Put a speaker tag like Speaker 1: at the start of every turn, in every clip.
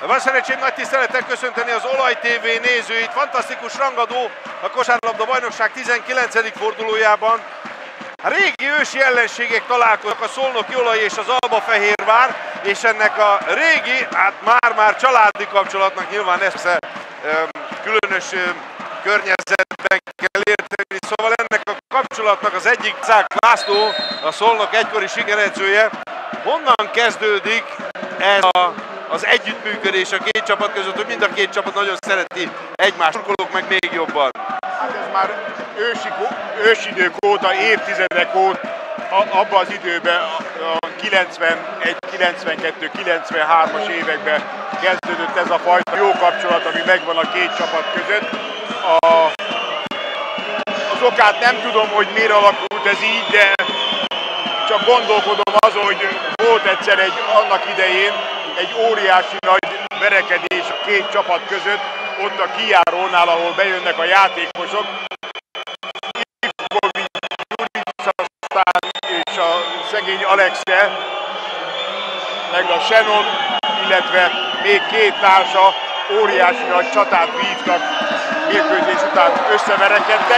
Speaker 1: Van szerencsém nagy tisztelettel köszönteni az Olaj TV nézőit. Fantasztikus rangadó a kosárlabda bajnokság 19. fordulójában. A régi ősi ellenségek találkoznak, a Szolnoki Olaj és az Albafehérvár, és ennek a régi, hát már családi kapcsolatnak nyilván ezt különös környezetben kell érteni. Szóval ennek a kapcsolatnak az egyik Zák László, a Szolnok egykori sikeredzője. Honnan kezdődik ez az együttműködés a két csapat között, hogy mind a két csapat nagyon szereti egymást, szurkolók meg még jobban?
Speaker 2: Hát ez már ősidők óta, évtizedek óta, abban az időben, a 91, 92, 93-as években kezdődött ez a fajta jó kapcsolat, ami megvan a két csapat között. Az okát nem tudom, hogy miért alakult ez így, de csak gondolkodom azon, hogy volt egyszer annak idején egy óriási nagy verekedés a két csapat között, ott a kijárónál, ahol bejönnek a játékosok. És a szegény Alexe, meg a Shannon, illetve még két társa óriási nagy csatát vívtak, mérkőzés után összeverekedtek.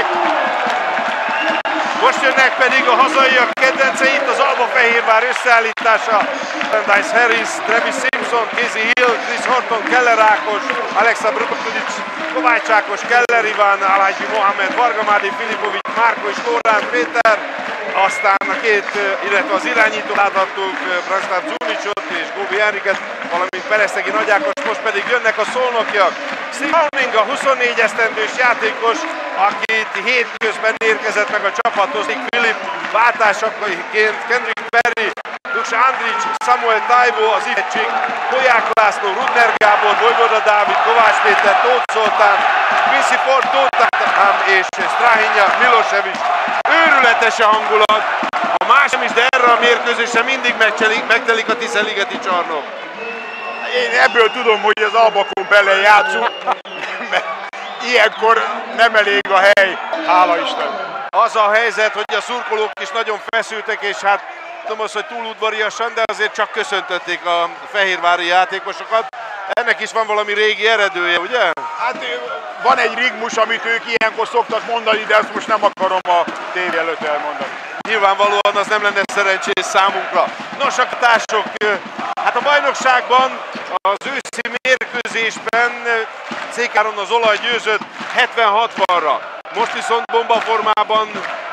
Speaker 1: Most jönnek pedig a hazaiak kedvencei, itt az Albafehérvár összeállítása. Brandeis Harris, Travis Simpson, Casey Hill, Chris Horton, Keller Ákos, Alexa Brkovic, Kovács Ákos, Keller Iván, Alhaji Mohamed, Vargamádi Filipovic, Márko és Lórán Péter. Aztán a két, illetve az irányító láthattuk Branislav Zunicsot és Góbi Henriket, valamint Peresztegi Nagy Ákos, most pedig jönnek a szolnokiak. Steve Browning, a 24 esztendős játékos, akit hétközben érkezett meg a csapathoz. Filip váltásaként, Kendrick Perry, Duksa Andrić, Samuel Tajbo, az ifegység, Polyák László, Rudner Gábor, Vojvoda Dávid, Kovács Péter, Tóth Zoltán, Vinci Ford, Tóth és Strahinja Milosevic. Őrületes a hangulat, a más nem is, de erre a mérkőzésre mindig megtelik a Tisza-ligeti csarnok.
Speaker 2: Én ebből tudom, hogy az Albakon bele játszunk, mert ilyenkor nem elég a hely, hála Isten.
Speaker 1: Az a helyzet, hogy a szurkolók is nagyon feszültek, és hát tudom azt, hogy túl udvariasan, de azért csak köszöntötték a fehérvári játékosokat. Ennek is van valami régi eredője, ugye?
Speaker 2: Hát van egy rigmus, amit ők ilyenkor szoktak mondani, de ezt most nem akarom a tévé előtt elmondani.
Speaker 1: Nyilvánvalóan az nem lenne szerencsés számunkra. Nos, a társok, hát a bajnokságban az őszi mérkőzésben Székáron az Olaj győzött 70-60-ra. Most viszont bombaformában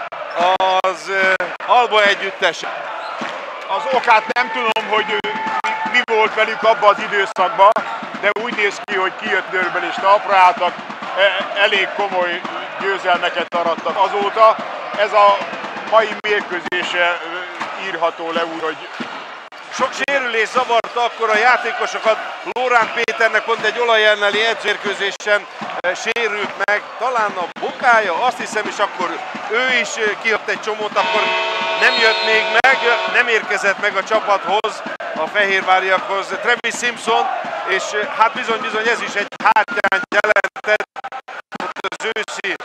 Speaker 1: az Alba együttes.
Speaker 2: Az okát nem tudom, hogy mi volt velük abban az időszakban, de úgy néz ki, hogy kijött dőrből és talpra álltak, elég komoly győzelmeket arattak azóta. Ez a mai mérkőzésre írható le úgy, hogy
Speaker 1: sok sérülés zavarta akkor a játékosokat. Lórán Péternek pont egy Olaj elleni edzőmérkőzésen sérült meg, talán a bokája, azt hiszem, és akkor ő is kihadt egy csomót, akkor nem jött még meg, nem érkezett meg a csapathoz, a fehérváriakhoz Travis Simpson, és hát bizony ez is egy hátrányt jelentett az őszi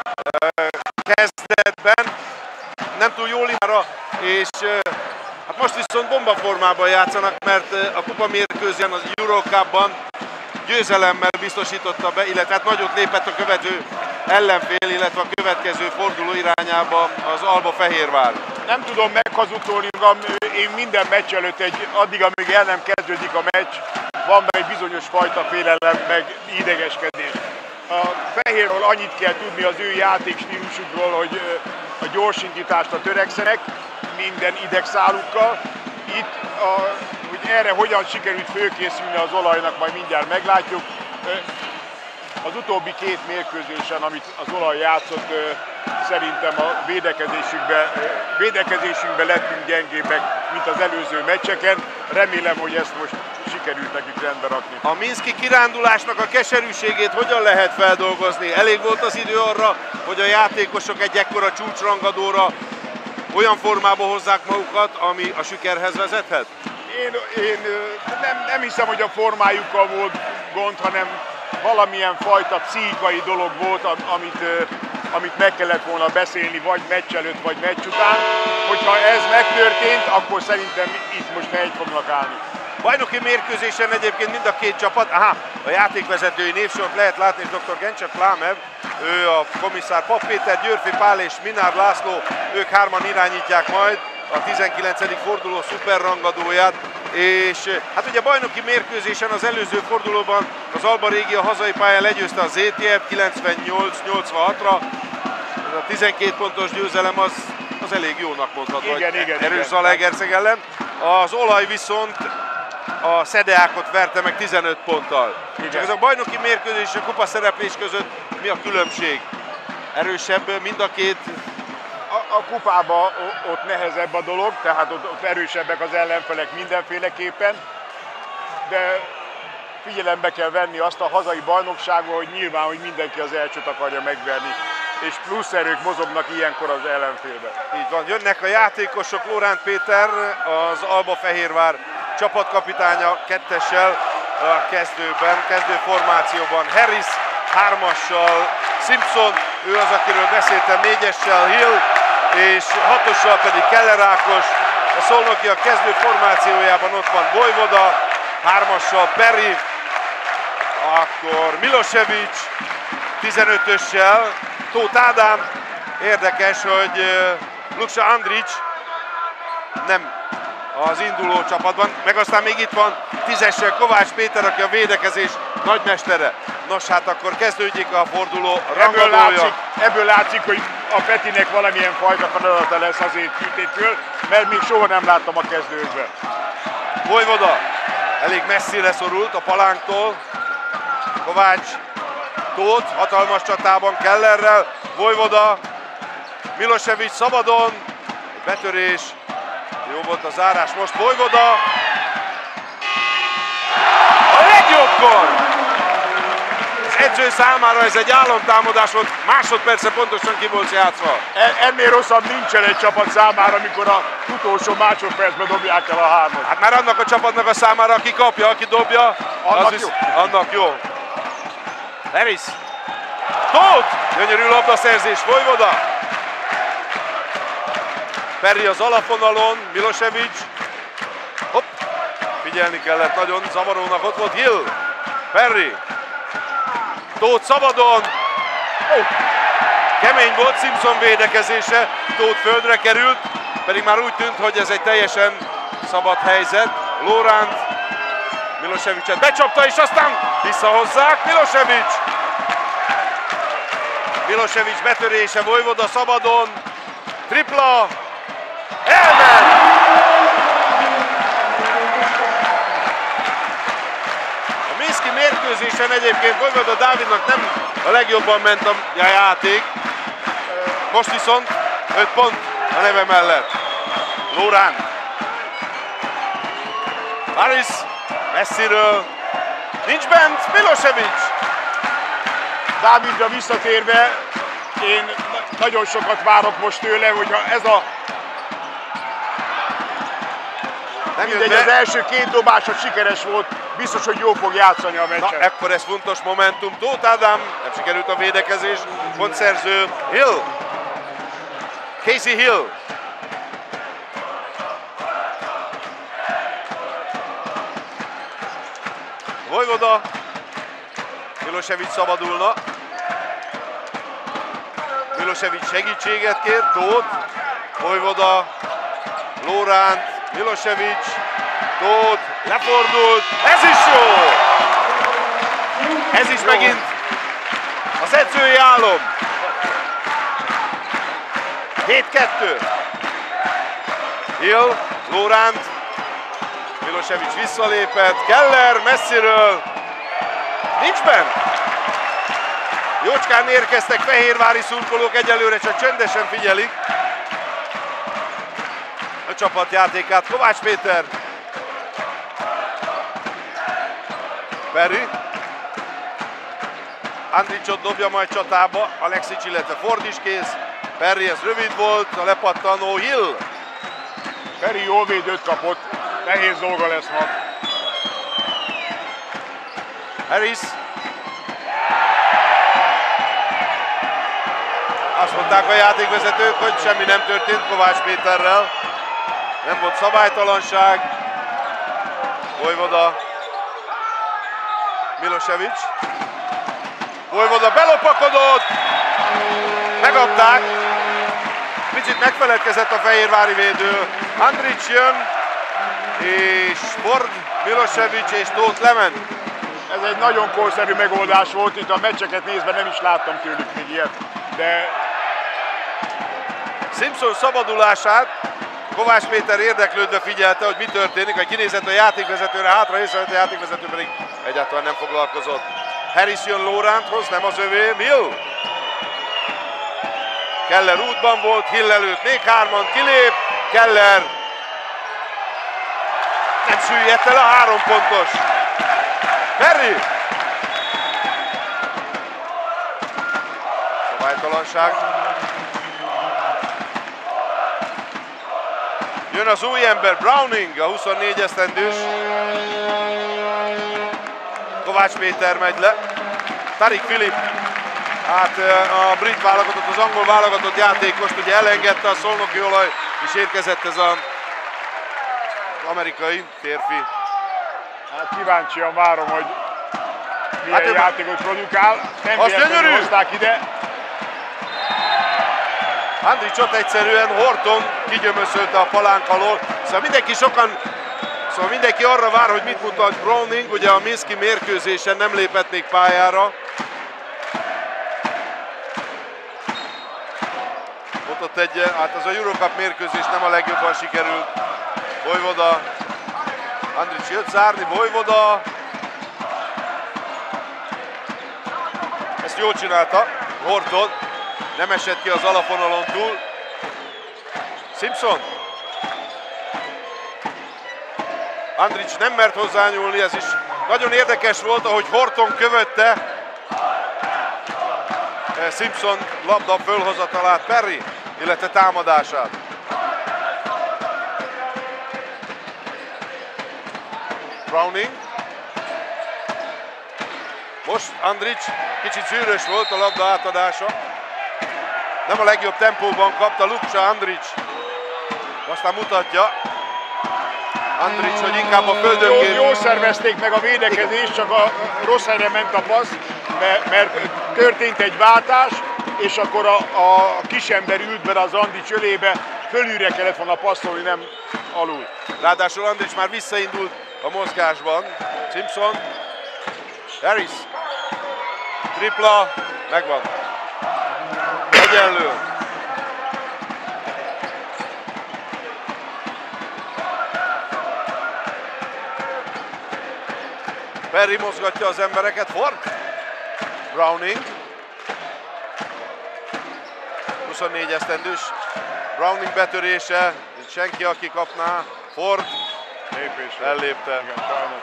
Speaker 1: kezdetben, nem túl jól imára, és hát most viszont bombaformában játszanak, mert a kupamérkőzésen, az Eurocupban győzelemmel biztosította be, illetve hát nagyot lépett a követő ellenfél, illetve a következő forduló irányába az Albafehérvár.
Speaker 2: Nem tudom meghazudtolni magam, én minden meccs előtt, addig, amíg el nem kezdődik a meccs, van egy bizonyos fajta félelem, meg idegeskedés. A Fehérről annyit kell tudni az ő játékstílusukról, hogy a gyorsindításra törekszenek minden idegszálukkal. Itt, hogy erre hogyan sikerült fölkészülni az Olajnak, majd mindjárt meglátjuk. Az utóbbi két mérkőzésen, amit az Olaj játszott, szerintem a védekezésünkben lettünk gyengébbek, mint az előző meccseken. Remélem, hogy ezt most sikerült nekik rendbe rakni.
Speaker 1: A minszki kirándulásnak a keserűségét hogyan lehet feldolgozni? Elég volt az idő arra, hogy a játékosok egy ekkora csúcsrangadóra olyan formába hozzák magukat, ami a sikerhez vezethet?
Speaker 2: Én nem hiszem, hogy a formájukkal volt gond, hanem valamilyen fajta pszichikai dolog volt, amit meg kellett volna beszélni, vagy meccs előtt, vagy meccs után. Hogyha ez megtörtént, akkor szerintem itt most helyt fognak állni.
Speaker 1: Bajnoki mérkőzésen egyébként mind a két csapat, a játékvezetői névsort lehet látni, és dr. Gencsev Klámev, ő a komisszár Pap Péter, Győrfi Pál és Minár László, ők hárman irányítják majd a 19. forduló szuperrangadóját, és hát ugye bajnoki mérkőzésen az előző fordulóban az Alba Regia hazai pályán legyőzte az ETF 98-86-ra, ez a 12 pontos győzelem az elég jónak mondható, erős Zalaegerszeg ellen. Az Olaj viszont a Szedeákot verte meg 15 ponttal. Csak ez a bajnoki mérkőzés és a kupa szereplés között mi a különbség? Erősebb mind a két?
Speaker 2: A kupában ott nehezebb a dolog, tehát ott erősebbek az ellenfelek mindenféleképpen, de figyelembe kell venni azt a hazai bajnokságon, hogy nyilván, hogy mindenki az elsőt akarja megverni, és plusz erők mozognak ilyenkor az ellenfélbe.
Speaker 1: Így van, jönnek a játékosok, Lóránt Péter, az Alba Fehérvár csapatkapitánya kettessel a kezdő formációban. Harris 3-assal, Simpson, ő az, akiről beszéltem, 4-essel Hill, és 6-ossal pedig Keller Ákos. A Szolnoki a kezdő formációjában ott van Vojvoda, 3-assal Perry, akkor Milosevic 15-össel, Tóth Ádám. Érdekes, hogy Luksa Andrić nem az induló csapatban, meg aztán még itt van 10-essel Kovács Péter, aki a védekezés nagymestere. Nos, hát akkor kezdődik a forduló rangadója.
Speaker 2: Ebből látszik, hogy a Petinek valamilyen fajta feladata lesz azért kütétől, mert még soha nem láttam a kezdőkben.
Speaker 1: Vojvoda elég messzire szorult a palánktól. Kovács, Tóth hatalmas csatában Kellerrel. Vojvoda, Milosevic szabadon, betörés. Jó volt a zárás most, Vojvoda. A legjobbkor! Az edző számára ez egy álomtámadás volt, másodperce pontosan ki volt játszva.
Speaker 2: Ennél rosszabb nincsen egy csapat számára, amikor a utolsó másodpercben dobják el a hármat.
Speaker 1: Hát már annak a csapatnak a számára, aki kapja, aki dobja, annak jó. Harris. Tóth! Gyönyörű labdaszerzés, Vojvoda. Perry az alapvonalon, Milosevic. Hopp! Figyelni kellett nagyon, zavarónak ott volt Hill. Perry. Tóth szabadon. Kemény volt Simpson védekezése, Tóth földre került, pedig már úgy tűnt, hogy ez egy teljesen szabad helyzet. Lóránt Milosevicet becsapta, és aztán visszahozzák. Milosevic betörése, Vojvoda szabadon. Tripla. Elment! A Minszki mérkőzésen egyébként Vojvoda Dávidnak nem a legjobban ment a játék. Most viszont 5 pont a neve mellett. Lóránt. Harris messziről. Nincs bent, Milosevic.
Speaker 2: Dávidra visszatérve, én nagyon sokat várok most tőle, hogyha ez a az első két dobása sikeres volt, biztos, hogy jól fog játszani a meccsen.
Speaker 1: Na, ekkor ez fontos momentum. Tóth Ádám, nem sikerült a védekezés, pontszerző Hill. Casey Hill. Vojvoda. Milosevic szabadulna. Milosevic segítséget kér, Tóth. Vojvoda. Lóránt. Milosevic. Tóth. Lefordult. Ez is jó! Ez is megint az edzői álom. 7-2. Hill. Lóránt. Milosevic visszalépett. Keller messziről. Nincs bent. Jócskán érkeztek fehérvári szurkolók, egyelőre csak csöndesen figyelik a csapatjátékát. Kovács Péter. Perry. Andrićot dobja majd csatába. Aleksić, illetve Ford is kész. Perry, ez rövid volt, a lepattanó Hill.
Speaker 2: Perry jól védőt kapott, nehéz dolga lesz ma.
Speaker 1: Harris. Azt mondták a játékvezetők, hogy semmi nem történt Kovács Péterrel. Nem volt szabálytalanság. Vojvoda, Milosevic. Vojvoda belopakodott, megadták. Picit megfeledkezett a fehérvári védő. Andrić jön, és Ford, Milosevic és Tóth lement.
Speaker 2: Ez egy nagyon korszerű megoldás volt, itt a meccseket nézve nem is láttam tőlük még ilyet, de...
Speaker 1: Simpson szabadulását Kovács Péter érdeklődve figyelte, hogy mi történik, hogy kinézett a játékvezetőre, hátra észrevett, a játékvezető pedig egyáltalán nem foglalkozott. Harris jön Lóránthoz, nem az övé, Mill. Keller útban volt, Hill előtt még hárman, kilép, Keller nem süllyedt el a 3 pontos. Perry! Szabálytalanság. Jön az új ember, Browning, a 24 esztendős. Kovács Péter megy le. Tariq Phillip, hát a brit válogatott, az angol válogatott játékost ugye elengedte a szolnoki olaj, és érkezett ez az amerikai férfi.
Speaker 2: Hát kíváncsian várom, hogy milyen játékot produkál. Nem véletlenül hozták ide.
Speaker 1: Andrićot egyszerűen Horton kigyömöszölte a palánk alól, szóval mindenki arra vár, hogy mit mutat Browning, ugye a Minszki mérkőzésen nem lépett még pályára. Ott hát az a Eurocup mérkőzés nem a legjobban sikerült. Vojvoda, Andrić jött zárni, Vojvoda. Ezt jól csinálta, Horton. Nem esett ki az alapvonalon túl. Simpson. Andrić nem mert hozzányúlni, ez is nagyon érdekes volt, ahogy Horton követte Simpson labda fölhozatalát, Perry, illetve támadását. Browning. Most Andrić kicsit zűrös volt a labda átadása. Nem a legjobb tempóban kapta Luksa Andrić. Aztán mutatja Andrić, hogy inkább a földön kér.
Speaker 2: Jól szervezték meg a védekezést, csak a rossz helyre ment a passz, mert történt egy váltás, és akkor a kisember ült be az Andrić ölébe, fölülre kellett volna passzolni, nem alul.
Speaker 1: Ráadásul Andrić már visszaindult a mozgásban. Simpson, Harris, tripla, megvan. Egyenlő. Perry mozgatja az embereket, Ford, Browning, 24 esztendős, Browning betörése, senki aki kapná, Ford, ellépte.
Speaker 2: Igen, sajnos.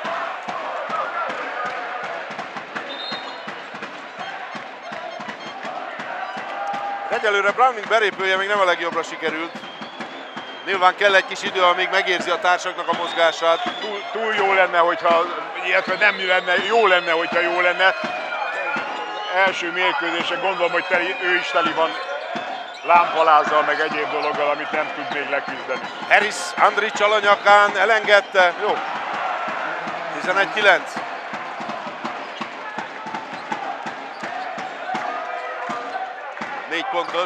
Speaker 1: Egyelőre Browning belépője még nem a legjobbra sikerült. Nyilván kell egy kis idő, amíg megérzi a társaknak a mozgását.
Speaker 2: Túl jó lenne, hogyha, illetve nem lenne, jó lenne, hogyha jó lenne. Első mérkőzésen gondolom, hogy ő is teli van lámpalázzal, meg egyéb dologgal, amit nem tud még leküzdeni.
Speaker 1: Harris Andrićsal a nyakán, elengedte. Jó. 11-9. Négy pontos.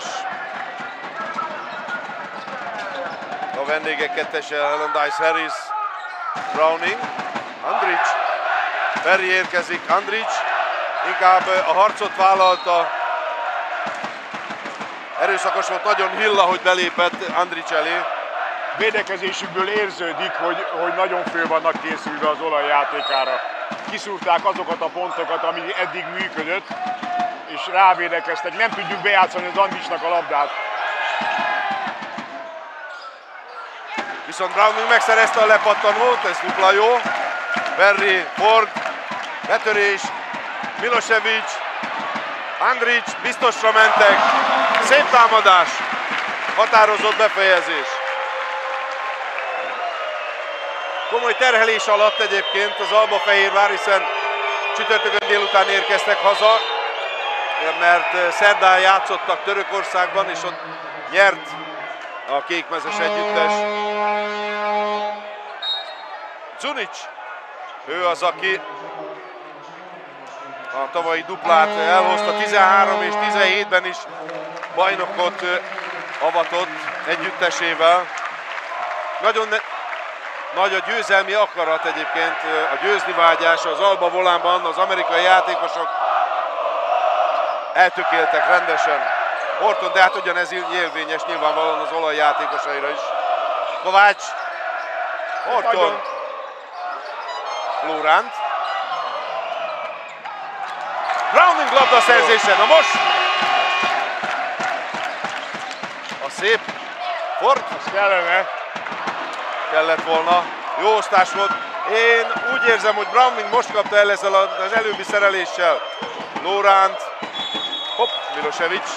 Speaker 1: A vendégek kettese, Allardyce, Harris, Browning, Andrić. Perry érkezik, Andrić inkább a harcot vállalta. Erőszakos volt nagyon Hill, ahogy belépett Andrić elé.
Speaker 2: Védekezésükből érződik, hogy nagyon föl vannak készülve az olajjátékára. Kiszúrták azokat a pontokat, ami eddig működött, és rávédekeztek. Nem tudjuk bejátszani az Andrićnak a labdát.
Speaker 1: Viszont Browning megszerezte a lepattanót, ez dupla jó. Perry, Ford, betörés, Milosevic, Andrić, biztosra mentek. Szép támadás, határozott befejezés. Komoly terhelés alatt egyébként az Albafehérvár, hiszen csütörtökön délután érkeztek haza, mert szerdán játszottak Törökországban, és ott nyert a kékmezes együttes. Dzunić Ő az, aki a tavalyi duplát elhozta, 13 és 17-ben is bajnokot avatott együttesével. Nagyon nagy a győzelmi akarat egyébként, a győzni vágyása az Alba Volánban, az amerikai játékosok eltökéltek rendesen. Horton, de hát ugyanez érvényes nyilvánvalóan az olajjátékosaira is. Kovács, Horton, Lóránt. Browning labdaszerzése, na most! A szép Ford.
Speaker 2: Ez
Speaker 1: kellett volna. Jó osztás volt. Én úgy érzem, hogy Browning most kapta el ezzel az előbbi szereléssel. Lóránt. Hopp, Milosevic.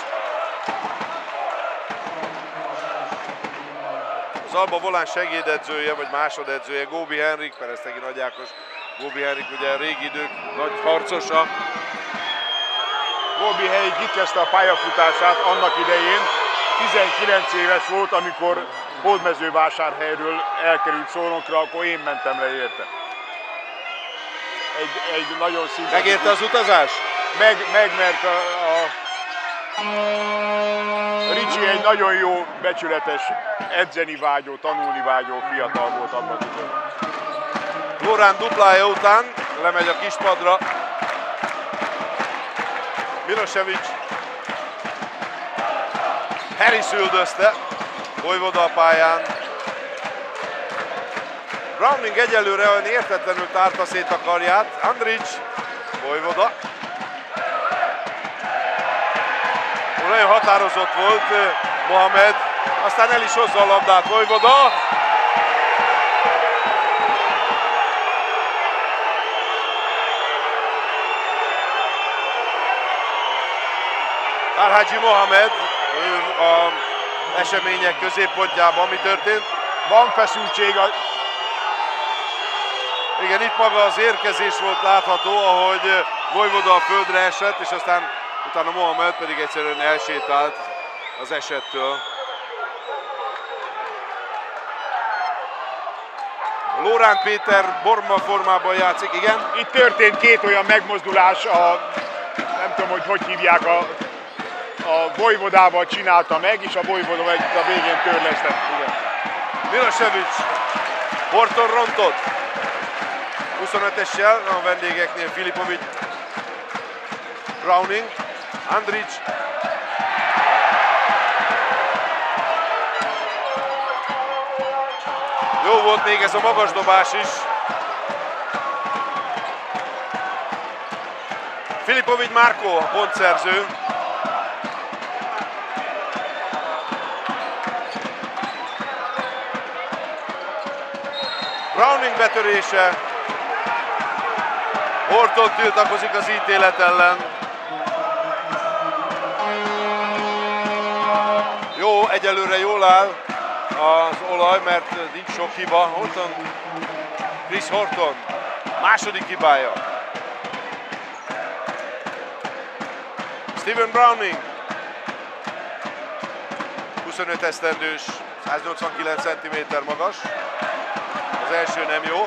Speaker 1: Az Alba Volán segédedzője, vagy másodedzője, Góbi Henrik, Peresztegi Nagy Ákos. Góbi Henrik ugye a régi idők nagy harcosa.
Speaker 2: Góbi Henrik itt kezdte a pályafutását annak idején. 19 éves volt, amikor Hódmezővásárhelyről elkerült Szolnokra, akkor én mentem le érte. Egy nagyon szinten...
Speaker 1: Megérte az utazás?
Speaker 2: Mert a Ricsi egy nagyon jó, becsületes, edzeni vágyó, tanulni vágyó fiatal volt abban az időben.
Speaker 1: Lórán duplája után lemegy a kispadra. Milosevic. Harris üldözte. Vojvoda a pályán. Browning egyelőre olyan értetlenül tárta szét a karját. Andrić, Vojvoda. Nagyon határozott volt Mohamed, aztán el is hozza a labdát Vojvoda. Arhadzsi Mohamed, ő a események középpontjában, mi történt?
Speaker 2: Van feszültség.
Speaker 1: Igen, itt maga az érkezés volt látható, ahogy Vojvoda a földre esett, és aztán utána Mohamed pedig egyszerűen elsétált az esettől. Lóránt Péter Borma formában játszik, igen?
Speaker 2: Itt történt két olyan megmozdulás, nem tudom, hogy hívják, a Vojvodával csinálta meg, és a Vojvoda a végén törlesztett. Igen.
Speaker 1: Milosevic, Horton rontott. 25-essel a vendégeknél Filipovic, Browning, Andrić. Jó volt még ez a magas dobás is. Filipovic Márko, a pontszerző. Browning betörése. Horton tiltakozik az ítélet ellen. Jó, egyelőre jól áll az olaj, mert nincs sok hiba. Horton, Chris Horton, második hibája. Steven Browning, 25 esztendős, 189 cm magas. Az első nem jó.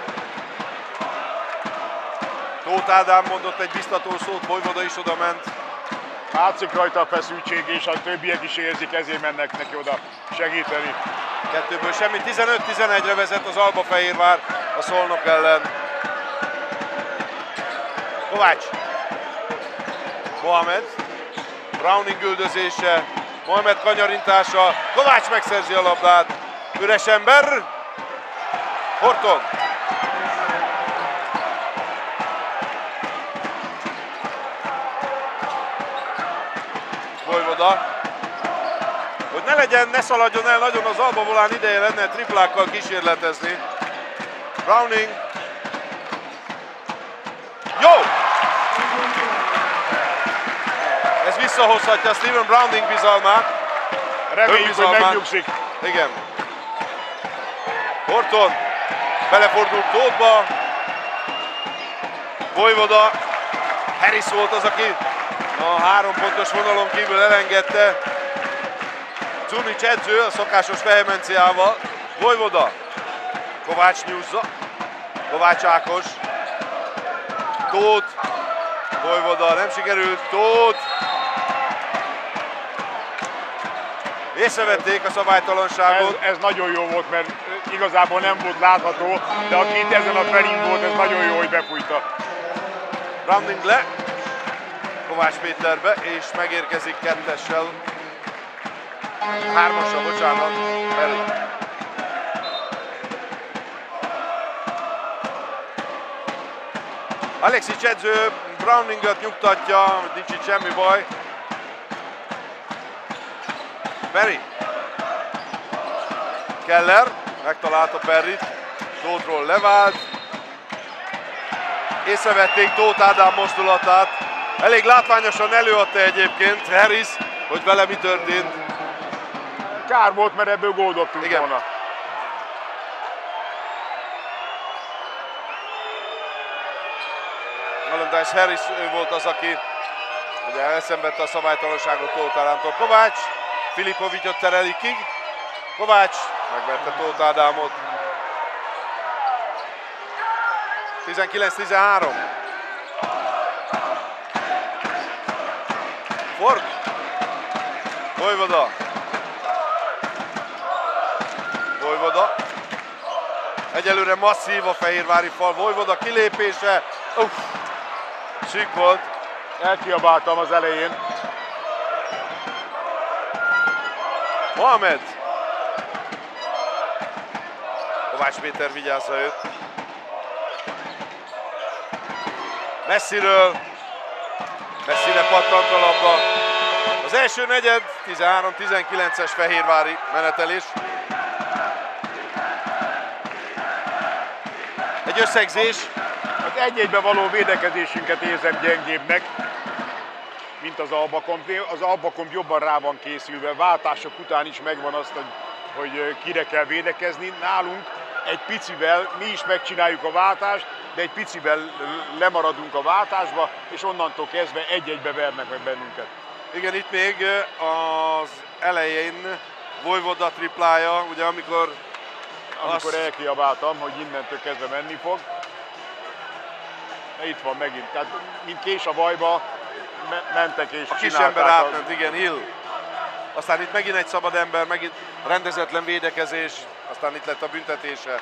Speaker 1: Tóth Ádám mondott egy biztató szót, Vojvoda is oda ment.
Speaker 2: Látszik rajta a feszültség, és a többiek is érzik, ezért mennek neki oda segíteni.
Speaker 1: Kettőből semmi, 15-11-re vezet az Albafehérvár a Szolnok ellen. Kovács. Mohamed. Browning üldözése. Mohamed kanyarintása. Kovács megszerzi a labdát. Üres ember. Horton. Vojvoda. Hogy ne szaladjon el nagyon az Alba Volán, ideje lenne triplákkal kísérletezni. Browning. Jó! Ez visszahozhatja Steven Browning bizalmát.
Speaker 2: Reméljük, hogy megnyugszik.
Speaker 1: Igen. Horton belefordult Tóthba. Vojvoda. Harris volt az, aki a 3 pontos vonalon kívül elengedte. Cunic edző a szokásos vehemenciával. Vojvoda. Kovács nyúzza. Kovács Ákos. Tóth, Vojvoda, nem sikerült, Tóth. Észrevették a szabálytalanságot.
Speaker 2: Ez nagyon jó volt, mert igazából nem volt látható, de aki itt ezen a felén volt, ez nagyon jó, hogy befújta.
Speaker 1: Browning le, Kovács Péterbe, és megérkezik kettessel. Hármasra, bocsánat, Perry. Aleksics edző Browningot nyugtatja, nincs itt semmi baj. Perry. Keller, megtalálta Perryt, Tóthról levált. Észrevették Tóth Ádám mozdulatát. Elég látványosan előadta egyébként Harris, hogy vele mi történt.
Speaker 2: Kár volt, mert ebből gólt dobtunk volna.
Speaker 1: Valentine's Harris volt az, aki ugye elszenvedte a szabálytalanságot Tóth Ádámtól. Kovács, Filipovicsot terelik ki. Kovács megverte Tóth Ádámot. 19-13. Ford. Vojvoda. Vojvoda. Egyelőre masszív a fehérvári fal. Vojvoda kilépése. Sík volt.
Speaker 2: Elkiabáltam az elején.
Speaker 1: Mohamed. Kovács Péter vigyázza őt. Messziről. Messzire pattant a labda. Az első negyed, 13-19-es fehérvári menetelés. Egy összegzés.
Speaker 2: Az egy-egybe való védekezésünket érzem gyengébbnek, mint az Albakomnél. Az Albakom jobban rá van készülve, váltások után is megvan azt, hogy kire kell védekezni. Nálunk egy picivel, mi is megcsináljuk a váltást, de egy picivel lemaradunk a váltásba, és onnantól kezdve egy-egybe vernek meg bennünket.
Speaker 1: Igen, itt még az elején Vojvoda triplája, ugye amikor
Speaker 2: elkiabáltam, hogy innentől kezdve menni fog. De itt van megint, tehát mint kés a bajba, mentek és
Speaker 1: a kis ember átment, igen, Hill. Aztán itt megint egy szabad ember, megint rendezetlen védekezés, aztán itt lett a büntetése.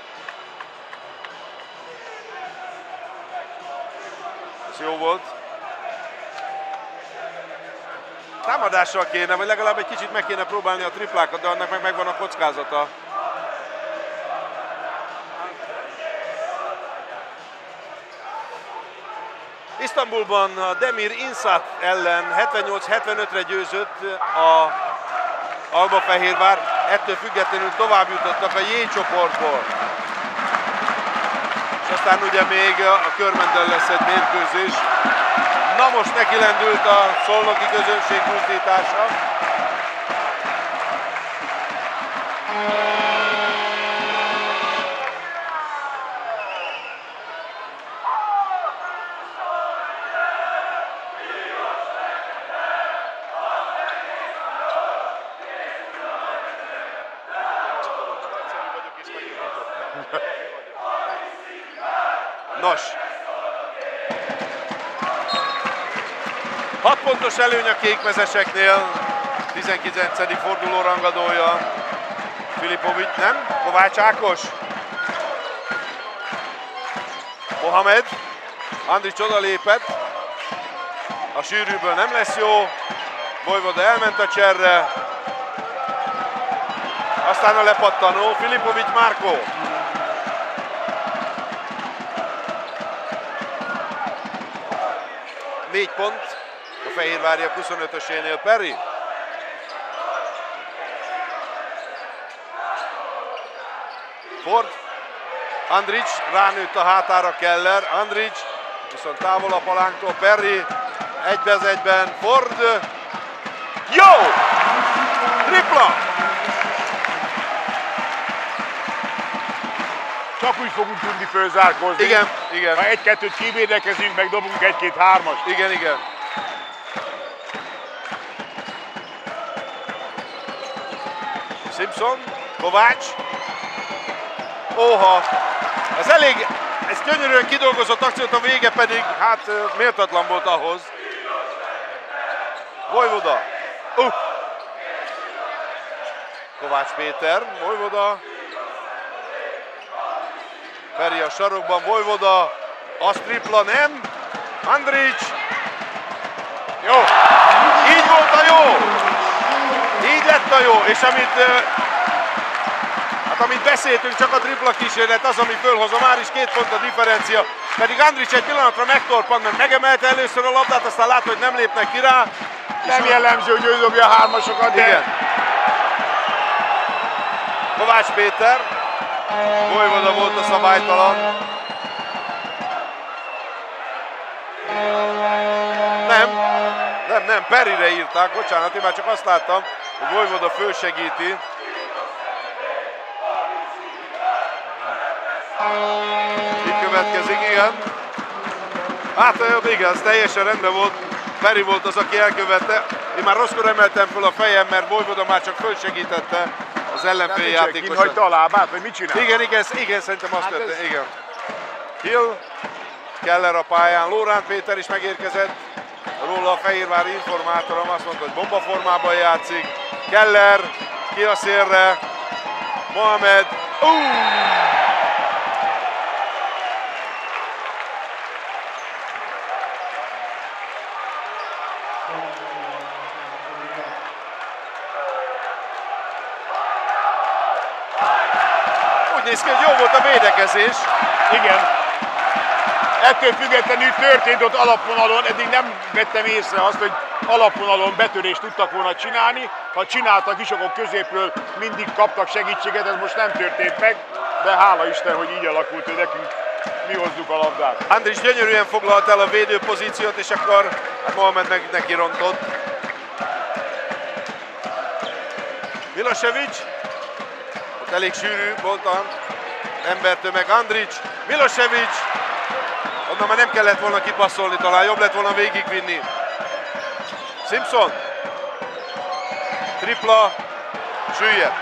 Speaker 1: Ez jó volt. Támadással kéne, vagy legalább egy kicsit meg kéne próbálni a triplákat, de annak meg megvan a kockázata. Isztambulban a Demir Insat ellen 78-75-re győzött a Albafehérvár, ettől függetlenül tovább jutottak a J csoportból. És aztán ugye még a körmenden lesz egy mérkőzés. Na most neki lendült a szolnoki közönség buzdítása. Nos, 6 pontos előny a kékmezeseknél, 19. forduló rangadója Filipovics, nem? Kovács Ákos. Mohamed, Andrics odalépett, a sűrűből nem lesz jó, Vojvoda elment a cserre, aztán a lepattanó, Filipovics Márko. Négy pont a fehérváriak 25-ösénél. Perry. Ford. Andrics ránőtt a hátára Keller. Andrics viszont távol a palánktól. Perry. Egybe az egyben. Ford. Jó! Tripla!
Speaker 2: Csak úgy fogunk tudni fölzárkózni.
Speaker 1: Igen, igen.
Speaker 2: Ha egy-kettőt kivédekezünk, meg dobunk egy-két-hármast.
Speaker 1: Igen, igen. Simpson, Kovács. Óha! Ez Ez gyönyörűen kidolgozott akciót, a vége pedig, hát méltatlan volt ahhoz. Vojvoda. Kovács Péter, Vojvoda. Feri a sarokban, Vojvoda. Az tripla, nem? Andrić. Jó. Így volt a jó. Így lett a jó. És amit beszéltünk, csak a tripla kísérlet az, ami fölhozza, már is 2 pont a differencia. Pedig Andrić egy pillanatra megtorpant, mert megemelte először a labdát, aztán látta, hogy nem lépnek ki rá.
Speaker 2: Nem jellemző, hogy ő dobja a 3-asokat, de...
Speaker 1: Igen. Kovács Péter. Vojvoda volt a szabálytalan. Nem, Perryre írták, bocsánat, én már csak azt láttam, hogy Vojvoda fölsegíti. Itt következik, igen. Hát igen, ez teljesen rendben volt. Perry volt az, aki elkövette. Én már rosszkor emeltem föl a fejem, mert Vojvoda már csak fölsegítette az ellenfél játékosat.
Speaker 2: Kihagyta a lábát, vagy mit csinál?
Speaker 1: Igen, szerintem azt történt, igen. Hill, Keller a pályán, Lórán Péter is megérkezett. Róla a fehérvári informátorom azt mondta, hogy bombaformában játszik. Keller, ki a szélre. Mohamed. Úgy néz ki, hogy jó volt a védekezés.
Speaker 2: Igen. Ettől függetlenül történt ott alapvonalon, eddig nem vettem észre azt, hogy alapvonalon betörést tudtak volna csinálni. Ha csináltak is, akkor középről mindig kaptak segítséget, ez most nem történt meg, de hála Isten, hogy így alakult, hogy nekünk mi hozzuk a labdát.
Speaker 1: Andrić gyönyörűen foglalt el a védőpozíciót, és akkor Mohamed meg neki rontott. Milosevic, ott elég sűrű volt az embertömeg. Andrić, Milosevic, onnan már nem kellett volna kipasszolni, talán jobb lett volna végigvinni. Simpson, tripla, süllyedt.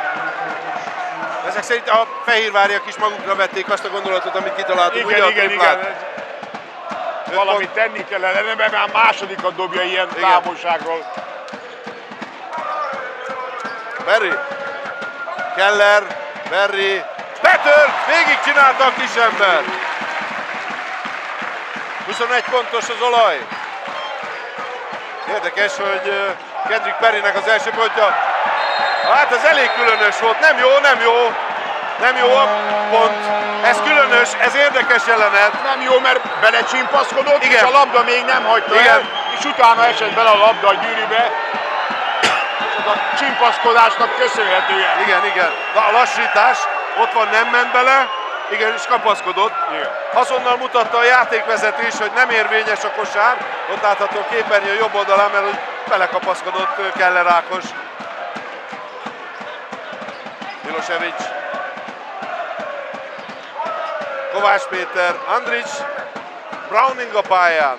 Speaker 1: Ezek szerint a fehérváriak is magukra vették azt a gondolatot, amit kitaláltunk.
Speaker 2: Igen. Valamit tenni kellene, mert már másodikat dobja ilyen távolságról.
Speaker 1: Perry, Keller, Perry, betört, végigcsinálta a kisember. 21 pontos az olaj. Érdekes, hogy Kendrick Perrynek az első pontja. Hát ez elég különös volt. Nem jó a pont. Ez különös, ez érdekes jelenet.
Speaker 2: Nem jó, mert belecsimpaszkodott, és a labda még nem hagyta el, és utána esett bele a labda a gyűrűbe. És a csimpaszkodásnak köszönhetően.
Speaker 1: Igen. De a lassítás, ott van, nem ment bele. Igen, és kapaszkodott.
Speaker 2: Igen.
Speaker 1: Azonnal mutatta a játékvezető is, hogy nem érvényes a kosár. Ott látható a képernyő jobb oldalán, mert úgy belekapaszkodott Keller Ákos. Milosevic. Kovács Péter, Andrić, Browning a pályán.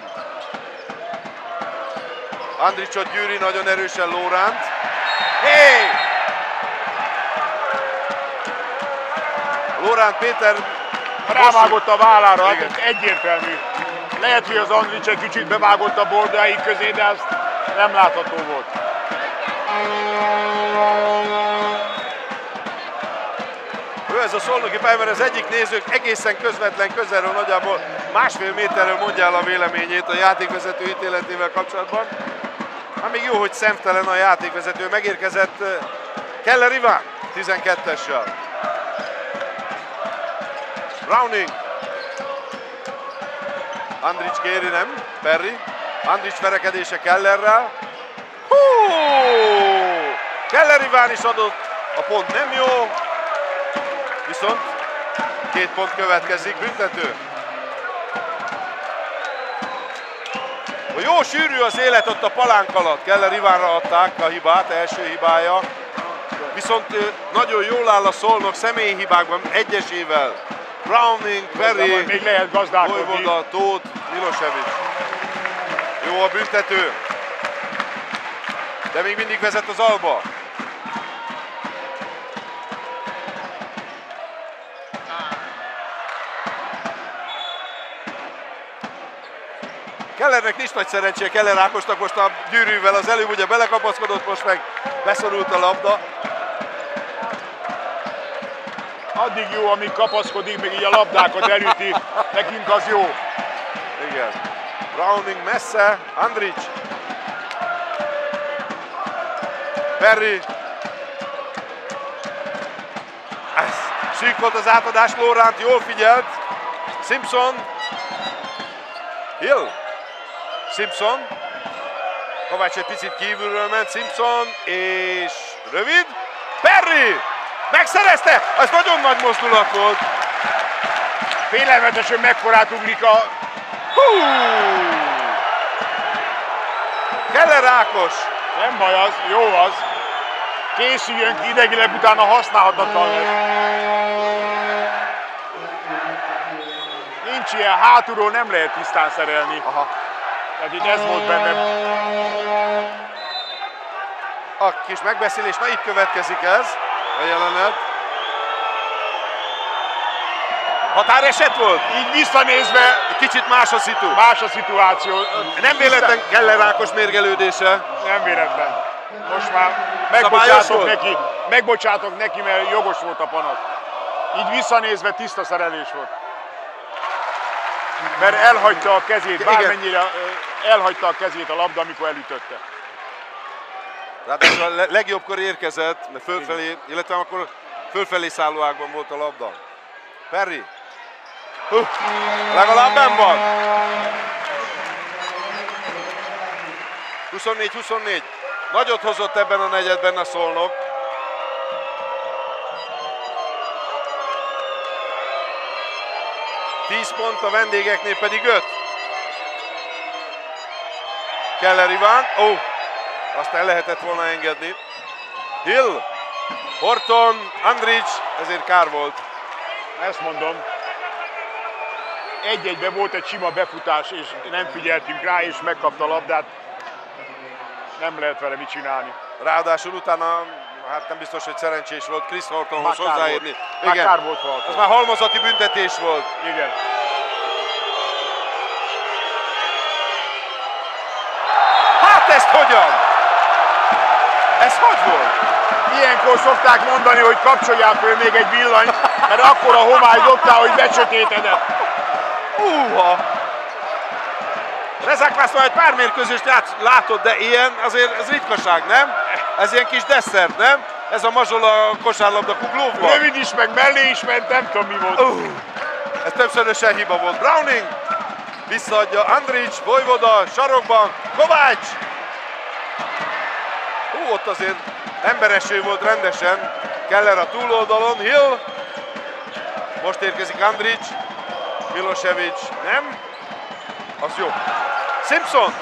Speaker 1: Andrićot gyűri nagyon erősen Lóránt. Lórán Péter
Speaker 2: rávágott a vállára, hát ez egyértelmű. Lehet, hogy az Andrić egy kicsit bevágott a bordáig közé, de ez nem látható volt.
Speaker 1: Ő ez a szolnoki pálya, mert az egyik nézők egészen közvetlen közelről, nagyjából 1,5 méterről mondja el a véleményét a játékvezető ítéletével kapcsolatban. Hát még jó, hogy szemtelen a játékvezető. Megérkezett Keller Iván 12-essel. Browning. Andrić kéri, nem? Perry. Andrić verekedése Kellerrel. Keller Iván is adott. A pont nem jó. Viszont 2 pont következik. Büntető. Jó sűrű az élet ott a palánk alatt. Keller Ivánra adták a hibát, első hibája. Viszont nagyon jól áll a Szolnok személyi hibákban, egyesével. Browning, Perry,
Speaker 2: még lehet gazdálkodni.
Speaker 1: Vojvoda, Tóth, Milosevic. Jó a büntető. De még mindig vezet az Alba. Kellernek nincs nagy szerencséje, Keller Ákosnak most a gyűrűvel az előbb ugye belekapaszkodott, most meg beszorult a labda.
Speaker 2: Addig jó, amíg kapaszkodik, meg így a labdákat elüti, nekünk az jó.
Speaker 1: Igen. Browning messze, Andrić. Perry. Szűk volt az átadás, Laurent jól figyelt. Simpson. Hill. Simpson. Kovács egy picit kívülről ment, Simpson, és rövid. Perry! Megszerezte! Ez nagyon nagy mozdulat volt.
Speaker 2: Félelmetesen mekkorát ugrik a...
Speaker 1: Keller Ákos.
Speaker 2: Nem baj az, jó az. Készüljön ki, idegileg utána használhatatlan lesz. Nincs ilyen, hátulról nem lehet tisztán szerelni.
Speaker 1: Aha.
Speaker 2: Tehát itt ez volt bennem.
Speaker 1: A kis megbeszélés, na itt következik ez a jelenet. Határeset volt?
Speaker 2: Így visszanézve
Speaker 1: Kicsit más a szitu.
Speaker 2: más a szituáció.
Speaker 1: Nem véletlen Keller Ákos mérgelődése.
Speaker 2: Nem véletlen. Most már megbocsátok neki, mert jogos volt a panasz. Így visszanézve tiszta szerelés volt. Mert elhagyta a kezét, bármennyire elhagyta a kezét a labda, amikor elütötte.
Speaker 1: Tehát a legjobbkor érkezett, mert fölfelé, illetve akkor fölfelé szálló ágban volt a labda. Perry. Legalább benn van. 24-24. Nagyot hozott ebben a negyedben a Szolnok. Pont, a vendégeknél pedig 5. Keller Iván. Azt el lehetett volna engedni. Hill, Horton, Andrić, ezért kár volt.
Speaker 2: Ezt mondom. Egy-egybe volt egy sima befutás, és nem figyeltünk rá, és megkapta a labdát. Nem lehet vele mit csinálni.
Speaker 1: Ráadásul utána, hát nem biztos, hogy szerencsés volt Chris Hortonhoz hozzáérni.
Speaker 2: Már kár volt Horton.
Speaker 1: Ez már halmozati büntetés volt.
Speaker 2: Igen.
Speaker 1: Hát ezt hogyan? Ez hogy volt?
Speaker 2: Ilyenkor szokták mondani, hogy kapcsolják föl még egy villanyt, mert akkora homály dobtál, hogy becsötétedett.
Speaker 1: Rezák László egy pár mérkőzést látott, de ilyen azért ez ritkaság, nem? Ez ilyen kis desszert, nem? Ez a mazsola kosárlabda kuglóban.
Speaker 2: Rövid is, meg mellé is ment, nem tudom mi volt.
Speaker 1: Ez többszörösen hiba volt. Browning visszaadja Andrić, Vojvoda, sarokban, Kovács. Ott azért embereső volt rendesen. Keller a túloldalon, Hill. Most érkezik Andrić. Milosevic nem. Az jó. Simpson.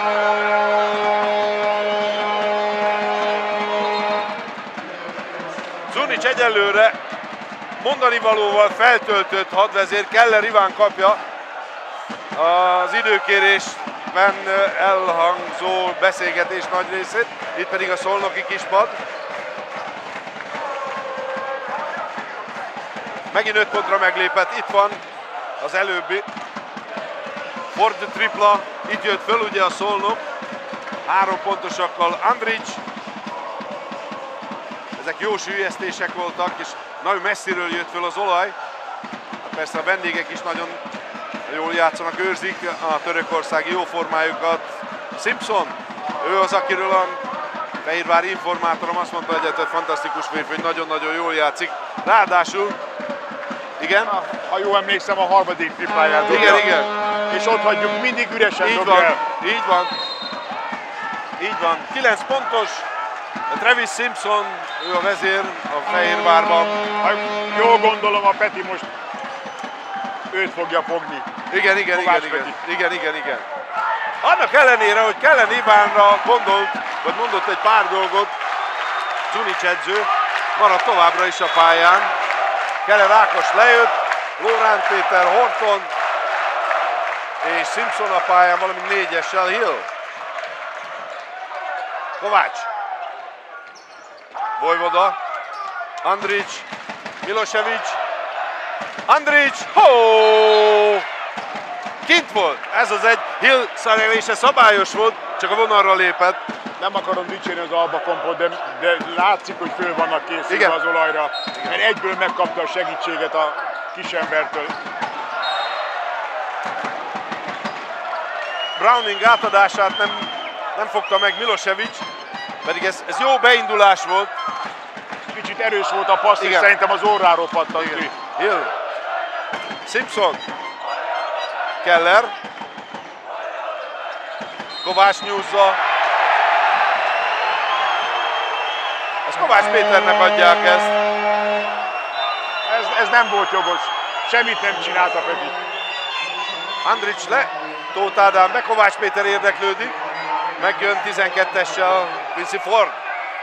Speaker 1: Zunic egyelőre mondani valóval feltöltött hadvezér. Keller Iván kapja az időkérésben elhangzó beszélgetés nagy részét. Itt pedig a szolnoki kispad. Megint 5 pontra meglépett. Itt van az előbbi. Ford tripla. Itt jött föl ugye a Szolnok. 3 pontosakkal Andrić. Ezek jó süllyesztések voltak, és nagyon messziről jött föl az olaj. Hát persze a vendégek is nagyon jól játszanak, őrzik a törökországi jó formájukat. Simpson, ő az, akiről a fehérvári informátorom azt mondta, hogy egy fantasztikus férfi, hogy nagyon-nagyon jól játszik. Ráadásul, igen?
Speaker 2: Ha jól emlékszem, a harmadik tripláját
Speaker 1: dobja. Igen.
Speaker 2: És ott hagyjuk, mindig üresen
Speaker 1: így
Speaker 2: dobja
Speaker 1: van,
Speaker 2: el.
Speaker 1: így van. Így van. 9 pontos. Travis Simpson, ő a vezér a Fehérvárban.
Speaker 2: Jól gondolom, a Peti most őt fogja fogni.
Speaker 1: Igen. Annak ellenére, hogy Keller Ivánra gondolt, vagy mondott egy pár dolgot, Zunic edző maradt továbbra is a pályán. Keller Ákos lejött, Laurent Péter, Horton és Simpson a pályán, valamint 4-essel Hill. Kovács. Vojvoda. Andrić. Milosevic. Andrić. Kint volt. Ez az egy Hill szerelése szabályos volt, csak a vonalra lépett.
Speaker 2: Nem akarom dicsérni az Alba Kompot, de látszik, hogy föl vannak készülve az olajra, mert egyből megkapta a segítséget a kisembertől.
Speaker 1: Browning átadását nem fogta meg Milosevic, pedig ez jó beindulás volt.
Speaker 2: Kicsit erős volt a passz, és szerintem az orráról pattant ki.
Speaker 1: Hill. Simpson. Keller. Kovács nyúzza. Ez Kovács Péternek adják ezt.
Speaker 2: Ez nem volt jogos. Semmit nem csinálta Peti.
Speaker 1: Andrić le. Tóth Ádám be, Kovács Péter érdeklődik. Megjön 12-essel Quincy Ford.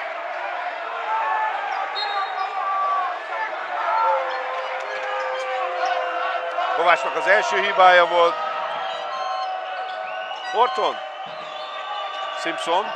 Speaker 1: Kovácsnak az első hibája volt. Horton. Simpson.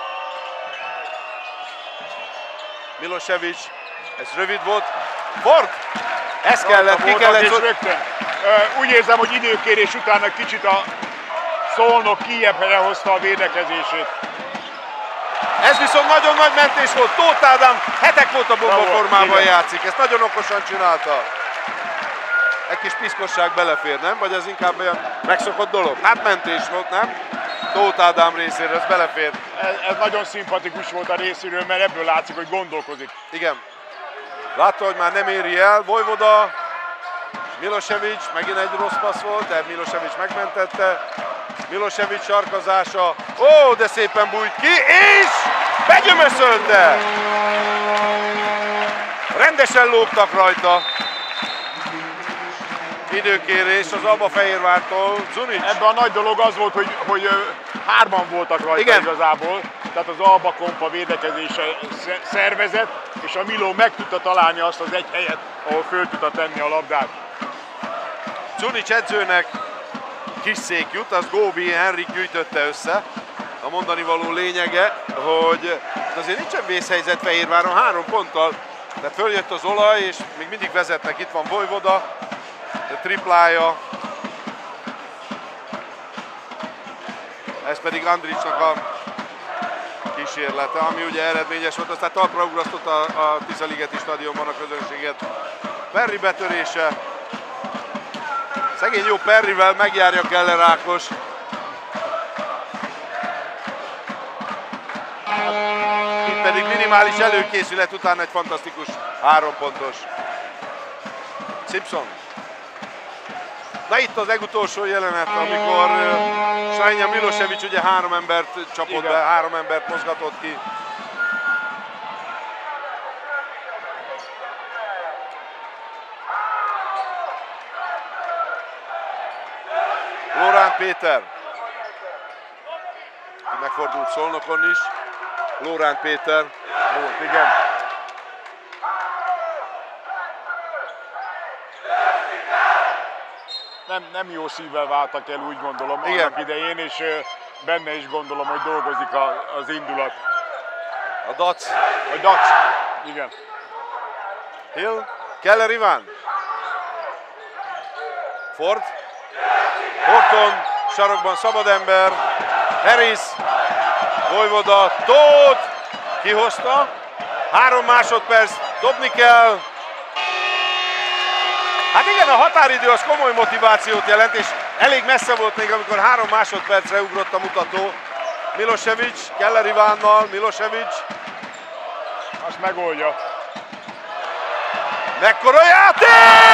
Speaker 1: Milosevic. Ez rövid volt. Ford. Ez kellett, ki kellett.
Speaker 2: Úgy érzem, hogy időkérés után egy kicsit a Szolnok kijebbre hozta a védekezését.
Speaker 1: Ez viszont nagyon nagy mentés volt. Tóth Ádám hetek óta bombaformában játszik. Ezt nagyon okosan csinálta. Egy kis piszkosság belefér, nem? Vagy ez inkább olyan megszokott dolog? Hát mentés volt, nem? Tóth Ádám részéről, ez belefér.
Speaker 2: Ez nagyon szimpatikus volt a részéről, mert ebből látszik, hogy gondolkozik.
Speaker 1: Igen. Látta, hogy már nem éri el. Vojvoda, Milosevic, megint egy rossz passz volt, de Milosevic megmentette. Milosevic sarkazása. Ó, de szépen bújt ki, és begyömöszölte! Rendesen lógtak rajta. Időkérés az Albafehérvártól, Zunic.
Speaker 2: Ebben a nagy dolog az volt, hogy hárman voltak rajta igazából. Tehát az Alba Kompa védekezése szervezett, és a Miló meg tudta találni azt az egy helyet, ahol föl tudta tenni a labdát.
Speaker 1: Zunic edzőnek kis szék jut, az Góbi Henrik gyűjtötte össze. A mondani való lényege, hogy azért nincsen vészhelyzet Fehérváron 3 ponttal. Tehát följött az olaj, és még mindig vezetnek. Itt van Vojvoda, a triplája. Ez pedig Andrićnak a kísérlete, ami ugye eredményes volt. Aztán talpra ugrasztott a Tiszaligeti stadionban a közönséget. Perry betörése. Szegény jó Perryvel megjárja Keller Ákos. Itt pedig minimális előkészület után egy fantasztikus 3 pontos. Simpson. Na itt az legutolsó jelenet, amikor Srajnja Milosevic ugye 3 embert csapott be, 3 embert mozgatott ki. Lórán Péter. Megfordult Szolnokon is. Lórán Péter.
Speaker 2: Volt, igen. Nem jó szívvel váltak el, úgy gondolom, annak idején, és benne is gondolom, hogy dolgozik az indulat.
Speaker 1: A Dac.
Speaker 2: A Dac, igen.
Speaker 1: Hill, Keller Iván. Ford. Horton, sarokban szabad ember. Harris. Vojvoda, Tóth. Kihozta. 3 másodperc, dobni kell. Hát igen, a határidő az komoly motivációt jelent, és elég messze volt még, amikor 3 másodpercre ugrott a mutató. Milosevic, Keller Ivánnal, Milosevic.
Speaker 2: Azt megoldja.
Speaker 1: Mekkora játék!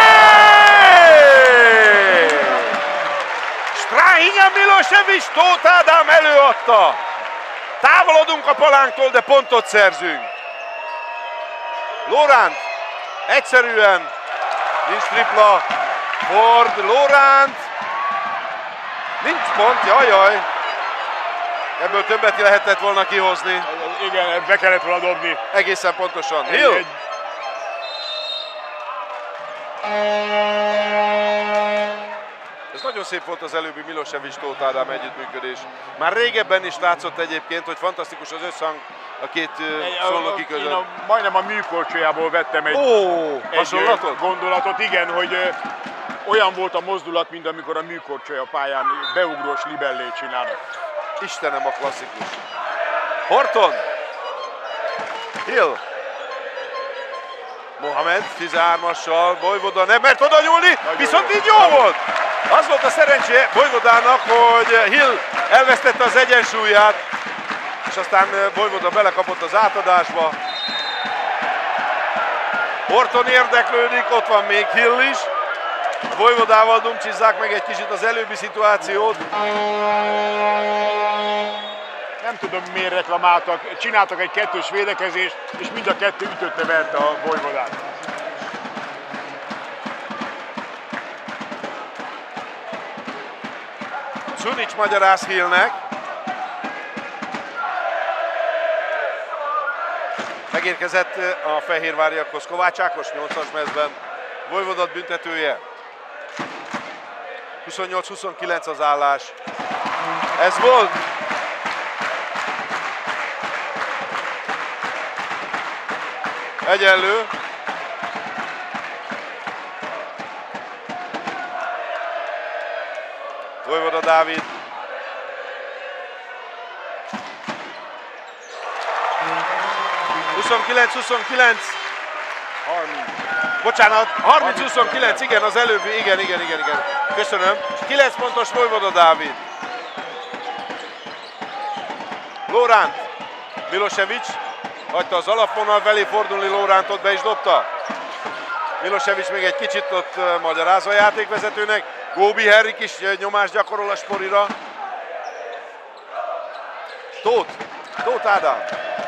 Speaker 1: Strahinja Milosevic, Tóth Ádám előadta. Távolodunk a palánktól, de pontot szerzünk. Lóránt egyszerűen nincs tripla. Ford, Lóránt. Nincs pont, jajjaj. Ebből többet lehetett volna kihozni.
Speaker 2: Igen, be kellett volna dobni.
Speaker 1: Egészen pontosan. Hill. Ez nagyon szép volt az előbbi Milosevic-Tóth Ádám együttműködés. Már régebben is látszott egyébként, hogy fantasztikus az összhang a két szolnoki között.
Speaker 2: Én majdnem a műkorcsolyából vettem egy
Speaker 1: hasonlatot?
Speaker 2: Gondolatot, igen, hogy olyan volt a mozdulat, mint amikor a műkorcsolya a pályán beugrós libellét csinálnak.
Speaker 1: Istenem, a klasszikus. Horton. Hill. Mohamed 13-assal, Vojvoda nem mert oda nyúlni, viszont így jó volt. Az volt a szerencse Vojvodának, hogy Hill elvesztette az egyensúlyát, és aztán Vojvoda belekapott az átadásba. Horton érdeklődik, ott van még Hill is. Vojvodával dumcsizzák meg egy kicsit az előbbi szituációt.
Speaker 2: Nem tudom, miért reklamáltak, csináltak egy kettős védekezést, és mind a kettő ütötte verte a Vojvodát.
Speaker 1: Cunic magyaráz Hillnek. Megérkezett a fehérváriakhoz Kovács Ákos 8-as mezben. Vojvodat büntetője. 28-29 az állás. Ez volt. Egyenlő. Vojvoda Dávid. Bocsánat, 30-29, igen, az előbbi, igen. Köszönöm. 9 pontos Vojvoda Dávid. Lóránt. Milosevic hagyta az alapvonal felé fordulni, Lórántot be is dobta. Milosevic még egy kicsit ott magyaráz a játékvezetőnek. Góbi Henrik is nyomást gyakorol a Sporira. Tóth Ádám.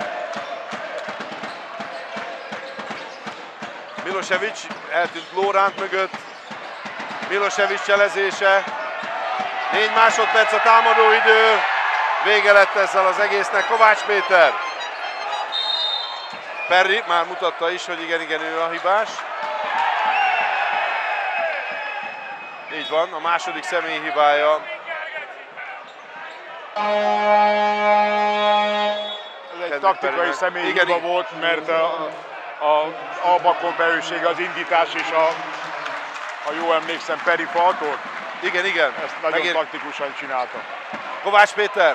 Speaker 1: Milosevic eltűnt Lóránt mögött. Milosevic cselezése. 4 másodperc a támadóidő. Vége lett ezzel az egésznek. Kovács Péter. Perry már mutatta is, hogy igen, ő a hibás. Így van, a második személyi hibája.
Speaker 2: Ez egy taktikai személyi hiba volt, mert a bakon belősége az indítás és ha jól emlékszem, Perry faltolt.
Speaker 1: Igen.
Speaker 2: Ezt nagyon taktikusan csinálta.
Speaker 1: Kovács Péter.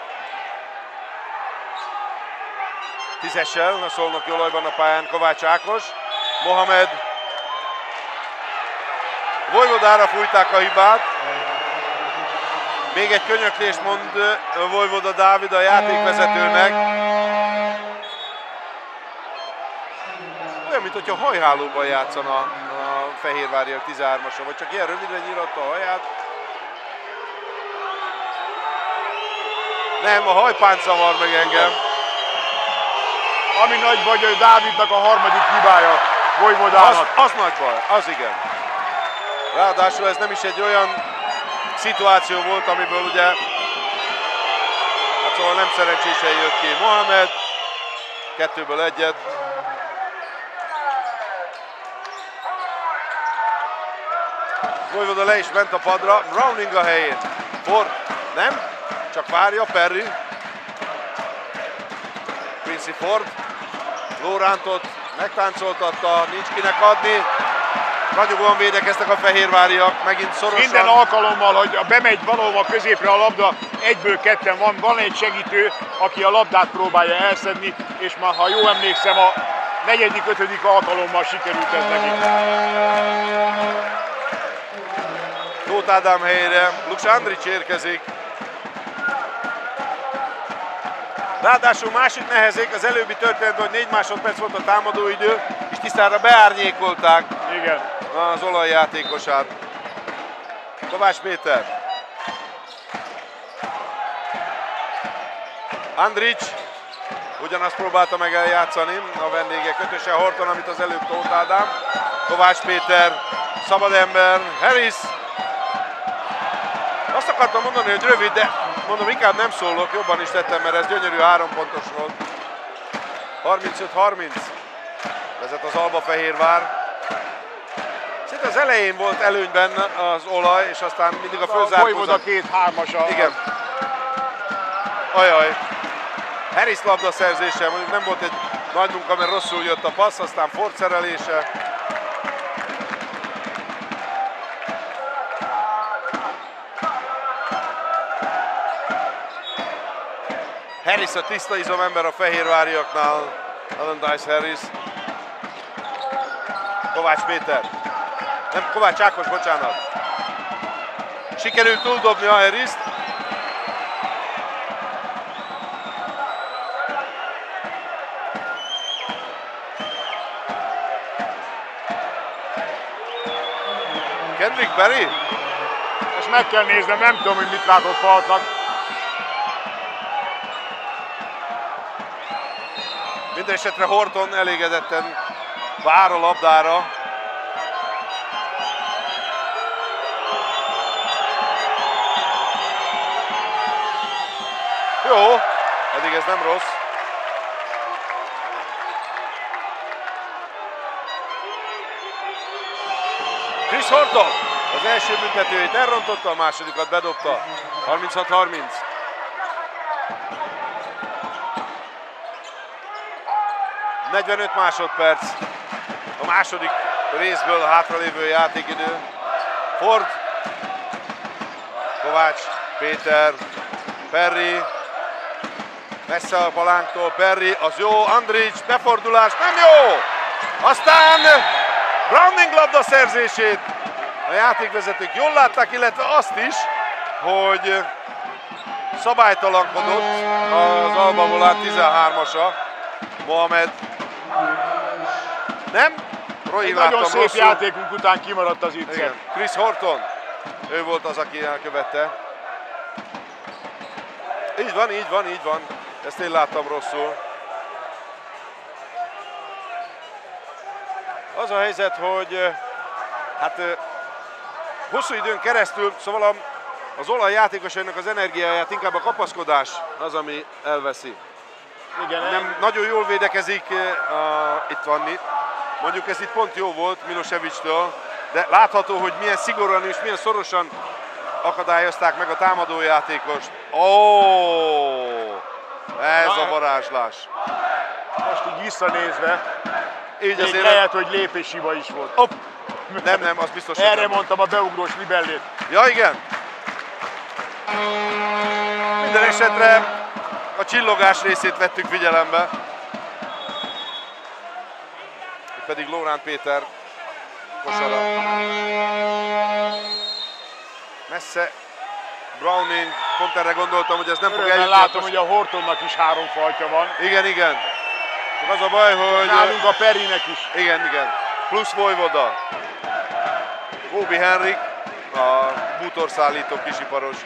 Speaker 1: 10-essel a Szolnoki olajban a pályán Kovács Ákos. Mohamed. Vojvodára fújták a hibát. Még egy könyöklést mond Vojvoda Dávid a játékvezetőnek. Olyan, mintha hajhálóban játszana a Fehérváriak 13-ason, vagy csak ilyen rövidre nyíratta a haját. Nem, a hajpánt zavar meg engem.
Speaker 2: Ami nagy baj, hogy Dávidnak a harmadik hibája Vojvodának.
Speaker 1: Az nagy baj, az igen. Ráadásul ez nem is egy olyan szituáció volt, amiből ugye, hát szóval nem szerencsésen jött ki Mohamed. 2-ből 1-et. Vojvoda le is ment a padra, Browning a helyén. Ford nem, csak várja Perry. Quincy Ford. Lórántot megtáncoltatta, nincs kinek adni. Ragyogóan védekeztek a fehérváriak, megint szorosan.
Speaker 2: Minden alkalommal, hogy bemegy valahova középre a labda, egyből ketten van egy segítő, aki a labdát próbálja elszedni, és már ha jól emlékszem, a 4.-5. alkalommal sikerült ez neki.
Speaker 1: Tóth Ádám helyére Lux Andrić érkezik. Ráadásul másik nehezék, az előbbi történetben, hogy 4 másodperc volt a támadóidő, és tisztára beárnyékolták az olajjátékosát. Kovács Péter. Andrić ugyanazt próbálta meg eljátszani a vendégek ötöse Horton, amit az előbb Tóth Ádám. Kovács Péter, szabad ember, Harris. Azt akartam mondani, hogy rövid, de mondom, inkább nem szólok, jobban is tettem, mert ez gyönyörű 3 pontos volt. 35-30 vezet az Albafehérvár. Szinte az elején volt előnyben az olaj, és aztán mindig a fölzárkózat.
Speaker 2: Vojvoda 2-3-as.
Speaker 1: Igen. Ajaj. Harris labdaszerzése, mondjuk nem volt egy nagy munka, mert rosszul jött a passz, aztán Ford szerelése. Harris a tiszta izomember a fehérváriaknál. Allardyce Harris. Kovács Péter. Nem, Kovács Ákos, bocsánat. Sikerült túldobni a Harrist. Kendrick Berry?
Speaker 2: Ezt meg kell néznem, nem tudom, hogy mit látott faltnak.
Speaker 1: Minden esetre Horton elégedetten vár a labdára. Jó, eddig ez nem rossz. Chris Horton az első büntetőjét elrontotta, a másodikat bedobta. 36-30. ...45 másodperc a második részből a hátralévő játékidő. Ford, Kovács, Péter, Perry, messze a palánktól, Perry, az jó, Andrić, befordulás, nem jó! Aztán Browning labda szerzését a játékvezetők jól látták, illetve azt is, hogy szabálytalankodott az Alba Volán 13-asa, Mohamed. Nem? Roy,
Speaker 2: egy nagyon szép
Speaker 1: rosszul.
Speaker 2: játékunk után kimaradt az itt.
Speaker 1: Igen. Chris Horton, ő volt az, aki elkövette. Így van, így van, így van. Ezt én láttam rosszul. Az a helyzet, hogy hát hosszú időn keresztül, szóval az olaj játékosainak az energiáját inkább a kapaszkodás az, ami elveszi.
Speaker 2: Igen,
Speaker 1: Nem nagyon jól védekezik, itt van, mondjuk ez itt pont jó volt Miloševićtől, de látható, hogy milyen szigorúan és milyen szorosan akadályozták meg a támadójátékost. Ó, ez a varázslás.
Speaker 2: Most így visszanézve,
Speaker 1: Így
Speaker 2: még lehet, hogy lépéshiba is volt.
Speaker 1: Hopp. Nem, az biztos, hogy
Speaker 2: Erre
Speaker 1: nem.
Speaker 2: mondtam a beugrós libellét.
Speaker 1: Ja, igen. Minden esetre a csillogás részét vettük figyelembe. Itt pedig Lórán Péter kosara. Messze Browning, pont erre gondoltam, hogy ez nem fog eljutni.
Speaker 2: Látom, hogy a Hortonnak is 3 faltja van.
Speaker 1: Igen, igen. Az a baj, hogy...
Speaker 2: Nálunk a Perrynek is.
Speaker 1: Igen, igen. Plusz Vojvoda. Bobby Henrik, a bútorszállító kisiparos.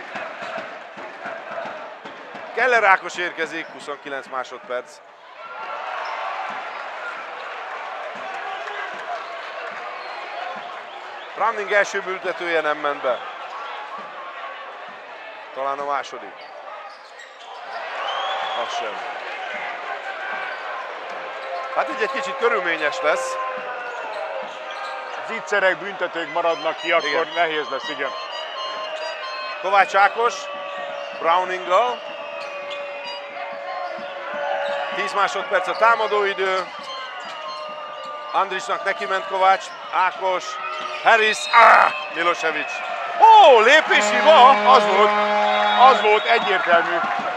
Speaker 1: Keller Ákos érkezik, 29 másodperc. Browning első büntetője nem ment be. Talán a második. Az sem. Hát így egy kicsit körülményes lesz.
Speaker 2: Zicserek, büntetők maradnak ki, akkor
Speaker 1: igen.
Speaker 2: Nehéz lesz, igen.
Speaker 1: Kovács Ákos, Browninggal. 10 másodperc a támadóidő. Andrićnak neki ment Kovács, Ákos, Harris, Milošević. Ó, lépéshiba!
Speaker 2: Az volt egyértelmű.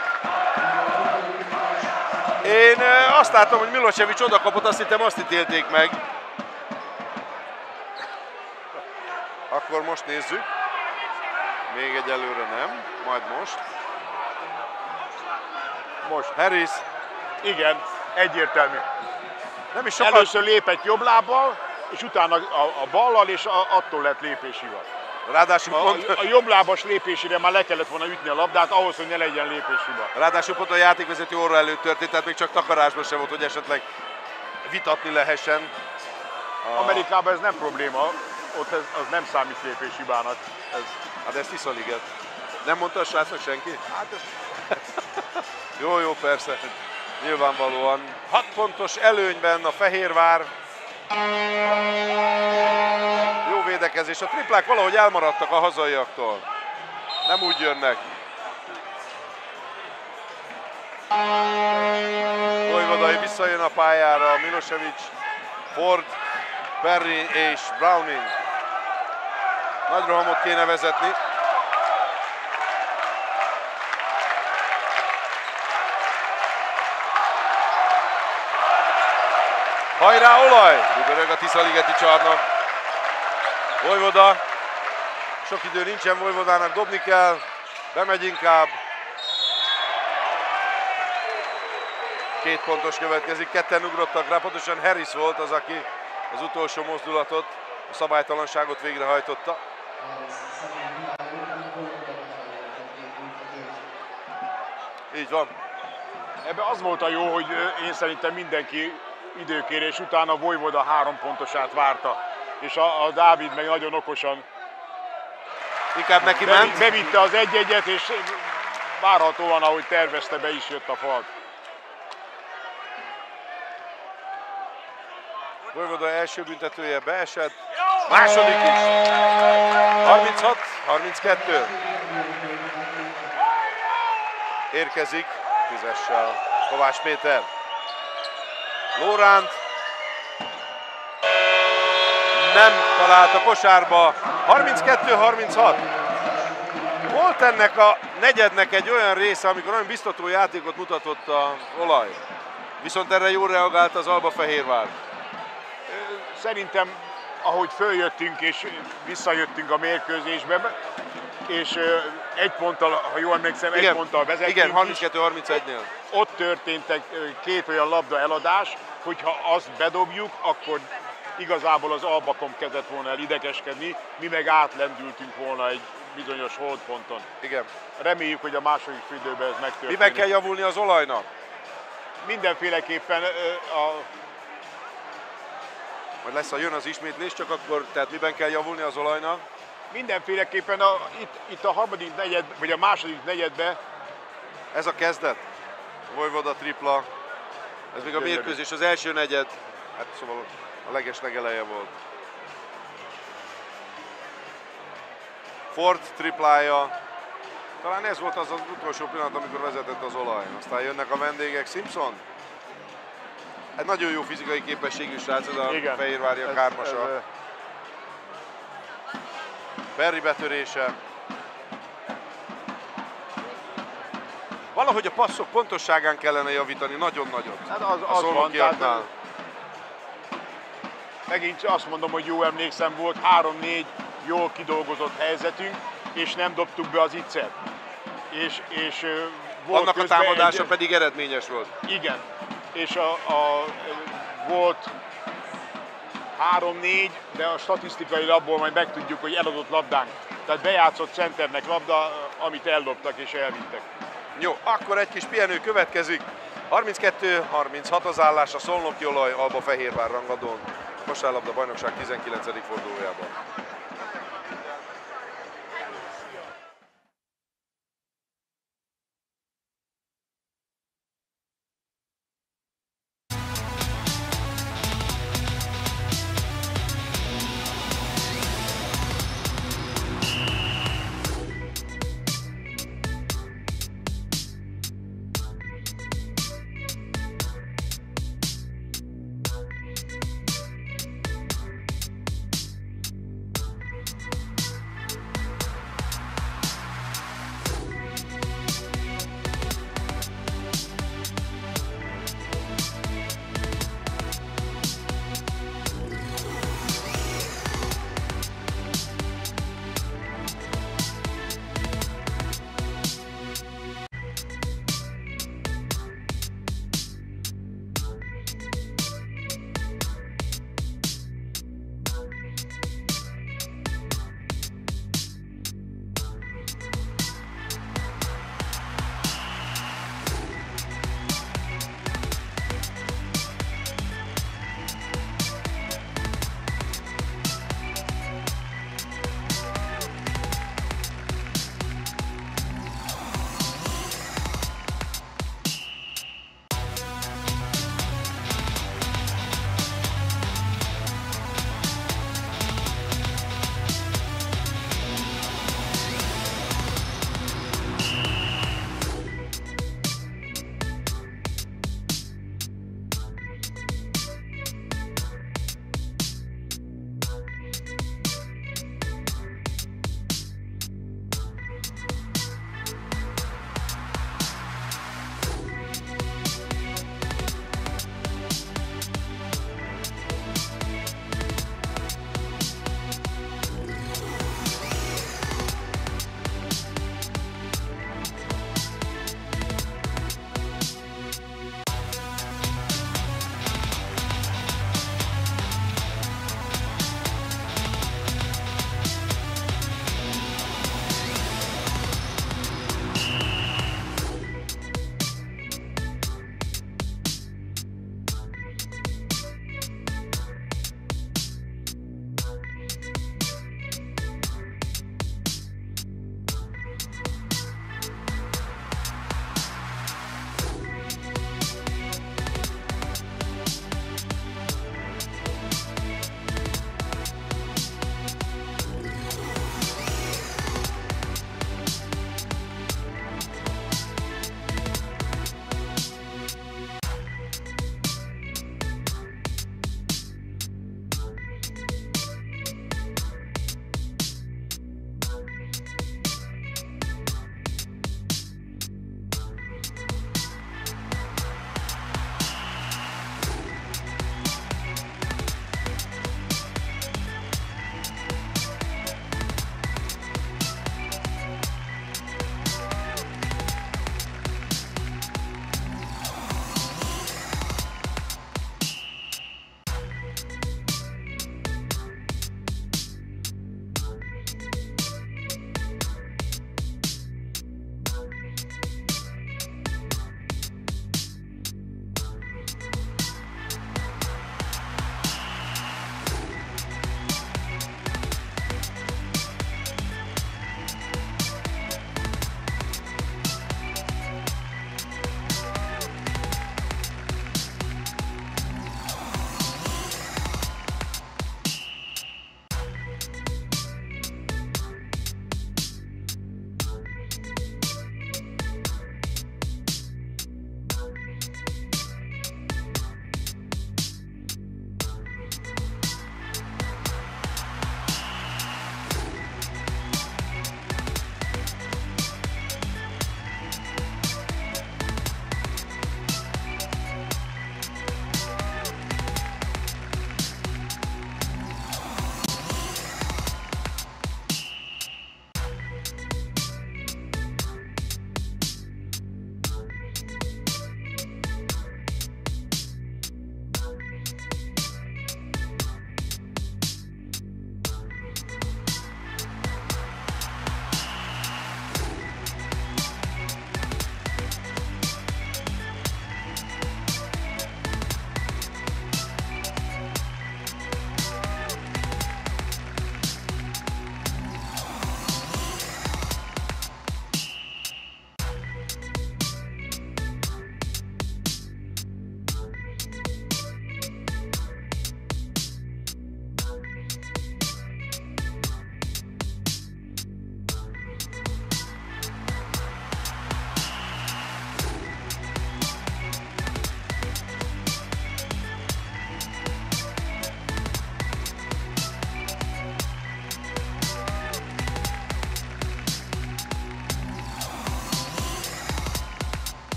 Speaker 1: Én azt látom, hogy Milošević odakapott, azt hittem, azt ítélték meg. Akkor most nézzük. Még egyelőre nem, majd most.
Speaker 2: Most.
Speaker 1: Harris.
Speaker 2: Igen, egyértelmű.
Speaker 1: Nem is sokat.
Speaker 2: Először lépett jobb lábbal, és utána a ballal, és attól lett lépéshiba.
Speaker 1: Ráadásul
Speaker 2: a jobb lábas lépésére már le kellett volna ütni a labdát, ahhoz, hogy ne legyen lépéshiba.
Speaker 1: Ráadásul pont a játékvezető orra előtt történt, tehát még csak takarásban sem volt, hogy esetleg vitatni lehessen.
Speaker 2: Amerikában ez nem probléma, ott az nem számít lépéshibának.
Speaker 1: Hát ezt iszaliget. Nem mondta a srácnak senki?
Speaker 2: Hát ez...
Speaker 1: Jó, persze. Nyilvánvalóan. 6 pontos előnyben a Fehérvár. Jó védekezés. A triplák valahogy elmaradtak a hazaiaktól. Nem úgy jönnek. Vojvodai visszajön a pályára. Milošević, Ford, Perry és Browning. Nagy rohamot kéne vezetni. Hajrá Olaj! Dübörög a Tiszaligeti csarnok. Vojvoda. Sok idő nincsen, Vojvodának dobni kell. Bemegy inkább. 2 pontos következik, ketten ugrottak rá, pontosan Harris volt az, aki az utolsó mozdulatot, a szabálytalanságot végrehajtotta. Így van.
Speaker 2: Ebben az volt a jó, hogy én szerintem mindenki időkérés után a Vojvoda 3 pontosát várta. És a Dávid meg nagyon okosan
Speaker 1: Inkább neki ment.
Speaker 2: Bevitte az 1-1-et, és várhatóan, ahogy tervezte, be is jött a fal.
Speaker 1: Vojvoda első büntetője beesett, második is. 36-32. Érkezik tízessel Kovács Péter. Lóránt nem talált a kosárba. 32-36. Volt ennek a negyednek egy olyan része, amikor nagyon biztató játékot mutatott az Olaj. Viszont erre jól reagált az Albafehérvár.
Speaker 2: Szerintem, ahogy följöttünk és visszajöttünk a mérkőzésbe, és 1 ponttal, ha jól emlékszem, 1 ponttal vezettünk.
Speaker 1: Igen, 32-31-nél.
Speaker 2: Ott történtek 2 olyan labda eladás, hogyha azt bedobjuk, akkor igazából az Albakom kezdett volna el idegeskedni, mi meg átlendültünk volna egy bizonyos holdponton.
Speaker 1: Igen.
Speaker 2: Reméljük, hogy a második félidőben ez megtörténik.
Speaker 1: Miben kell javulni az Olajnak?
Speaker 2: Mindenféleképpen
Speaker 1: Majd jön az ismétlés, csak akkor, tehát miben kell javulni az Olajnak?
Speaker 2: Mindenféleképpen itt a harmadik negyed, vagy a második negyedben.
Speaker 1: Ez a kezdet. Vojvoda tripla. Ez még a mérkőzés, az első negyed. Hát szóval a legeslegeleje volt. Ford triplája. Talán ez volt az utolsó pillanat, amikor vezetett az Olaj. Aztán jönnek a vendégek. Simpson. Egy nagyon jó fizikai képességű srác, ez a fehérváriak hármasa. Perry betörése. Valahogy a passzok pontosságán kellene javítani, nagyon-nagyon.
Speaker 2: Hát az van, tehát, megint azt mondom, hogy jó emlékszem, volt 3-4 jól kidolgozott helyzetünk, és nem dobtuk be az iccet. És volt
Speaker 1: annak a támadása pedig eredményes volt.
Speaker 2: Igen, és volt 3-4, de a statisztikai labból majd megtudjuk, hogy eladott labdánk. Tehát bejátszott centernek labda, amit elloptak és elvittek.
Speaker 1: Jó, akkor egy kis pihenő következik. 32-36 az állás a Szolnoki Olaj Albafehérvár rangadón. Kosárlabda bajnokság 19. fordulójában.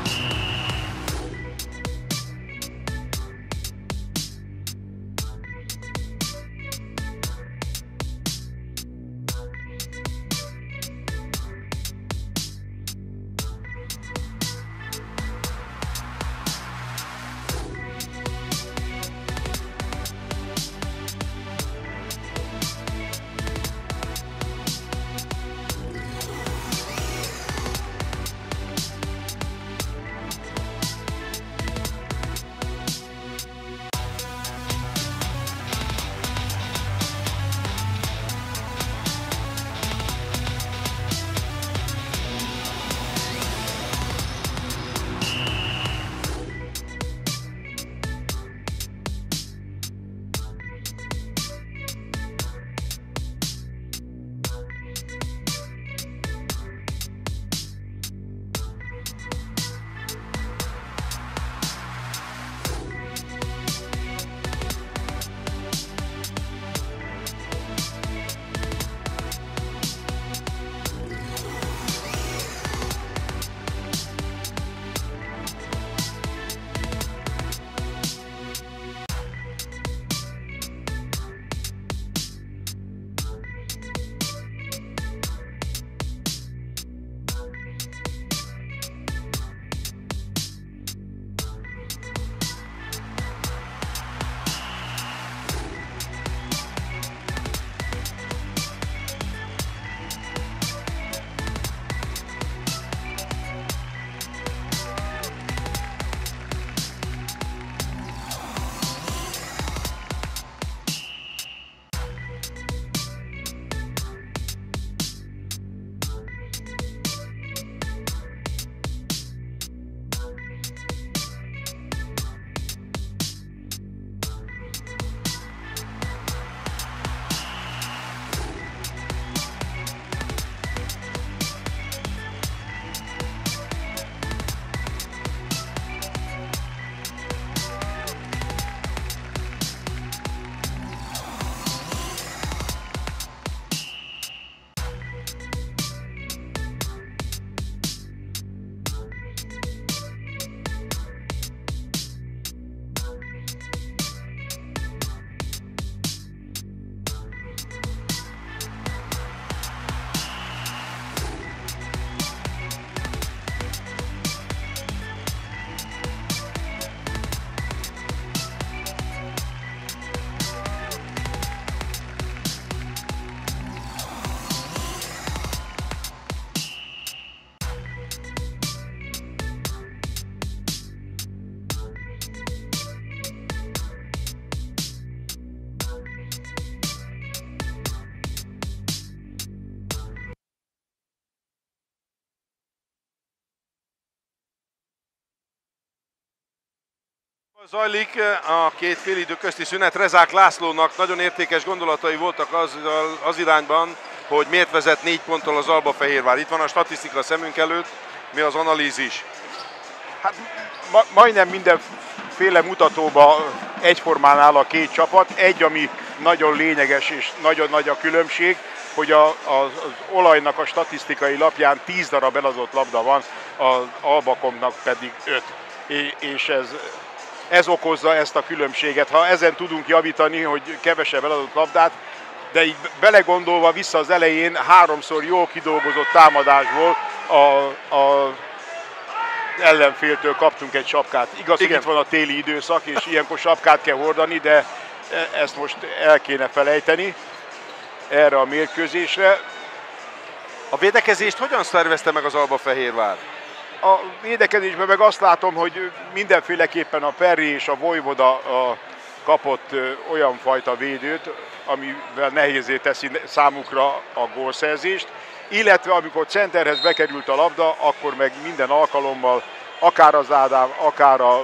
Speaker 1: Zajlik a két félidő közti szünet. Rezák Lászlónak nagyon értékes gondolatai voltak az irányban, hogy miért vezet 4 ponttal az Albafehérvár. Itt van a statisztika szemünk előtt, mi az analízis?
Speaker 2: Hát majdnem mindenféle mutatóban egyformán áll a két csapat. Egy, ami nagyon lényeges és nagyon nagy a különbség, hogy az Olajnak a statisztikai lapján 10 darab eladott labda van, az Albakomnak pedig 5. És ez okozza ezt a különbséget. Ha ezen tudunk javítani, hogy kevesebb eladott labdát, de így belegondolva vissza az elején 3-szor jól kidolgozott támadásból a ellenféltől kaptunk egy sapkát. Igaz, hogy itt van a téli időszak, és ilyenkor sapkát kell hordani, de ezt most el kéne felejteni erre a mérkőzésre.
Speaker 1: A védekezést hogyan szervezte meg az Albafehérvár?
Speaker 2: A védekezésben meg azt látom, hogy mindenféleképpen a Perry és a Vojvoda kapott olyan fajta védőt, amivel nehézé teszi számukra a gólszerzést, illetve amikor centerhez bekerült a labda, akkor meg minden alkalommal akár az Ádám, akár a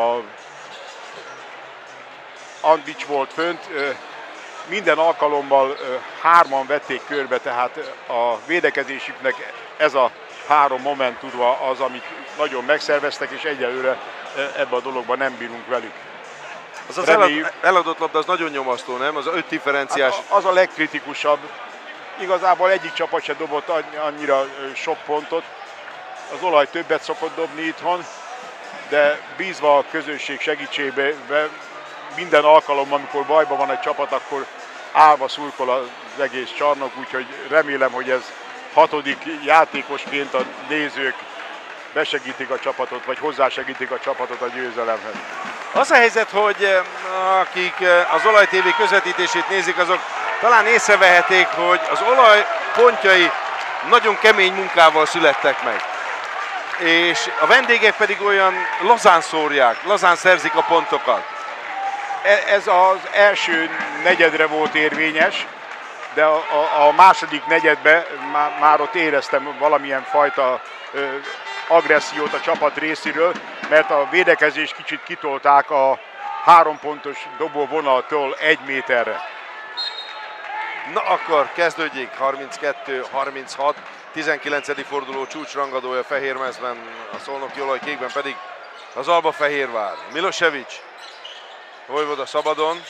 Speaker 2: Andvics volt fönt, minden alkalommal hárman vették körbe, tehát a védekezésüknek ez a 3 momentuma az, amit nagyon megszerveztek, és egyelőre ebbe a dologban nem bírunk velük.
Speaker 1: Az eladott labda az nagyon nyomasztó, nem? Az a 5 differenciás.
Speaker 2: Hát az a legkritikusabb. Igazából egyik csapat se dobott annyira sok pontot, az olaj többet szokott dobni itthon, de bízva a közönség segítségbe, minden alkalommal, amikor bajban van egy csapat, akkor állva szurkol az egész csarnok, úgyhogy remélem, hogy ez hatodik játékosként a nézők besegítik a csapatot, vagy hozzásegítik a csapatot a győzelemhez.
Speaker 1: Az a helyzet, hogy akik az Olaj TV közvetítését nézik, azok talán észrevehetik, hogy az olaj pontjai nagyon kemény munkával születtek meg. És a vendégek pedig olyan lazán szórják, lazán szerzik a pontokat.
Speaker 2: Ez az első negyedre volt érvényes, de a második negyedben már ott éreztem valamilyen fajta agressziót a csapat részéről, mert a védekezést kicsit kitolták a 3 pontos dobóvonaltól 1 méterre.
Speaker 1: Na akkor kezdődjék, 32-36, 19. forduló csúcsrangadója Fehérmezben, a Szolnoki Olaj, kékben pedig az Alba Fehérvár. Milosevic, Vojvoda szabadon.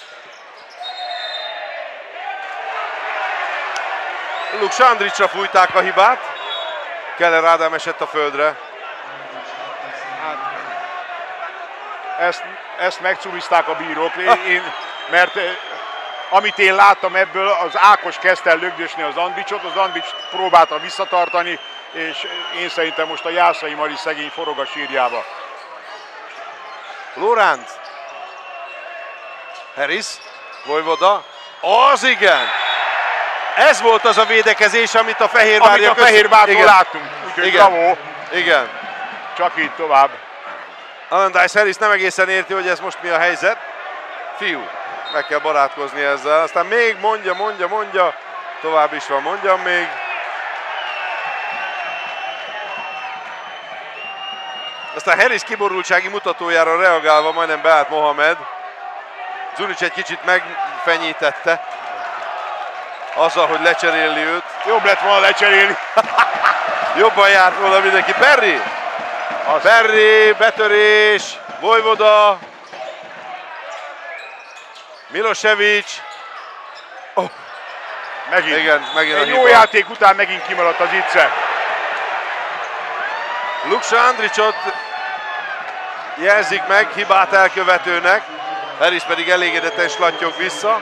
Speaker 1: Luksa Andrićra fújták a hibát. Keller Ádám esett a földre.
Speaker 2: Ezt megcumizták a bírók, mert amit én láttam ebből, az Ákos kezdte el lögdösni az Andrićot, az Andrić próbálta visszatartani, és én szerintem most a Jászai Mari szegény forog a sírjába.
Speaker 1: Loránc. Harris, Vojvoda. Az igen! Ez volt az a védekezés, amit a
Speaker 2: Fehérvártól láttunk. Úgyhogy
Speaker 1: igen.
Speaker 2: Bravo.
Speaker 1: Igen.
Speaker 2: Csak így tovább.
Speaker 1: Allardyce Harris nem egészen érti, hogy ez most mi a helyzet. Fiú, meg kell barátkozni ezzel. Aztán még mondja. Tovább is van, mondjam még. Aztán Harris kiborultsági mutatójára reagálva majdnem beállt Mohamed. Zunic egy kicsit megfenyítette. Azzal, hogy lecseréli őt.
Speaker 2: Jobb lett volna lecserélni.
Speaker 1: Jobban járt volna mindenki. Perry! Perry, betörés, Vojvoda, Milosevic. Oh.
Speaker 2: Megint.
Speaker 1: Igen, megint
Speaker 2: egy jó játék után megint kimaradt az Itze.
Speaker 1: Luksa Andrićot jelzik meg hibát elkövetőnek. Harris pedig elégedetten slattyog vissza.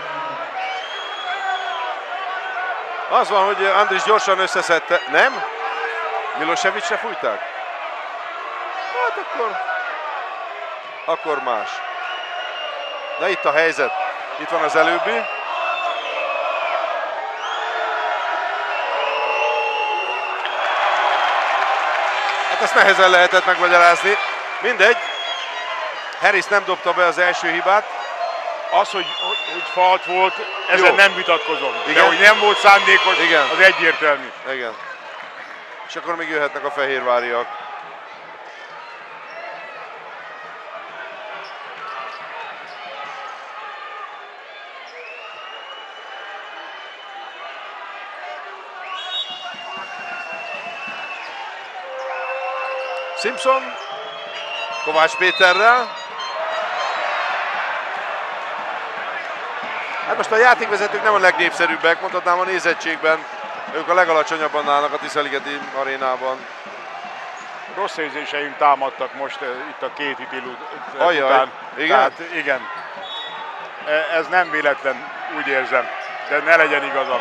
Speaker 1: Az van, hogy Andrić gyorsan összeszedte. Nem? Milosevicre fújták? Hát akkor más. De itt a helyzet. Itt van az előbbi. Hát ezt nehezen lehetett megmagyarázni. Mindegy. Harris nem dobta be az első hibát.
Speaker 2: Az, hogy fault volt, ezen nem vitatkozom.
Speaker 1: Igen.
Speaker 2: De hogy nem volt szándékos,
Speaker 1: igen,
Speaker 2: az egyértelmű.
Speaker 1: Igen. És akkor még jöhetnek a fehérváriak. Simpson, Kovács Péterrel. Hát most a játékvezetők nem a legnépszerűbbek, mondhatnám a nézettségben. Ők a legalacsonyabban állnak a Tiszaligeti arénában.
Speaker 2: Rossz érzéseim támadtak most itt a két ítél
Speaker 1: után. Igen?
Speaker 2: Tehát igen. Ez nem véletlen, úgy érzem. De ne legyen igazam.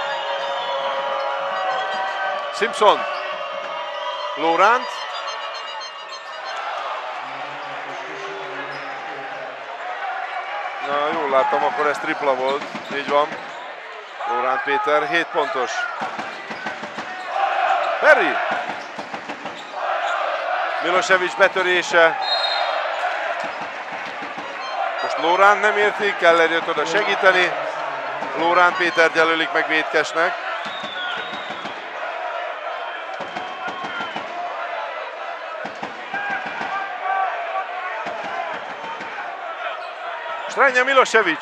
Speaker 1: Simpson. Loránc. Na, jól láttam, akkor ez tripla volt. Így van. Loránc Péter, 7 pontos. Perry. Milosevic betörése. Most Loránc nem érti, Keller jött oda segíteni. Loránc Péter jelölik meg vétkesnek. Stranja Milosevic.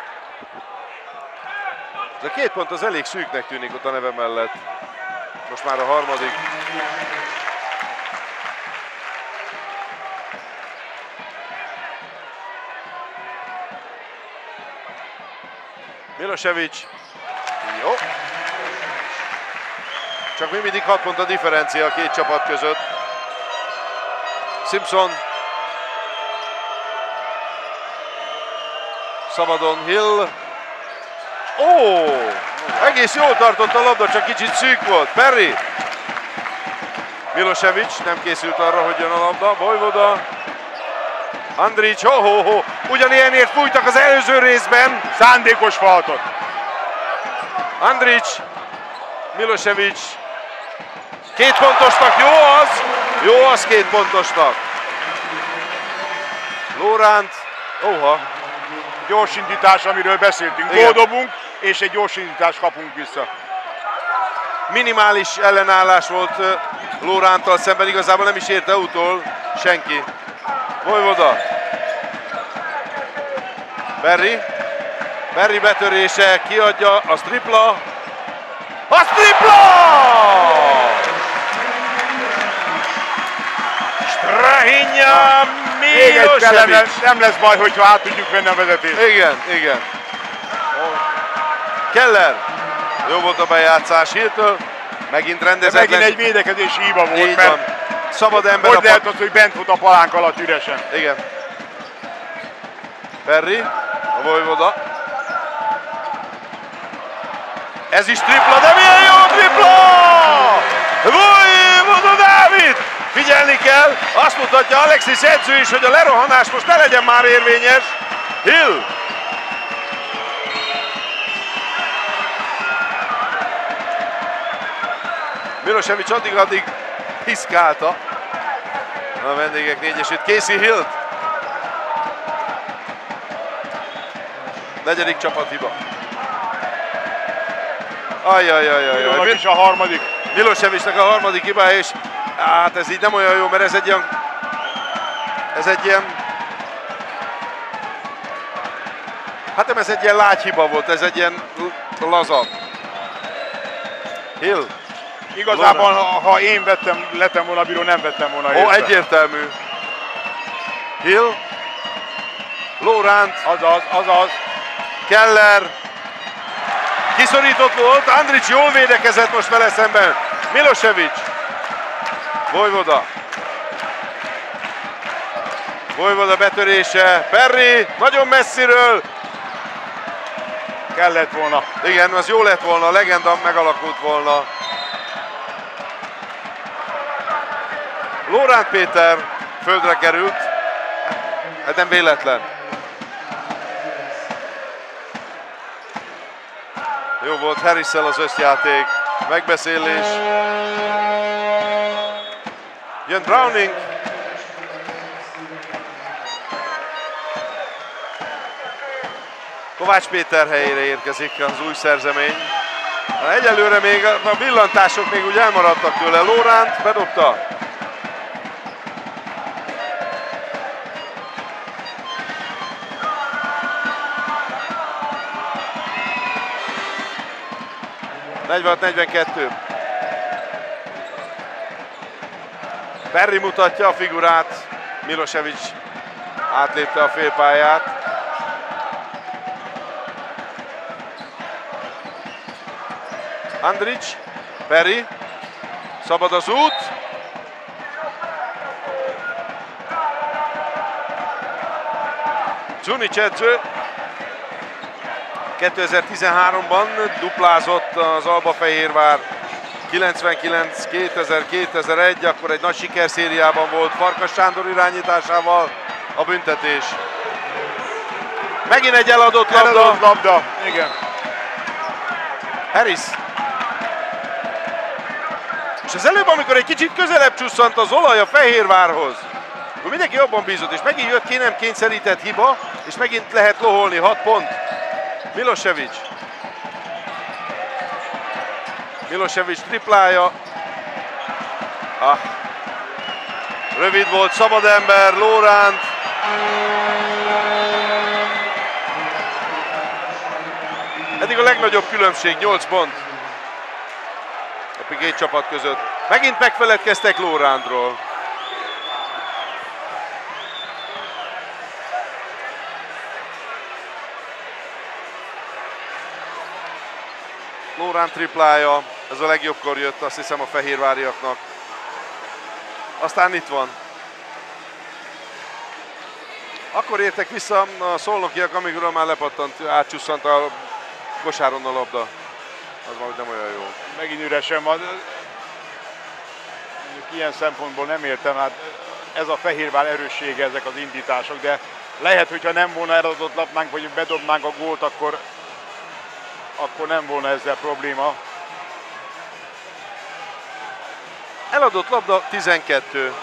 Speaker 1: Ez a 2 pont az elég szűknek tűnik ott a neve mellett. Most már a harmadik. Milosevic. Jó. Csak még mindig 6 pont a differencia a két csapat között. Simpson. Szabadon Hill. Ó! Egész jól tartott a labda, csak kicsit szűk volt. Perry. Milosevic nem készült arra, hogy jön a labda. Vojvoda. Andrić, ho-ho-ho. Ugyanilyenért fújtak az előző részben.
Speaker 2: Szándékos faltot.
Speaker 1: Andrić. Milosevic. 2 pontosnak, jó az! Jó az 2 pontosnak. Lóránt. Óha.
Speaker 2: Gyorsindítás, amiről beszéltünk. Góldobunk, és egy gyorsindítást kapunk vissza.
Speaker 1: Minimális ellenállás volt Lóránttal szemben, igazából nem is érte utol senki. Vojvoda. Perry. Perry betörése, kiadja, az tripla. Az tripla! Strahinja Milosevic.
Speaker 2: Nem lesz baj, hogyha át tudjuk venni a vezetést.
Speaker 1: Igen, igen. Keller. Jó volt a bejátszás Hilltől. Megint rendezetlen.
Speaker 2: Megint egy védekezési hiba volt,
Speaker 1: így
Speaker 2: mert
Speaker 1: van. Szabad ember.
Speaker 2: hogy lehet az, hogy bent fut a palánk alatt üresen.
Speaker 1: Igen. Perry. A Vojvoda. Ez is tripla, de milyen jó tripla! Vojvoda Dávid! Figyelni kell, azt mutatja Alexis edző is, hogy a lerohanás most ne legyen már érvényes. Hill. Milosevic addig piszkálta a vendégek négyesét. Casey Hillt. 4. csapathiba. Ajjajajajaj.
Speaker 2: És a harmadik.
Speaker 1: Milosevicnek a harmadik hibája, és hát ez így nem olyan jó, mert ez egy ilyen hát nem, ez egy ilyen lágy hiba volt, ez egy ilyen laza. Hill.
Speaker 2: Igazából, ha én lettem volna a bíró, nem vettem volna észre.
Speaker 1: Ó, egyértelmű. Hill. Lóránt.
Speaker 2: Azaz.
Speaker 1: Keller. Kiszorított volt, Andrić jól védekezett most vele szemben. Milosevic. Vojvoda. Vojvoda betörése. Perry, nagyon messziről.
Speaker 2: Kellett volna.
Speaker 1: Igen, az jó lett volna, a legenda megalakult volna. Lóránt Péter földre került. Hát nem véletlen. Jó volt Harris-szel az összjáték. Megbeszélés. Jön Browning. Kovács Péter helyére érkezik az új szerzemény. Egyelőre még a villantások még úgy elmaradtak tőle. Lóránt bedobta. ...46-42. Perry mutatja a figurát. Milosevic átlépte a félpályát. Andrić, Perry, szabad az út. Dzsunić edző 2013-ban duplázott az Albafehérvár 99, 2000, 2001, akkor egy nagy sikerszériában volt Farkas Sándor irányításával a büntetés. Megint egy eladott labda.
Speaker 2: Igen.
Speaker 1: Harris. És az előbb, amikor egy kicsit közelebb csusszant az olaj a Fehérvárhoz, akkor mindenki jobban bízott, és megint jött ki nem kényszerített hiba, és megint lehet loholni, 6 pont. Milosevic. Milosevic triplája. Rövid volt, szabad ember, Lóránt. Eddig a legnagyobb különbség, 8 pont. A két csapat között. Megint megfeledkeztek Lórántról. Lóránt triplája, ez a legjobbkor jött, azt hiszem, a fehérváriaknak. Aztán itt van. Akkor értek vissza a szolnokiak, amikor már lepattant, átcsusszant a kosáron a labda. Az valahogy nem olyan jó.
Speaker 2: Megint üresen van. Ilyen szempontból nem értem, hát ez a Fehérvár erőssége, ezek az indítások, de lehet, hogyha nem volna eladott labdánk, vagy bedobnánk a gólt, akkor nem volna ezzel probléma.
Speaker 1: Eladott labda 12.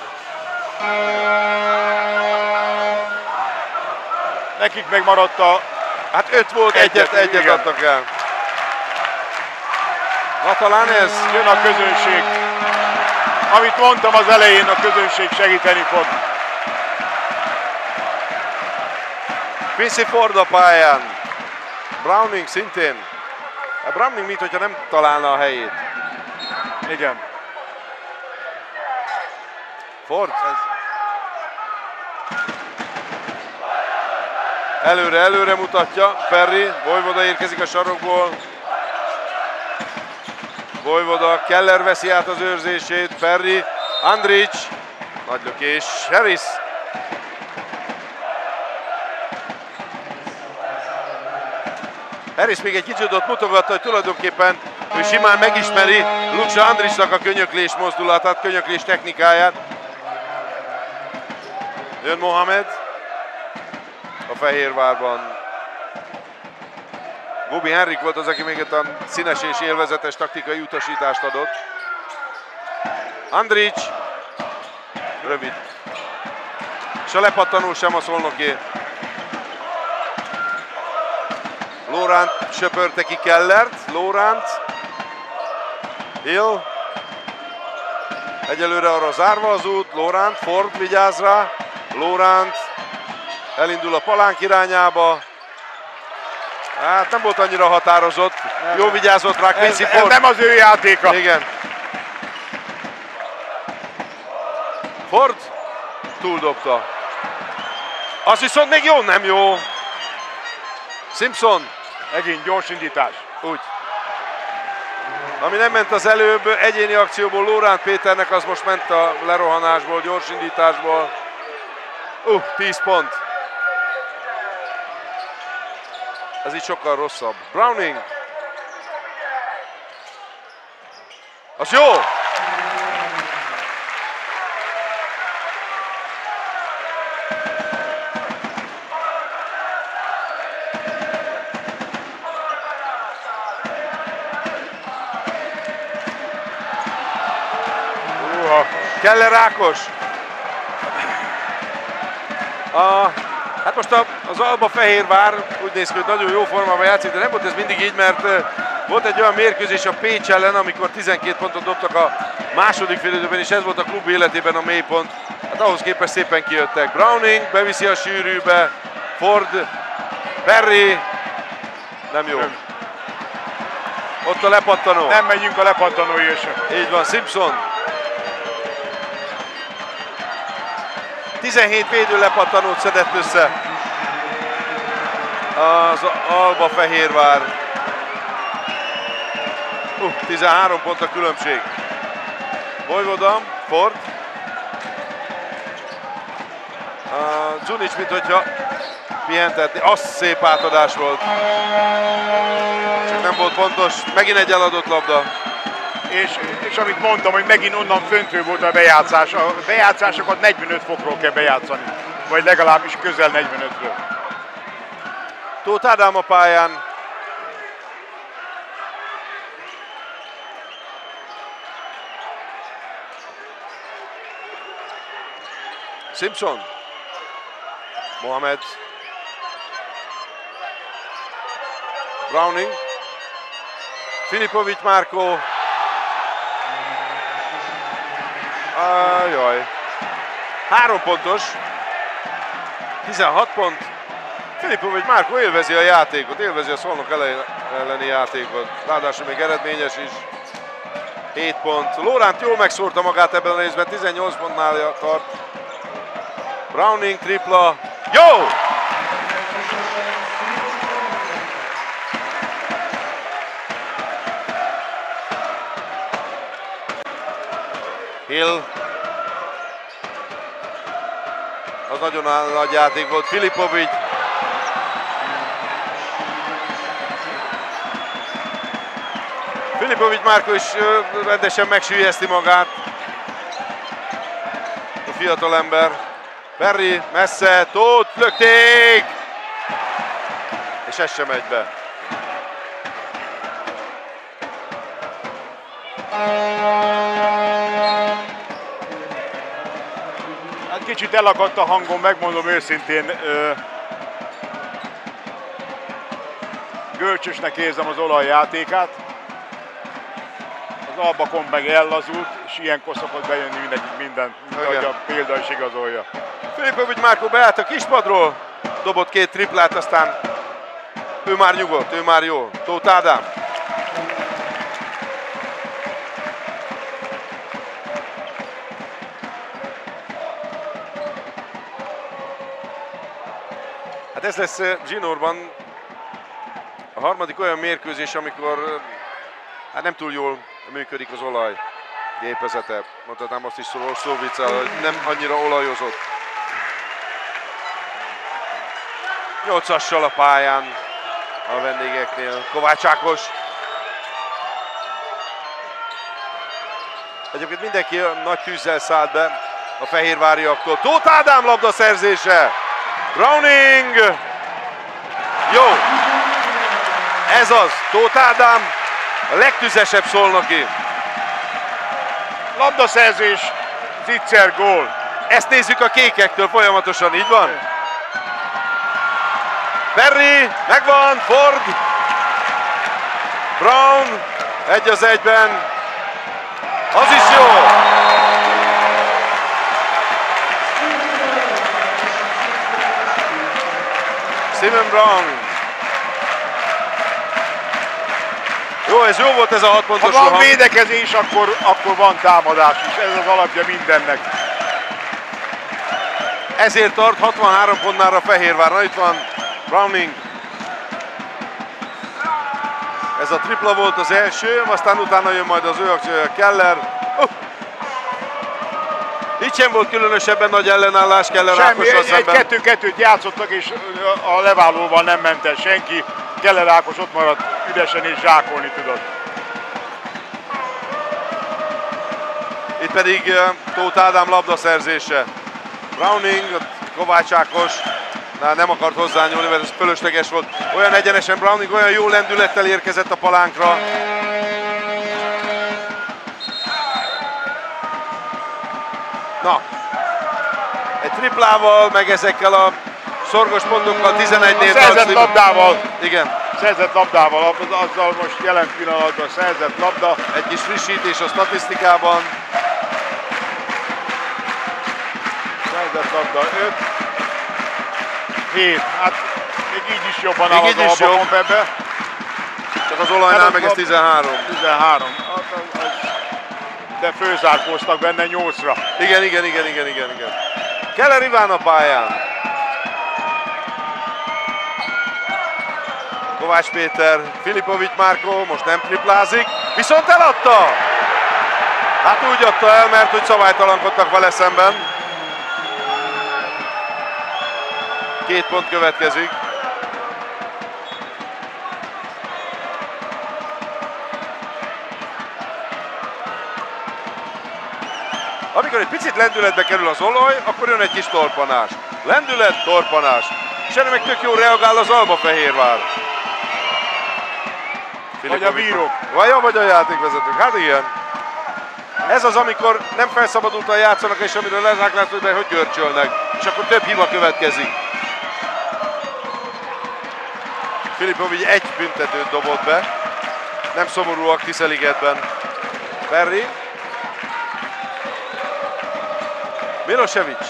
Speaker 2: Nekik megmaradt a...
Speaker 1: Hát 5 volt, egyet adtak el. Na talán ez?
Speaker 2: Jön a közönség. Amit mondtam az elején, a közönség segíteni fog.
Speaker 1: Quincy Ford a pályán. Browning szintén. A Browning mintha nem találna a helyét.
Speaker 2: Igen.
Speaker 1: Ford. Előre mutatja. Perry. Vojvoda érkezik a sarokból. Vojvoda. Keller veszi át az őrzését. Perry. Andrić. Nagy lökés. Harris. Harris még egy kicsit ott mutogatta, hogy tulajdonképpen ő simán megismeri Luka Andrićnak a könyöklés mozdulatát, könyöklés technikáját. Jön Mohamed a Fehérvárban. Bobby Henrik volt az, aki még itt a színes és élvezetes taktikai utasítást adott. Andrić. Rövid. És a lepattanó sem a szolnoké. Laurent söpörte ki Kellert. Laurent. Hill. Egyelőre arra zárva az út. Laurent. Ford vigyáz rá. Laurent. Elindul a palánk irányába. Hát nem volt annyira határozott. Jó vigyázott rá Quincy Ford.
Speaker 2: Ez nem az ő játéka.
Speaker 1: Igen. Ford túldobta. Az viszont még jó, nem jó. Simpson.
Speaker 2: Megint gyors indítás.
Speaker 1: Úgy. Ami nem ment az előbb, egyéni akcióból Laurent Péternek, az most ment a lerohanásból, gyors indításból. 10 pont. Ez így sokkal rosszabb. Browning. Az jó! Keller Ákos. Hát most az Alba Fehérvár úgy néz ki, hogy nagyon jó formában játszik, de nem volt ez mindig így, mert volt egy olyan mérkőzés a Pécs ellen, amikor 12 pontot dobtak a második félidőben, és ez volt a klub életében a mélypont. Hát ahhoz képest szépen kijöttek. Browning beviszi a sűrűbe, Ford, Perry, nem jó. Ott a lepattanó.
Speaker 2: Nem megyünk a lepattanói sem.
Speaker 1: Így van, Simpson. 17 védő lepattanót szedett össze az Alba Fehérvár. 13 pont a különbség. Vojvoda, Ford. Dzunic, mint hogyha pihentetni. Az szép átadás volt. Csak nem volt pontos. Megint egy eladott labda.
Speaker 2: És amit mondtam, hogy megint onnan föntről volt a bejátszás. A bejátszásokat 45 fokról kell bejátszani. Vagy legalábbis közel 45-ről.
Speaker 1: Tóth Ádám a pályán. Simpson. Mohamed. Browning. Filipovic Márkó. Jaj. 3 pontos. 16 pont. Filipovic Márkó élvezi a játékot, élvezi a Szolnok elleni játékot. Ráadásul még eredményes is. 7 pont. Laurent jól megszórta magát ebben a részben, 18 pontnál tart. Browning tripla. Jó! Hill. az nagyon nagy játék volt. Filipovic. Filipovic Márko is rendesen megsüllyeszti magát. A fiatal ember. Perry, messze, Tóth, lökték! És ez sem megy be.
Speaker 2: Hát kicsit elakadt a hangom, megmondom őszintén. Görcsösnek érzem az olajjátékát. Az Albakon meg ellazult, és ilyenkor szokott bejönni mindenki minden, ahogy a példa is igazolja.
Speaker 1: Filipovic Márko beállt a kispadról, dobott 2 triplát, aztán ő már nyugodt, ő már jó. Tóth Ádám. Hát ez lesz zsinórban a harmadik olyan mérkőzés, amikor hát nem túl jól működik az olaj gépezete. Mondhatnám azt is szó viccel, hogy nem annyira olajozott. 8-assal a pályán a vendégeknél. Kovács Ákos. Egyébként mindenki nagy tűzzel szállt be a fehérváriaktól. Tóth Ádám labdaszerzése. Browning. Jó. Ez az. Tóth Ádám a legtüzesebb szolnoki.
Speaker 2: Labdaszerzés, Zicser gól.
Speaker 1: Ezt nézzük a kékektől folyamatosan, így van? Perry, megvan, Ford. Brown, 1-1-ben. Az is jó. Simon Brown. Jó, ez jó volt ez a 6 pontos
Speaker 2: roham. Ha van
Speaker 1: roham.
Speaker 2: védekezés, akkor van támadás is. Ez az alapja mindennek.
Speaker 1: Ezért tart 63 pontnál a Fehérvár. Na, itt van Browning. Ez a tripla volt az első, aztán utána jön majd az ő akciója, Keller. Itt sem volt különösebben nagy ellenállás Keller Ákossal szemben.
Speaker 2: Egy 2-2-t játszottak, és a leválóval nem ment el senki. Keller Ákos ott maradt üdesen és zsákolni tudott.
Speaker 1: Itt pedig Tóth Ádám labdaszerzése. Browning, Kovács Ákos nem akart hozzányúlni, mert ez fölösleges volt. Olyan egyenesen Browning, olyan jó lendülettel érkezett a palánkra. Na, egy triplával, meg ezekkel a szorgos pontokkal 11-nél.
Speaker 2: Szerzett labdával.
Speaker 1: Igen.
Speaker 2: Szerzett labdával, azzal most jelen pillanatban szerzett labda.
Speaker 1: Egy kis frissítés a statisztikában.
Speaker 2: Szerzett labda 5. 7. Hát még így is jobban áll az Albakon ebbe.
Speaker 1: Csak az olajnál meg ez 13.
Speaker 2: 13. De főzárkóztak benne 8-ra.
Speaker 1: Igen. Keller Iván a pályán. Kovács Péter, Filipovic Márko most nem triplázik, viszont eladta! Hát úgy adta el, mert hogy szabálytalankodtak vele szemben. 2 pont következik. Amikor egy picit lendületbe kerül az olaj, akkor jön egy kis torpanás. Lendület, torpanás. És erre meg tök jól reagál az Albafehérvár.
Speaker 2: Vagy a bírók.
Speaker 1: Vagy a játékvezetők. Hát igen. Ez az, amikor nem felszabadultan játszanak, és amiről lezáklátszódik be, hogy görcsölnek. És akkor több hiba következik. Filipovic egy büntetőt dobott be. Nem szomorúak Tiszeligetben. Perry. Milosevic.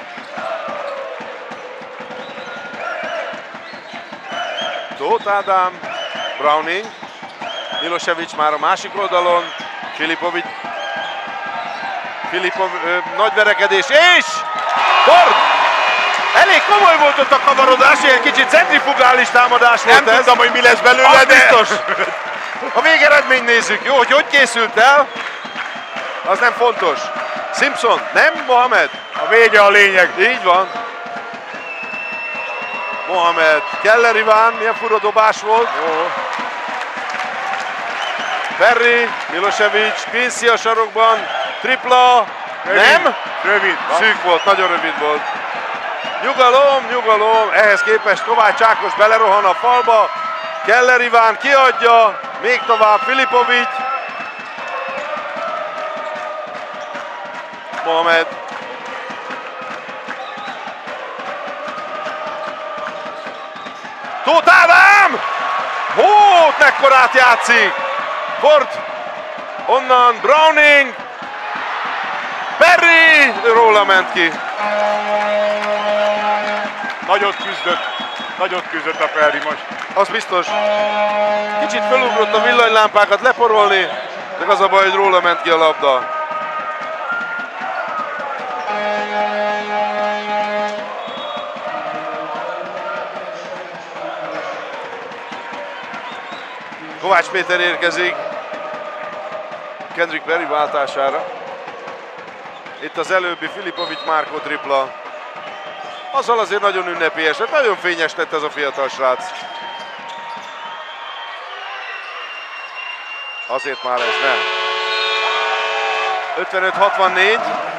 Speaker 1: Tóth Ádám. Browning. Milosevic már a másik oldalon. Filipovic. Nagy verekedés, és Ford! Elég komoly volt ott a kavarodás, ilyen kicsit centrifugális támadás volt.
Speaker 2: Nem tudtam, hogy mi lesz belőle,
Speaker 1: az biztos. A végeredményt nézzük, jó, hogy készült el, az nem fontos. Simpson, nem Mohamed.
Speaker 2: A vége a lényeg.
Speaker 1: Így van. Mohamed, Keller Iván, milyen fura dobás volt.
Speaker 2: Jó.
Speaker 1: Perry, Milosevic, Quincy a sarokban, tripla,
Speaker 2: Rövid.
Speaker 1: nem?
Speaker 2: Rövid.
Speaker 1: Szűk volt, nagyon rövid volt. Nyugalom, nyugalom, ehhez képest Kovács Ákos belerohan a falba, Keller Iván kiadja, még tovább Filipovic. Mohamed. Tóth Ádám! Hú, mekkorát játszik! Ford, onnan Browning, Perry, róla ment ki.
Speaker 2: Nagyot küzdött a Perry most.
Speaker 1: Az biztos. Kicsit felugrott a villanylámpákat leporolni, de az a baj, hogy róla ment ki a labda. Kovács Péter érkezik Kendrick Perry váltására. Itt az előbbi Filipovic Márkó tripla. Azzal azért nagyon ünnepélyes, nagyon fényes lett ez a fiatal srác. Azért már ez nem. 55-64.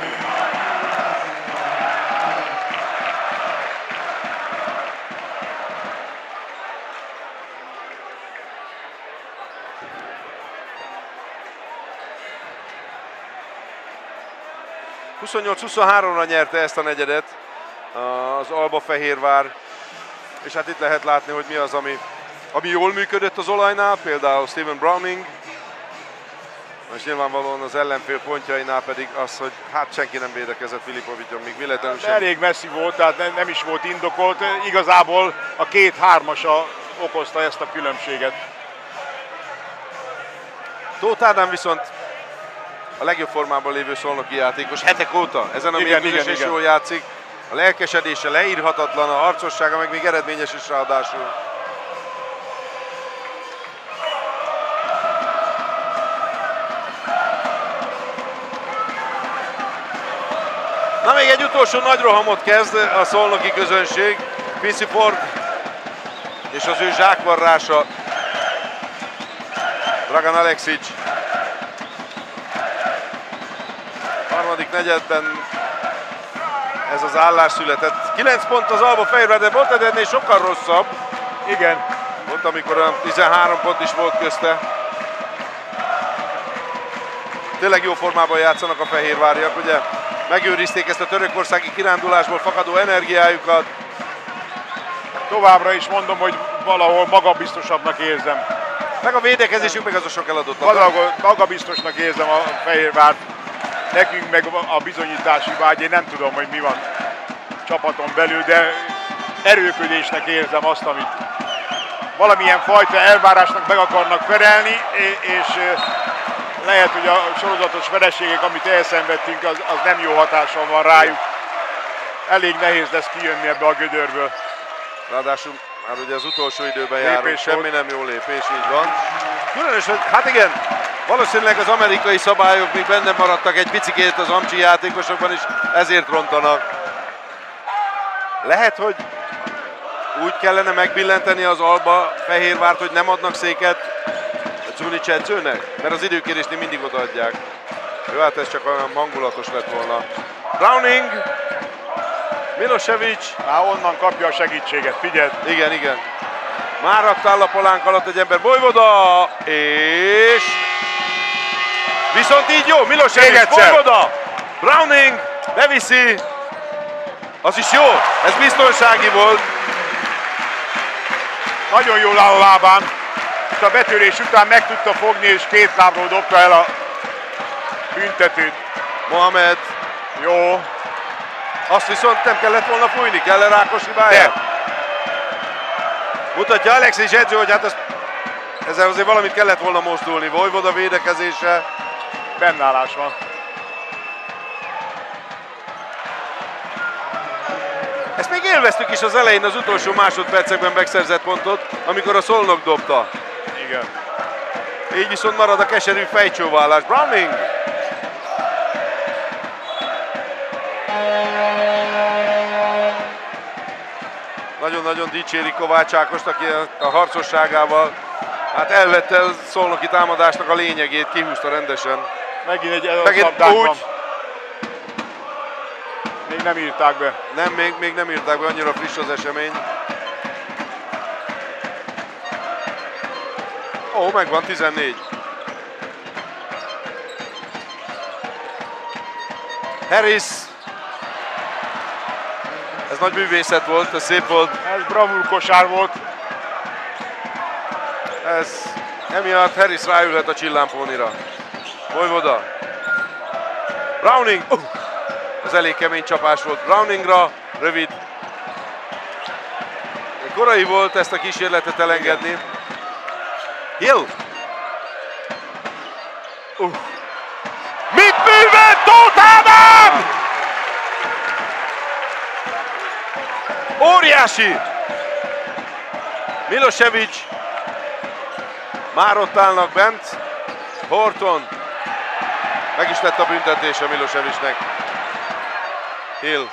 Speaker 1: ...28-23-ra nyerte ezt a negyedet az Alba-Fehérvár, és hát itt lehet látni, hogy mi az, ami jól működött az olajnál, például Steven Browning, és nyilvánvalóan az ellenfél pontjainál pedig az, hogy hát senki nem védekezett Filipovicson, még véletlenül sem.
Speaker 2: Elég messzi volt, tehát nem is volt indokolt, igazából a két hármasa okozta ezt a különbséget.
Speaker 1: Tóth Ádám viszont a legjobb formában lévő szolnoki játékos hetek óta, ezen a mérkőzésen is jól játszik. A lelkesedése leírhatatlan, a harcossága meg még eredményes is ráadásul. Na még egy utolsó nagy rohamot kezd a szolnoki közönség. Quincy Ford és az ő zsákvarrása. Dragan Aleksic. Harmadik negyedben ez az állás született. 9 pont az Alba-Fehérvár, de volt ennél sokkal rosszabb.
Speaker 2: Igen.
Speaker 1: Volt, amikor a 13 pont is volt közte. Tényleg jó formában játszanak a fehérváriak, ugye? Megőrizték ezt a törökországi kirándulásból fakadó energiájukat.
Speaker 2: Továbbra is mondom, hogy valahol magabiztosabbnak érzem.
Speaker 1: Meg a védekezésük, meg az a sok eladott.
Speaker 2: Valahol magabiztosnak érzem a Fehérvárt. Nekünk meg a bizonyítási vágy, én nem tudom, hogy mi van csapaton belül, de erőködésnek érzem azt, amit valamilyen fajta elvárásnak meg akarnak felelni, és lehet, hogy a sorozatos vereségek, amit elszenvedtünk, az nem jó hatással van rájuk. Elég nehéz lesz kijönni ebbe a gödörből.
Speaker 1: Ráadásul már ugye az utolsó időben járunk, semmi nem jó lépés, így van. Különös, hogy hát igen, valószínűleg az amerikai szabályok még benne maradtak egy picikét az amcsi játékosokban is, ezért rontanak. Lehet, hogy úgy kellene megbillenteni az Alba-Fehérvárt, hogy nem adnak széket Cunic edzőnek? Mert az időkérésnél mindig odaadják. Jó, hát ez csak olyan hangulatos lett volna. Browning, Milosevic.
Speaker 2: Már onnan kapja a segítséget, figyeld.
Speaker 1: Igen, igen. Már adtál a palánk alatt egy ember, Vojvoda, és... Viszont így jó, Milosevic, Vojvoda, Browning, beviszi. Az is jó, ez biztonsági volt.
Speaker 2: Nagyon jól áll a lábán. Itt a betörés után meg tudta fogni, és két lábról dobta el a büntetőt.
Speaker 1: Mohamed.
Speaker 2: Jó.
Speaker 1: Azt viszont nem kellett volna fújni, Keller Ákos hibája. Mutatja Aleksic edző, hogy hát ezzel azért valamit kellett volna mozdulni. Vojvoda védekezése.
Speaker 2: Bennállás van.
Speaker 1: Ezt még élveztük is az elején, az utolsó másodpercekben megszerzett pontot, amikor a Szolnok dobta.
Speaker 2: Igen.
Speaker 1: Így viszont marad a keserű fejcsóválás. Browning. nagyon-nagyon dicséri Kovács Ákost, aki a harcosságával hát elvette a szolnoki támadásnak a lényegét, kihúzta rendesen.
Speaker 2: Megint egy labdánk van. Még nem írták be.
Speaker 1: Nem, még nem írták be, annyira friss az esemény. Ó, megvan, 14. Harris. Ez nagy művészet volt, ez szép volt.
Speaker 2: Ez bravúr kosár volt.
Speaker 1: Ez emiatt Harris ráülhet a csillámpónira. Vojvoda. Browning. Ez elég kemény csapás volt Browningra. Rövid. Korai volt ezt a kísérletet elengedni. Hill. Mit művelt Tóth Ádám? Óriási! Milosevic. Már ott állnak bent. Horton. Meg is lett a büntetése Milosevicnek. Hill.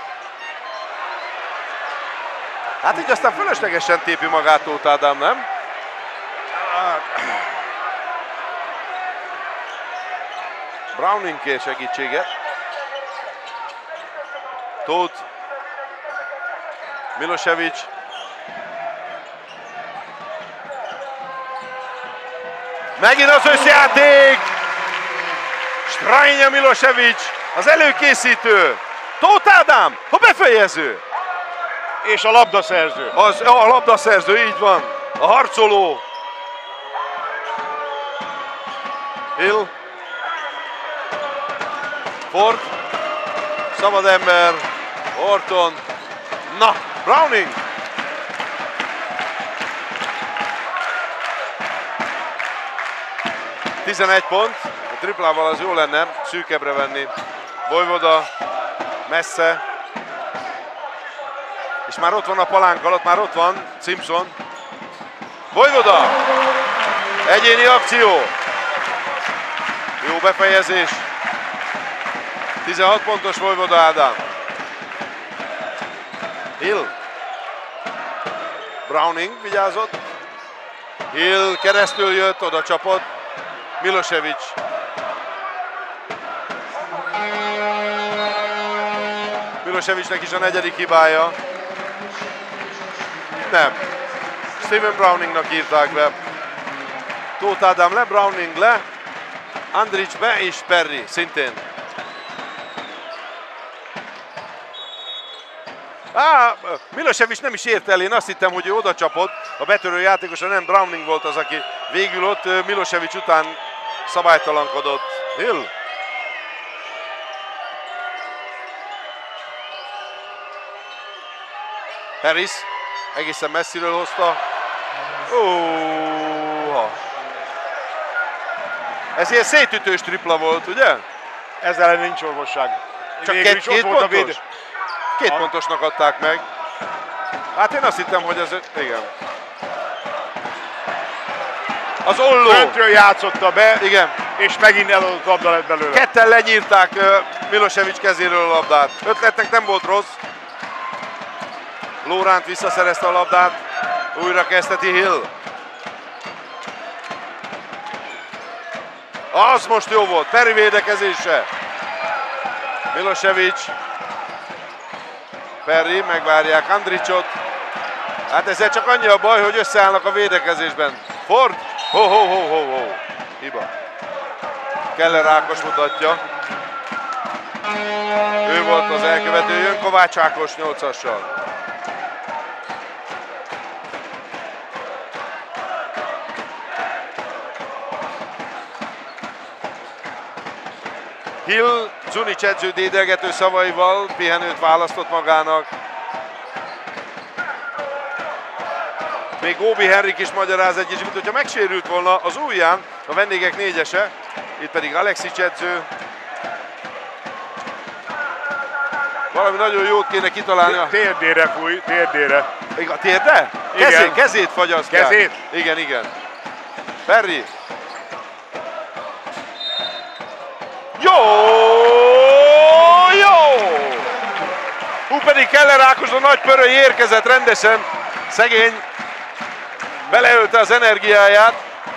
Speaker 1: Hát így aztán fölöslegesen tépi magát Tóth Ádám, nem? Browning kér segítséget. Tóth. Milosevic. Megint az összjáték! Strajnya Milosevic, az előkészítő. Tóth Ádám, a befejező.
Speaker 2: És a labdaszerző.
Speaker 1: A labdaszerző, így van. A harcoló. Hill. Ford. Szabad ember. Horton. Na, Browning. ...11 pont, a triplával az jó lenne, szűkebbre venni. Vojvoda, messze. És már ott van a palánk alatt, már ott van Simpson. Vojvoda! Egyéni akció. Jó befejezés. 16 pontos Vojvoda Ádám. Hill. Browning vigyázott. Hill keresztül jött, oda csapott. Milosevic. Milosevicnek is a negyedik hibája. Nem. Steven Browningnak írták be. Tóth Ádám le, Browning le. Andrić be és Perry szintén. Milosevic nem is ért el, én azt hittem, hogy ő oda csapott. A betörő játékosa nem Browning volt az, aki végül ott Milosevic után szabálytalankodott. Hill. Harris egészen messziről hozta. Ez ilyen szétütős tripla volt, ugye?
Speaker 2: Ezzel ellen nincs orvosság.
Speaker 1: Csak két pontos? Két pontosnak adták meg. Hát én azt hittem, hogy ez... Igen. Az Olló.
Speaker 2: Föntről játszotta be,
Speaker 1: igen.
Speaker 2: És megint eladott labda lett belőle.
Speaker 1: Ketten lenyírták Milosevic kezéről a labdát. Ötletnek nem volt rossz. Laurent visszaszerezte a labdát. Újra kezdheti Hill. Az most jó volt. Perry védekezése. Milosevic. Perry, megvárják Andrićot. Hát ezzel csak annyi a baj, hogy összeállnak a védekezésben. Ford. Hiba. Keller Ákos mutatja. Ő volt az elkövető. Jön Kovács Ákos 8-assal. Hill Zunic edző dédelgető szavaival pihenőt választott magának. Még Obi Henrik is magyaráz egy kicsit, hogyha megsérült volna az ujján, a vendégek négyese, itt pedig Aleksić edző. Valami nagyon jót kéne kitalálni.
Speaker 2: Térdére fúj, térdére.
Speaker 1: A térde? Kezét fagyasztják.
Speaker 2: Kezét?
Speaker 1: Igen. Perry. Jó! Hú, pedig Keller Ákos a nagy pöröly érkezett rendesen. Szegény beleölte az energiáját.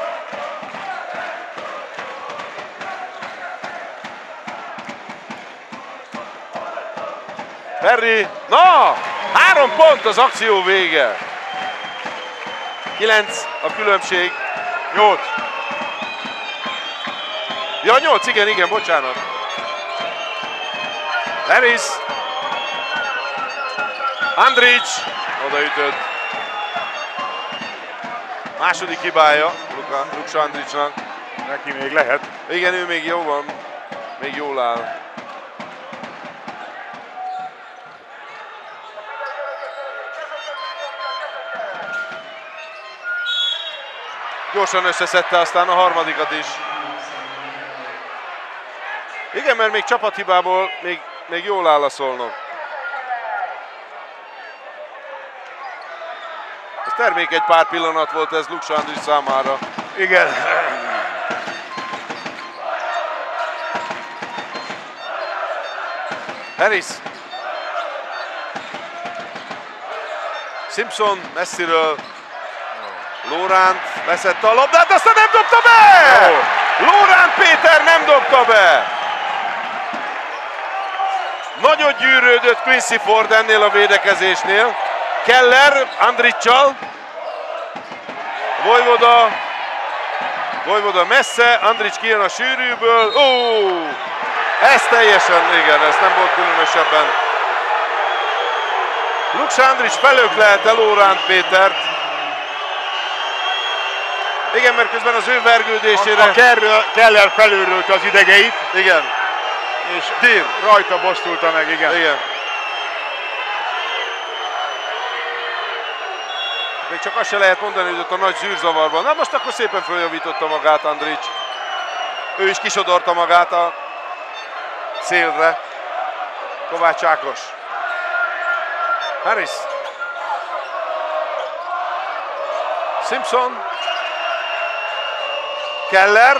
Speaker 1: Perry, na! 3 pont az akció vége. 9 a különbség.
Speaker 2: 8.
Speaker 1: Ja, 8, igen, bocsánat. Harris. Andrić odaütött. Második hibája Luksa Andrićnak.
Speaker 2: Neki még lehet.
Speaker 1: Igen, ő még jó van. Még jól áll. Gyorsan összeszedte aztán a harmadikat is. Igen, mert még csapathibából még jól áll a Szolnok. Ez termékeny pár pillanat volt ez Luksa Andrić számára.
Speaker 2: Igen.
Speaker 1: Harris. Simpson messziről. Lóránt veszette a labdát, aztán nem dobta be! Lóránt Péter nem dobta be! Nagyon gyűrődött Quincy Ford ennél a védekezésnél. Keller Andrićsal. Vojvoda messze, Andrić kijön a sűrűből. Ez teljesen, igen, ez nem volt különösebben. Luksa Andrić felöklelte Lóránt Pétert. Igen, mert közben az ő vergődésére...
Speaker 2: A Keller felőrölte az idegeit.
Speaker 1: Igen.
Speaker 2: És rajta bosszulta meg, igen.
Speaker 1: Igen. Még csak azt se lehet mondani, hogy ott a nagy zűrzavarban. Na most akkor szépen följavította magát Andrić. Ő is kisodorta magát a célre. Kovács Ákos. Harris. Simpson. Keller.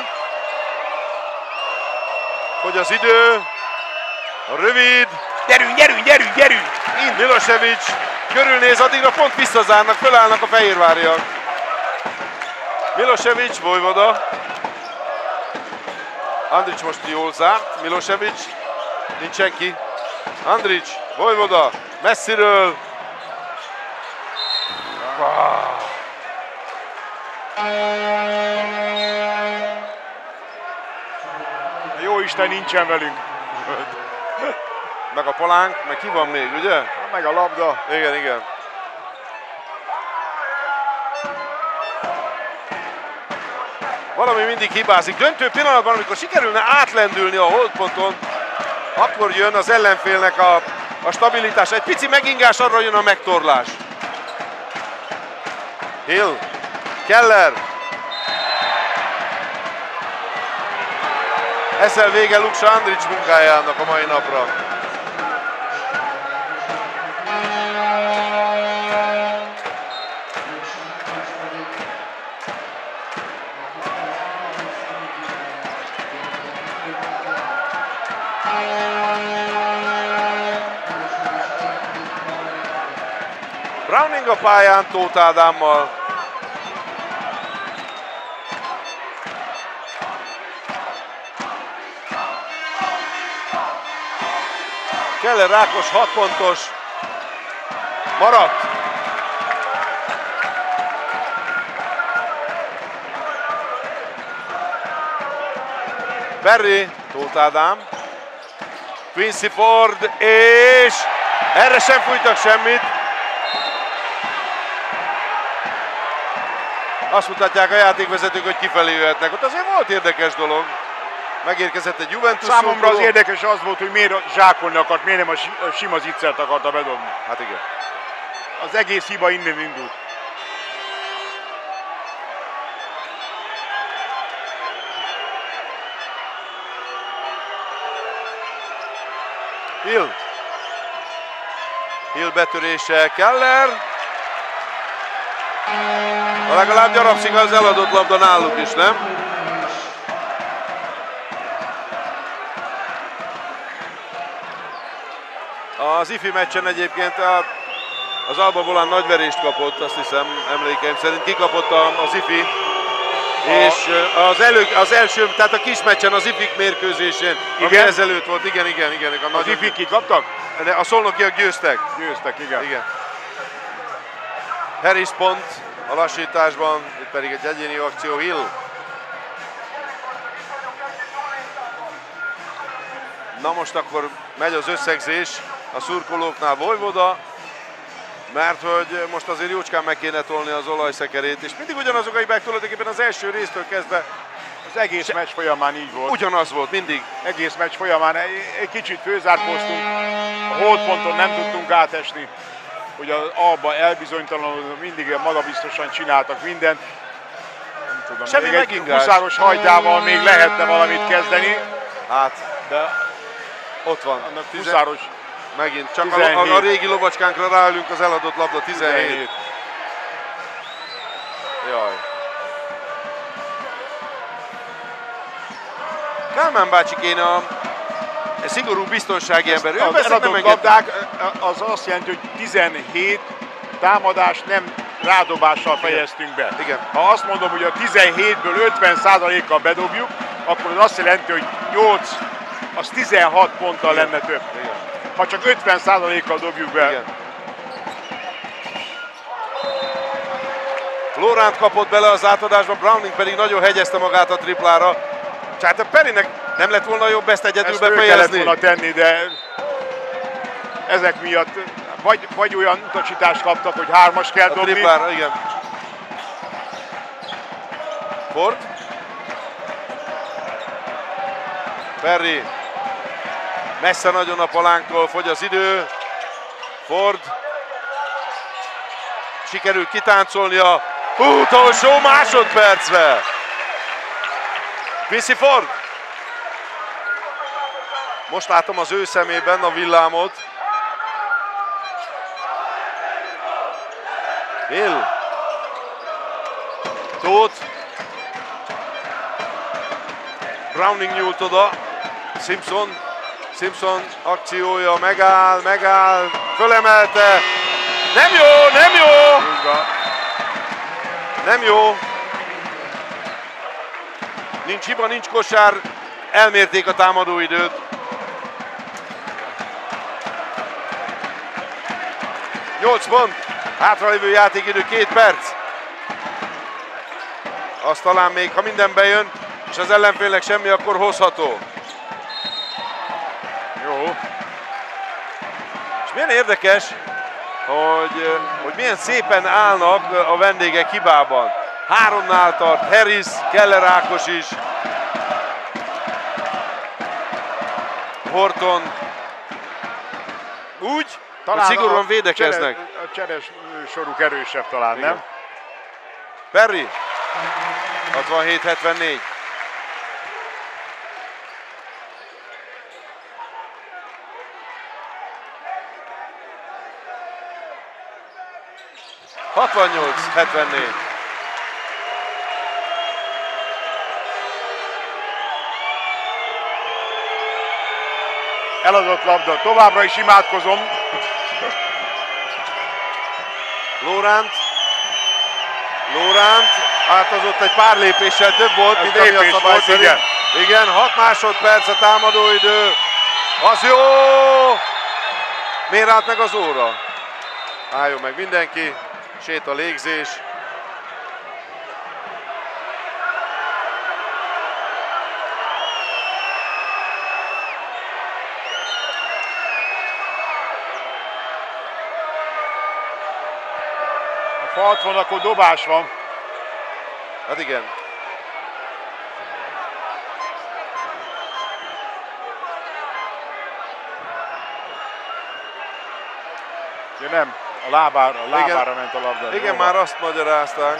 Speaker 1: Hogy az idő. Rövid.
Speaker 2: Gyerünk!
Speaker 1: Milosevic körülnéz, addigra pont visszazárnak, fölállnak a fehérváriak. Milosevic, Vojvoda. Andrić most jól zárt, Milosevic. Nincs senki. Andrić, Vojvoda, messziről.
Speaker 2: Jó Isten nincsen velünk.
Speaker 1: Meg a palánk, meg ki van még, ugye?
Speaker 2: Meg a labda.
Speaker 1: Igen. Valami mindig hibázik. Döntő pillanatban, amikor sikerülne átlendülni a holdponton, akkor jön az ellenfélnek a stabilitás. Egy pici megingás, arra jön a megtorlás. Hill, Keller. Ezzel vége Luksa Andrić munkájának a mai napra. Browning a pályán Tóth Ádámmal. Keller Ákos 6 pontos. Maradt. Perry, Tóth Ádám. Quincy Ford, és erre sem fújtak semmit. Azt mutatják a játékvezetők, hogy kifelé jöhetnek. Ott azért volt érdekes dolog. Megérkezett egy Juventus.
Speaker 2: Számomra az érdekes az volt, hogy miért zsákolni akart, miért nem a sima zicsert akarta bedobni.
Speaker 1: Hát igen.
Speaker 2: Az egész hiba innen indult.
Speaker 1: Hill betörése, Keller. Legalább gyarapszik az eladott labda náluk is, nem? Az ifi meccsen egyébként Az Alba Volán nagy verést kapott, azt hiszem, emlékeim szerint kikapott az IFI. És az első, tehát a kis meccsen, az IFI mérkőzésén, ami ezelőtt volt, igen.
Speaker 2: Az IFI kikaptak?
Speaker 1: A szolnokiak győztek.
Speaker 2: Győztek, igen.
Speaker 1: Harris pont a lassításban, itt pedig egy egyéni akció, Hill. Na most akkor megy az összegzés a szurkolóknál Vojvoda, mert hogy most azért jócskán meg kéne tolni az olajszekerét, és mindig ugyanazok a hibák tulajdonképpen az első résztől kezdve.
Speaker 2: Az egész meccs folyamán így volt.
Speaker 1: Ugyanaz volt, mindig.
Speaker 2: Egész meccs folyamán egy kicsit főzárkóztunk, a holdponton nem tudtunk átesni, hogy az Alba elbizonytalanul mindig magabiztosan csináltak mindent. Nem tudom,
Speaker 1: semmi
Speaker 2: még egy huszáros hajtával még lehetne valamit kezdeni.
Speaker 1: Hát, de ott van.
Speaker 2: Huszáros.
Speaker 1: Megint, csak a régi lovacskánkra ráülünk, az eladott labda 17. Jaj. Kálmán bácsi kéne egy szigorú biztonsági ember.
Speaker 2: Az eladott labdák az azt jelenti, hogy 17 támadást nem rádobással fejeztünk be.
Speaker 1: Igen.
Speaker 2: Ha azt mondom, hogy a 17-ből 50%-kal bedobjuk, akkor az azt jelenti, hogy 8, az 16 ponttal lenne több.
Speaker 1: Igen.
Speaker 2: Ha csak 50%-kal dobjuk be.
Speaker 1: Igen. Laurent kapott bele az átadásba, Browning pedig nagyon hegyezte magát a triplára. Tehát a Perrynek nem lett volna jobb ezt egyedül befejezni?
Speaker 2: Ezt kellett volna tenni, de ezek miatt vagy olyan utasítást kaptak, hogy 3-as kell dobni.
Speaker 1: Triplára, igen. Ford. Perry. Messze nagyon a palánktól, fogy az idő. Ford. Sikerült kitáncolnia. Utolsó másodpercre. Quincy Ford. Most látom az ő szemében a villámot. Hill. Tóth. Browning nyújt oda. Simpson akciója, megáll, fölemelte. Nem jó! Nem jó! Nincs hiba, nincs kosár, elmérték a támadóidőt. Nyolc pont, hátralévő játékidő 2 perc. Az talán még, ha minden bejön, és az ellenfélnek semmi, akkor hozható.
Speaker 2: Jó.
Speaker 1: És milyen érdekes, hogy milyen szépen állnak a vendégek hibában. 3-nál tart Harris, Keller Ákos is. Horton. Úgy, talán hogy szigorúan védekeznek.
Speaker 2: A cseres soruk erősebb talán, igen. Nem?
Speaker 1: Perry. 67-74.
Speaker 2: Eladott labda, továbbra is imádkozom.
Speaker 1: Laurent, hát az ott egy pár lépéssel több volt, mint ami a szabály szerint. Igen, 6 másodperc a támadóidő. Az jó! Miért állt meg az óra? Álljon meg mindenki, sét a légzés.
Speaker 2: Ha 60, akkor dobás van.
Speaker 1: Hát igen.
Speaker 2: Ja, nem, a lábára ment a labda.
Speaker 1: Igen, már azt magyarázták.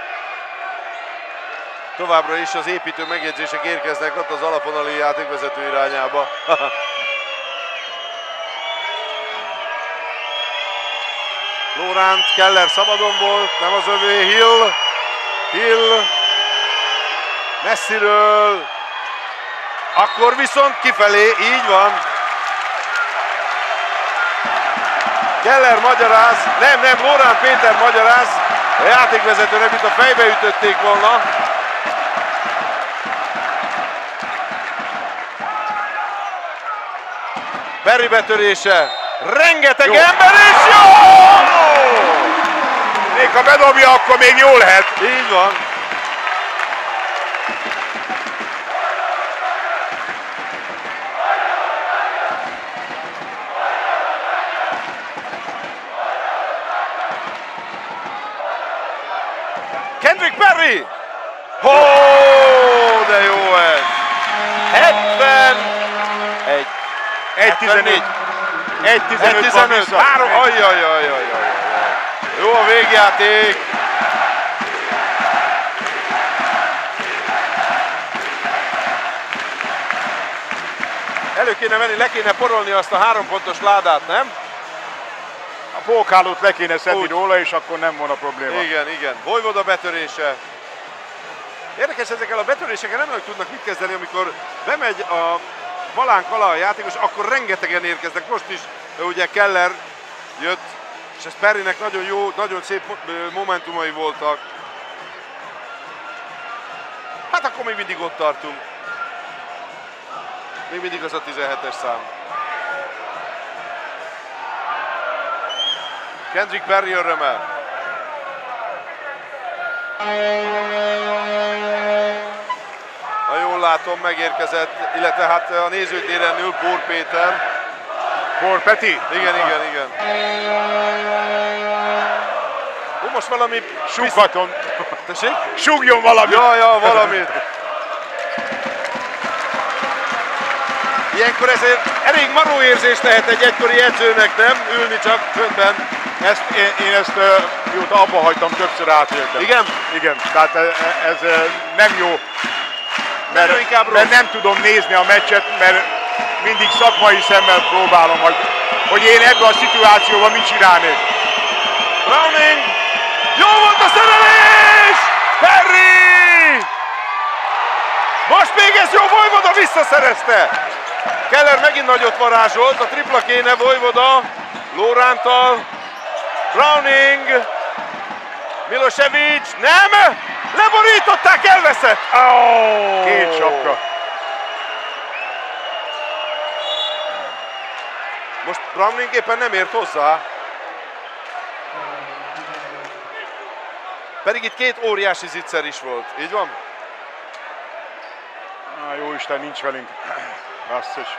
Speaker 1: Továbbra is az építő megjegyzések érkeznek ott az alapvonali játékvezető irányába. Laurent, Keller szabadon volt, nem az övé, Hill, messziről, akkor viszont kifelé, így van. Keller magyaráz, nem, Lórán Péter magyaráz, a játékvezetőnek, mint a fejbe ütötték volna. Perry betörése, rengeteg jó ember és jó!
Speaker 2: Még ha bedobja, akkor még jó lehet.
Speaker 1: Így van. Kendrick Perry! Hó, de jó ez! 71.
Speaker 2: 1-15. 1-15.
Speaker 1: 3. Ajjajajajajaj. Jó a végjáték. Elő kéne menni, le kéne porolni azt a 3 pontos ládát, nem?
Speaker 2: A pókhálót le kéne szedni róla, és akkor nem volna probléma.
Speaker 1: Igen. Vojvoda betörése. Érdekes, ezekkel a betörésekkel nem nagyon tudnak mit kezdeni, amikor bemegy a palánk alá a játékos, akkor rengetegen érkeznek. Most is ugye Keller jött, és ez Perrynek nagyon jó, nagyon szép momentumai voltak. Hát akkor még mindig ott tartunk. Még mindig az a 17-es szám. Kendrick Perry örömmel. Ha jól látom, megérkezett, illetve hát a nézőtéren ül Pór Péter.
Speaker 2: Pór Peti?
Speaker 1: Igen. Most valami...
Speaker 2: Súghatom.
Speaker 1: Tessék?
Speaker 2: Súgjon valamit!
Speaker 1: Ja, valamit. Ilyenkor ezért elég maró érzés lehet egy egykori edzőnek, nem? Ülni csak föntben.
Speaker 2: Én ezt mióta abba hagytam, többször átéltem.
Speaker 1: Igen?
Speaker 2: Igen, tehát ez nem jó. Mert nem tudom nézni a meccset, mert mindig szakmai szemmel próbálom, hogy én ebben a szituációban mit csinálnék.
Speaker 1: Browning! Jó volt a szerelés! Perry! Most még ez jó, Vojvoda visszaszerezte! Keller megint nagyot varázsolt, a tripla kéne Vojvoda, Lórántal, Browning, Milosevic, nem! Leborították, elveszett! Oh!
Speaker 2: Két sapka.
Speaker 1: Most Browning éppen nem ért hozzá. Pedig itt két óriási zicser is volt, így van?
Speaker 2: Jó Isten, nincs velünk. Basszus.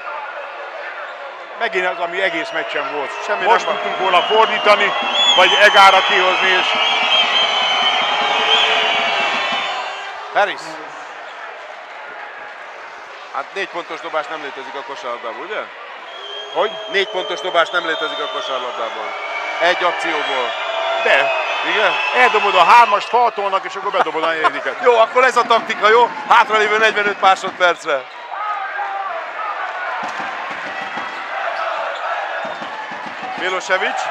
Speaker 2: Megint az, ami egész meccsen volt.
Speaker 1: Semmi
Speaker 2: most tudtunk volna fordítani, vagy Egára kihozni, és...
Speaker 1: Harris. Hát 4 pontos dobás nem létezik a kosárlabdában, ugye?
Speaker 2: Hogy?
Speaker 1: 4 pontos dobás nem létezik a kosárlabdában. Egy akcióból.
Speaker 2: De.
Speaker 1: Igen?
Speaker 2: Eldobod a 3-ast, faltolnak, és akkor bedobod a 4-et.
Speaker 1: Jó, akkor ez a taktika, jó? Hátralévő 45 másodpercre. Milosevic.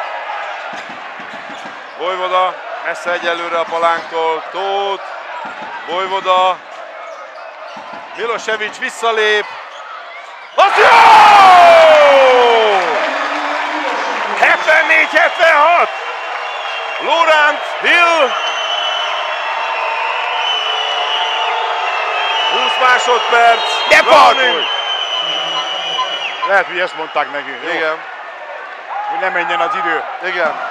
Speaker 1: Vojvoda, messze egyelőre a palánktól. Tóth. Vojvoda. Milosevic visszalép. Az jó! 74-76! Lórán, Hill. 20 másodperc.
Speaker 2: De Browning. Lehet, hogy ezt mondták neki. Jó?
Speaker 1: Igen.
Speaker 2: Hogy ne menjen az idő.
Speaker 1: Igen.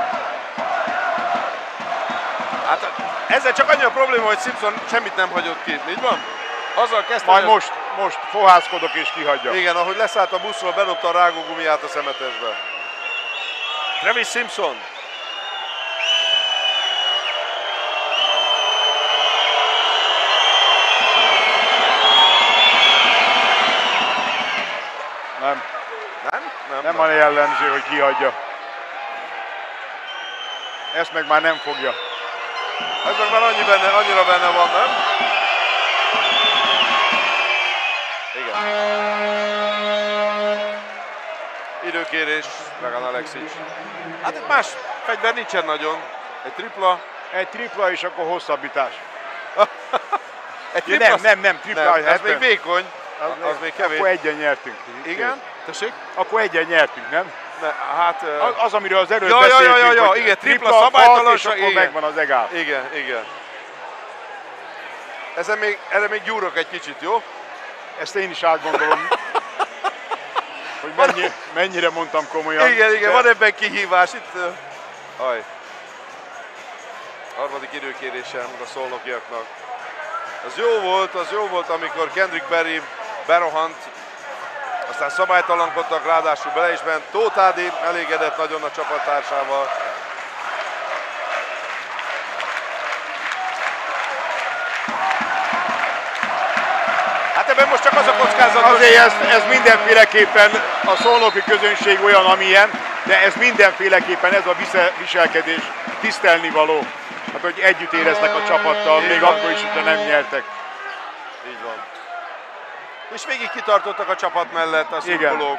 Speaker 1: Hát ezzel csak annyi a probléma, hogy Simpson semmit nem hagyott ki. Így van? Azzal kezdte,
Speaker 2: majd most fohászkodok és kihagyja.
Speaker 1: Igen, ahogy leszállt a buszról, bedobta a rágógumiját a szemetesbe. Travis Simpson.
Speaker 2: Nem van jellemző, hogy kihagyja. Ezt meg már nem fogja.
Speaker 1: Ez meg már annyira benne van, nem? Igen. Időkérés, Dragan Aleksic. Hát itt más fegyver nincsen nagyon. Egy tripla.
Speaker 2: És akkor hosszabbítás.
Speaker 1: Egy tripla?
Speaker 2: Nem, tripla.
Speaker 1: Nem, ez még vékony. Az még kevés.
Speaker 2: Akkor egyen nyertünk.
Speaker 1: Igen? Tessék?
Speaker 2: Akkor egyen nyertünk, nem?
Speaker 1: Hát...
Speaker 2: Az, amiről az előbb beszéltünk,
Speaker 1: ja, igen, tripla szabálytalanság,
Speaker 2: és akkor megvan az egál.
Speaker 1: Igen. Erre még gyúrok egy kicsit, jó?
Speaker 2: Ezt én is átgondolom, hogy mennyire mondtam komolyan.
Speaker 1: Igen, de... van ebben kihívás. Itt... Harmadik időkérésem a szolnokiaknak. Az jó volt, amikor Kendrick Perry berohant, aztán szabálytalankodtak, ráadásul bele is ment. Tóth Ádám elégedett nagyon a csapattársával. Hát ebben most csak az a kockázat.
Speaker 2: Azért ez mindenféleképpen a szolnoki közönség olyan, amilyen, de ez mindenféleképpen ez a viselkedés tisztelnivaló. Hát, hogy együtt éreznek a csapattal, még akkor is, hogyha nem nyertek.
Speaker 1: Így van. És végig kitartottak a csapat mellett a szurkolók.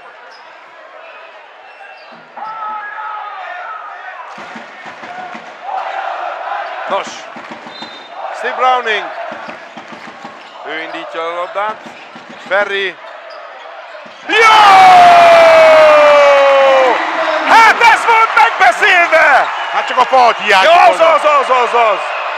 Speaker 1: Nos, Steve Browning. Ő indítja a labdát. Perry. Jó! Hát ez volt megbeszélve!
Speaker 2: Hát csak a falt hiányzik.
Speaker 1: Az.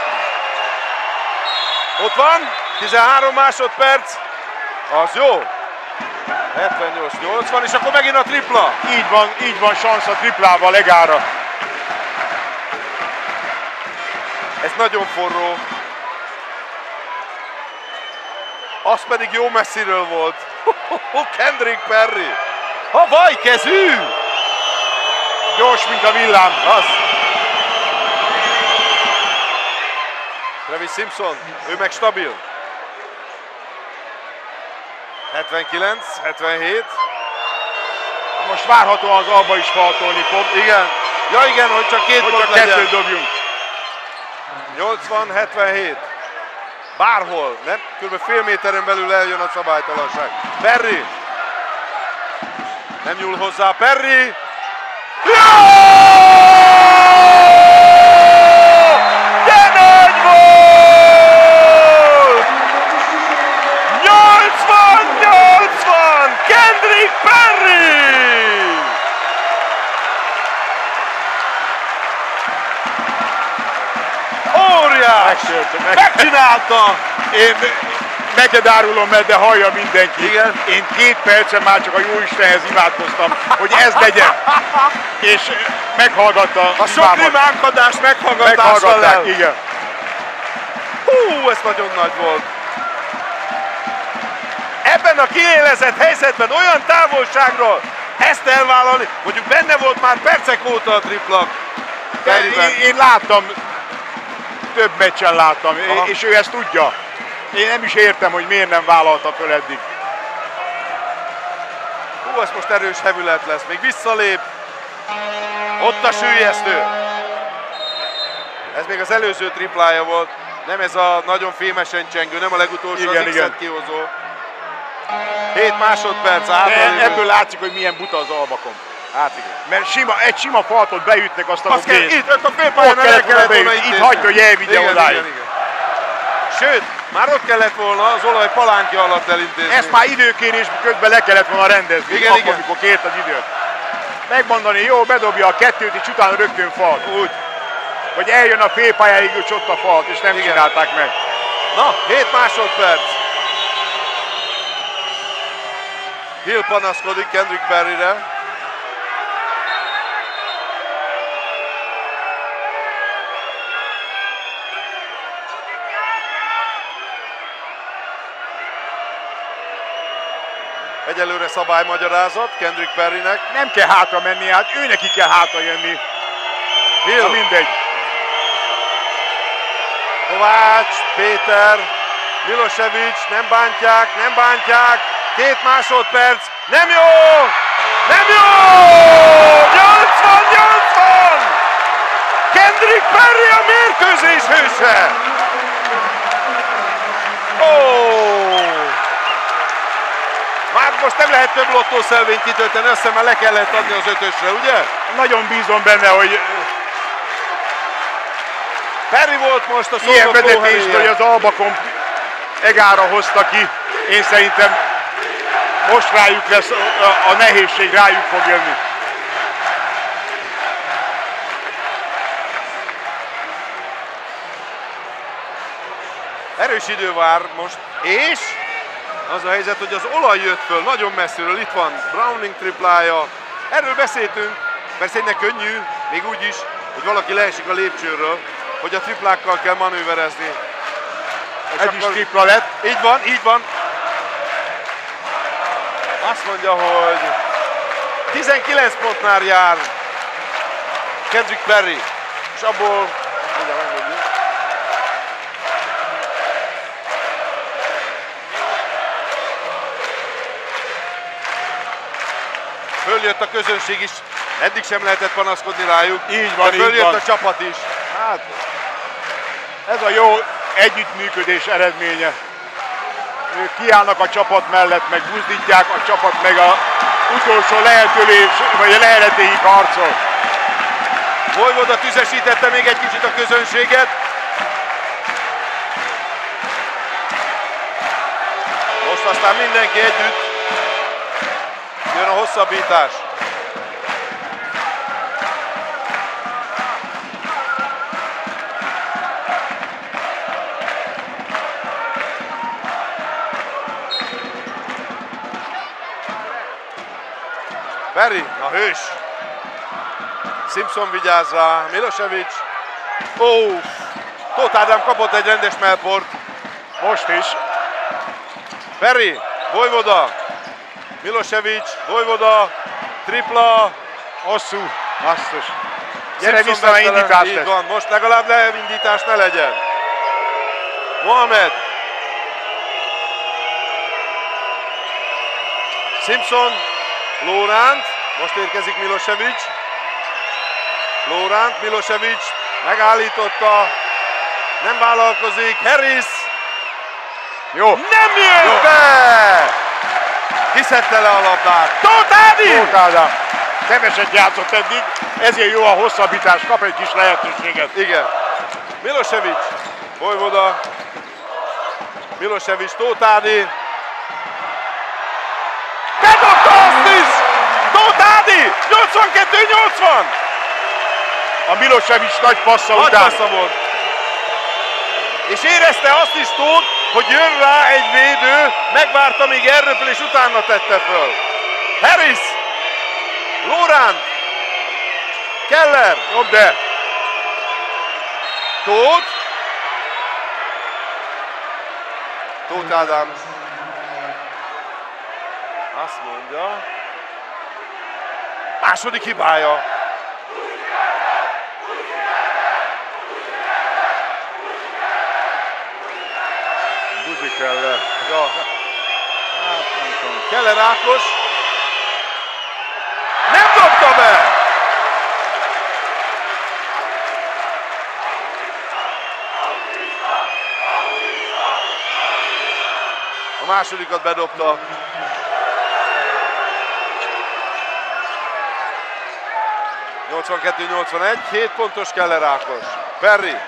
Speaker 1: Ott van, 13 másodperc. Az jó. 78-80, és akkor megint a tripla.
Speaker 2: Így van szansz a triplával legára.
Speaker 1: Ez nagyon forró. Az pedig jó messziről volt. Kendrick Perry. Havajkezű!
Speaker 2: Gyors, mint a villám.
Speaker 1: Az. Travis Simpson, ő meg stabil. 79, 77.
Speaker 2: Most várhatóan az alba is faltolni fog.
Speaker 1: Igen. Ja igen, hogy csak két pont legyen.
Speaker 2: Kettőt dobjunk.
Speaker 1: 80-77. Bárhol, nem? Kb. Fél méteren belül eljön a szabálytalanság. Perry. Nem nyúl hozzá Perry. Jó! De nagy volt! 80-80! Kendrick Perry! Óriás! Megcsinálta!
Speaker 2: Én neked árulom meg, de hallja mindenki.
Speaker 1: Igen?
Speaker 2: Én 2 percen már csak a Jóistenhez imádkoztam, hogy ez legyen. És meghallgatta
Speaker 1: a sok rimánkadást meghallgatással.
Speaker 2: Igen.
Speaker 1: Ez nagyon nagy volt. Ebben a kiélezett helyzetben olyan távolságról ezt elvállalni, mondjuk benne volt már percek óta a tripla.
Speaker 2: Én láttam, több meccsen láttam, és ő ezt tudja. Én nem is értem, hogy miért nem vállalta föl eddig.
Speaker 1: Ez most erős hevület lesz, még visszalép. Ott a süllyesztő. Ez még az előző triplája volt. Nem ez a nagyon fémesen csengő, nem a legutolsó, az X-et kihozó. 7 másodperc áll.
Speaker 2: Ebből látszik, hogy milyen buta az Albakon.
Speaker 1: Hát igen.
Speaker 2: Mert egy sima faltot beütnek, azt a kész.
Speaker 1: Itt a félpályán el kellett volna
Speaker 2: itt hagyja, hogy elvigye odáig.
Speaker 1: Igen. Sőt, már ott kellett volna az olaj palánkja alatt elintézni.
Speaker 2: Ezt már időkérés közben le kellett volna rendezni,
Speaker 1: igen.
Speaker 2: amikor kért az időt. Megmondani, jó, bedobja a 2-t, és utána rögtön falt. Úgy. Hogy eljön a félpályáig, és ott a falt, és nem csinálták meg.
Speaker 1: Na, 7 másodperc. Hill panaszkodik Kendrick Perryre. Egyelőre szabálymagyarázat Kendrick Perrynek.
Speaker 2: Nem kell hátra menni, hát ő neki kell hátra jönni.
Speaker 1: Hill.
Speaker 2: Mindegy.
Speaker 1: Kovács, Péter, Milosevic, nem bántják. 2 másodperc, nem jó! 80-80! Kendrick Perry a mérkőzés hőse! Már most nem lehet több lottószelvényt kitölteni, azt hiszem már le kellett adni az 5-ösre, ugye?
Speaker 2: Nagyon bízom benne, hogy
Speaker 1: Perry volt most a
Speaker 2: ilyen vezetést, hogy az Albakon egára hozta ki. Én szerintem most rájuk lesz, a nehézség rájuk fog jönni.
Speaker 1: Erős idő vár most, és az a helyzet, hogy az olaj jött föl nagyon messziről. Itt van Browning triplája. Erről beszéltünk, persze egynek könnyű, még úgy is, hogy valaki leesik a lépcsőről, hogy a triplákkal kell manőverezni. És
Speaker 2: ez is tripla lett.
Speaker 1: Így van, így van. Azt mondja, hogy 19 pontnál jár Kendrick Perry, és abból följött a közönség is, eddig sem lehetett panaszkodni rájuk.
Speaker 2: Így van,
Speaker 1: följött
Speaker 2: így van.
Speaker 1: a csapat is.
Speaker 2: Hát, ez a jó együttműködés eredménye. Ők kiállnak a csapat mellett, meg buzdítják, a csapat meg a utolsó leheletéig harcol.
Speaker 1: Vojvoda tüzesítette még egy kicsit a közönséget. Most aztán mindenki együtt. Jön a hosszabbítás. Perry, a hős. Simpson vigyáz rá, Milosevic. Ó, Tóth Ádám kapott egy rendes mellport.
Speaker 2: Most is.
Speaker 1: Perry, Vojvoda, Milosevic, Vojvoda, tripla.
Speaker 2: Hosszú, basszus. Gyere vissza, a indítás lesz.
Speaker 1: Van, most legalább leindítás ne legyen. Mohamed. Simpson, Laurent, most érkezik Milosevic. Laurent, Milosevic megállította, nem vállalkozik, Harris.
Speaker 2: Jó.
Speaker 1: Nem jön be! Kiszedte le a labdát. Tóth Ádi!
Speaker 2: Tóth Ádám. Keveset játszott eddig, ezért jó a hosszabbítás, kap egy kis lehetőséget.
Speaker 1: Igen. Milosevic, Vojvoda, Milosevic, Tóth Ádi. Bedobta azt is! Tóth Ádi! 82-80!
Speaker 2: A Milosevic nagy passza
Speaker 1: Nagy
Speaker 2: után.
Speaker 1: passza volt. És érezte azt is Tóth, hogy jön rá egy védő, megvárta, míg elröpül, és utána tette föl. Harris, Laurent, Keller,
Speaker 2: Jobb, de
Speaker 1: Tóth Ádám. Azt mondja, második hibája.
Speaker 2: Buzi Keller.
Speaker 1: Ja.
Speaker 2: Hát nem tudom.
Speaker 1: Keller Ákos. Nem dobta be! A másodikat bedobta. ...82-81, 7 pontos Keller Ákos. Perry.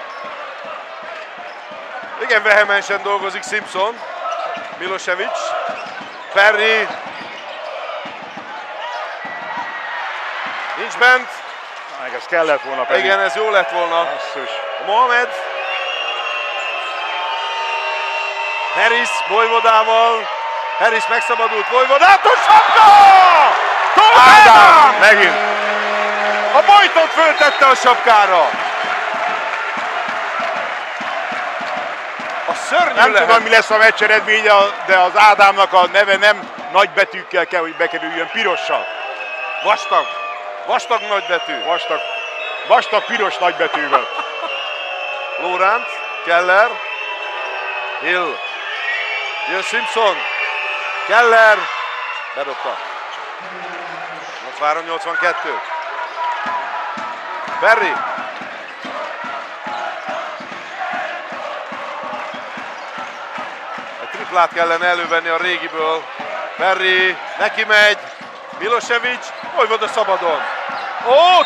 Speaker 1: Igen, vehemensen dolgozik Simpson. Milosevic. Perry. Nincs bent.
Speaker 2: Meg ez kellett volna pedig.
Speaker 1: Igen, ez jó lett volna.
Speaker 2: Basszus.
Speaker 1: Mohamed. Harris Vojvodával. Harris megszabadult Vojvodától. Sapka! Tóth Ádám!
Speaker 2: Megint.
Speaker 1: A bajtot föltette a sapkára. A szörnyű
Speaker 2: Nem
Speaker 1: lehet.
Speaker 2: tudom, mi lesz a meccs eredménye, de az Ádámnak a neve nem nagy betűkkel kell, hogy bekerüljön, pirossal.
Speaker 1: Vastag. Vastag nagybetű.
Speaker 2: Vastag piros nagybetűvel.
Speaker 1: Laurent, Keller, Hill. Jön Simpson. Keller. Bedobta. 83-82. Perry. Egy triplát kellene elővenni a régiből. Perry neki megy. Milosevic. Vojvoda szabadon. Ó,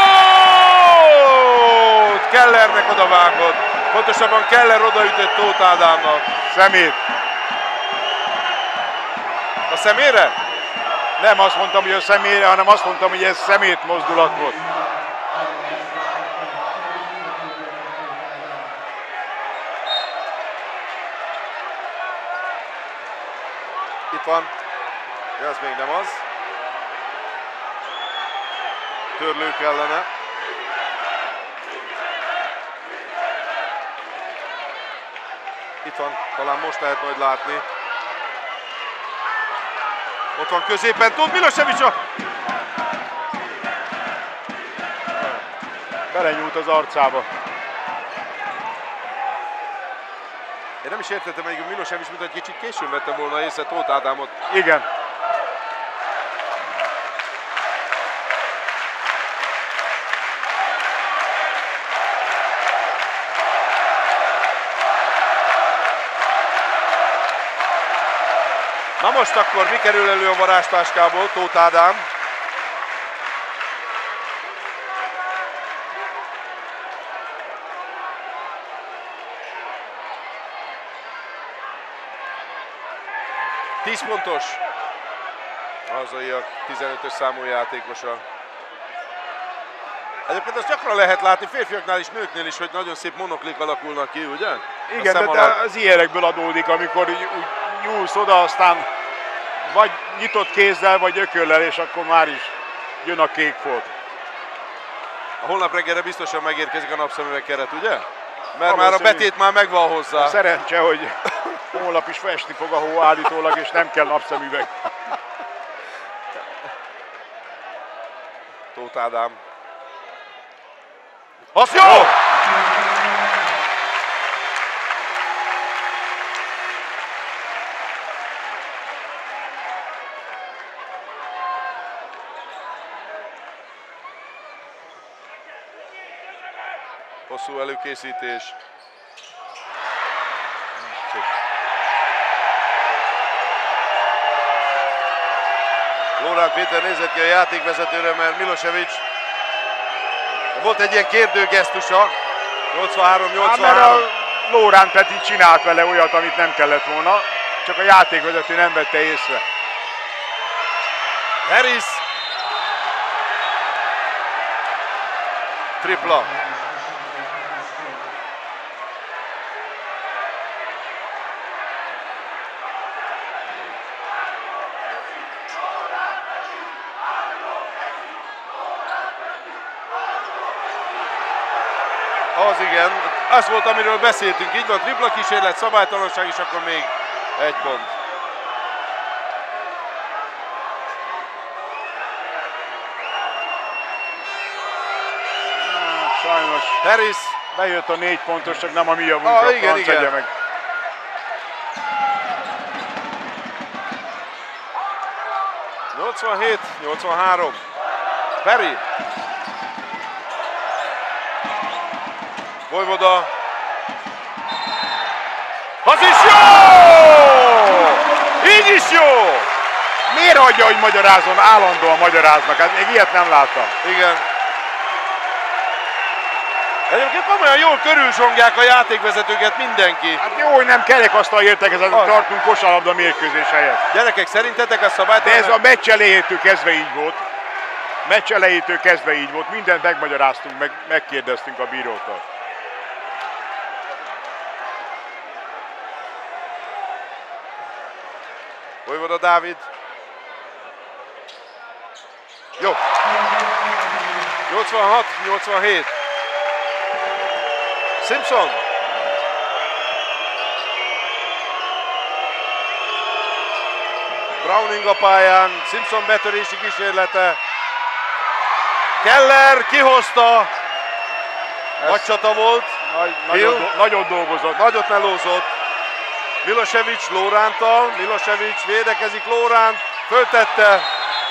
Speaker 1: Tóth! Kellernek odavágott. Pontosabban Keller odaütött Tóth Ádámnak.
Speaker 2: Szemét.
Speaker 1: A szemére?
Speaker 2: Nem azt mondtam, hogy a szemére, hanem azt mondtam, hogy ez szemét mozdulat volt.
Speaker 1: van. De az még nem az. Törlő kellene. Itt van, talán most lehet majd látni. Ott van középen, Tóth Milosevic.
Speaker 2: Belenyúlt az arcába.
Speaker 1: Én nem is értettem, hogy Milosevic, mint egy kicsit későn vettem volna észre Tóth Ádámot.
Speaker 2: Igen.
Speaker 1: Na most akkor mi kerül elő a varázstáskából, Tóth Ádám? Pontos. Hazaiak 15-ös számú játékosa. Egyébként azt gyakran lehet látni férfiaknál is, nőknél is, hogy nagyon szép monoklik alakulnak ki, ugye?
Speaker 2: Igen, de az ilyenekből adódik, amikor úgy nyúlsz oda, aztán vagy nyitott kézzel, vagy ököllel, és akkor már is jön a kék folt.
Speaker 1: A holnap reggelre biztosan megérkezik a napszemüveg keret, ugye? Mert már a betét már megvan hozzá.
Speaker 2: Szerencse, hogy holnap is esni fog a hó állítólag, és nem kell napszemüveg.
Speaker 1: Tóth Ádám. Az jó! Hosszú előkészítés. Lórán Péter nézett ki a játékvezetőre, mert Milosevic volt egy ilyen kérdőgesztusa. 83-83.
Speaker 2: Mert a Lórán Peti csinált vele olyat, amit nem kellett volna, csak a játékvezető nem vette észre.
Speaker 1: Harris. Tripla. Az igen, az volt, amiről beszéltünk, így van, tripla kísérlet, szabálytalanság, és akkor még egy pont.
Speaker 2: Sajnos
Speaker 1: Harris.
Speaker 2: bejött a 4 pontos, csak nem a mi javunkra,
Speaker 1: igen, igen.
Speaker 2: Meg.
Speaker 1: ...87-83. Perry. Vojvoda. Az is jó! Így is jó!
Speaker 2: Miért hagyja, hogy magyarázon? Állandóan magyaráznak, hát még ilyet nem láttam.
Speaker 1: Igen. Egyébként komolyan jól körülzsongják a játékvezetőket mindenki.
Speaker 2: Hát jó, hogy nem kerekasztal értekezetet tartunk kosárlabda mérkőzés helyett.
Speaker 1: Gyerekek, szerintetek a szabályt?
Speaker 2: De ez a meccs elejétől kezdve így volt. Meccs elejétől kezdve így volt. Mindent megmagyaráztunk, megkérdeztünk a bírótól.
Speaker 1: Vojvoda Dávid. Jó. 86-87. Simpson. Browning a pályán, Simpson betörési kísérlete. Keller kihozta. Nagy csata volt.
Speaker 2: Nagyon dolgozott.
Speaker 1: Nagyot melózott. Milosevic Lórántal. Milosevic védekezik, Lóránt föltette.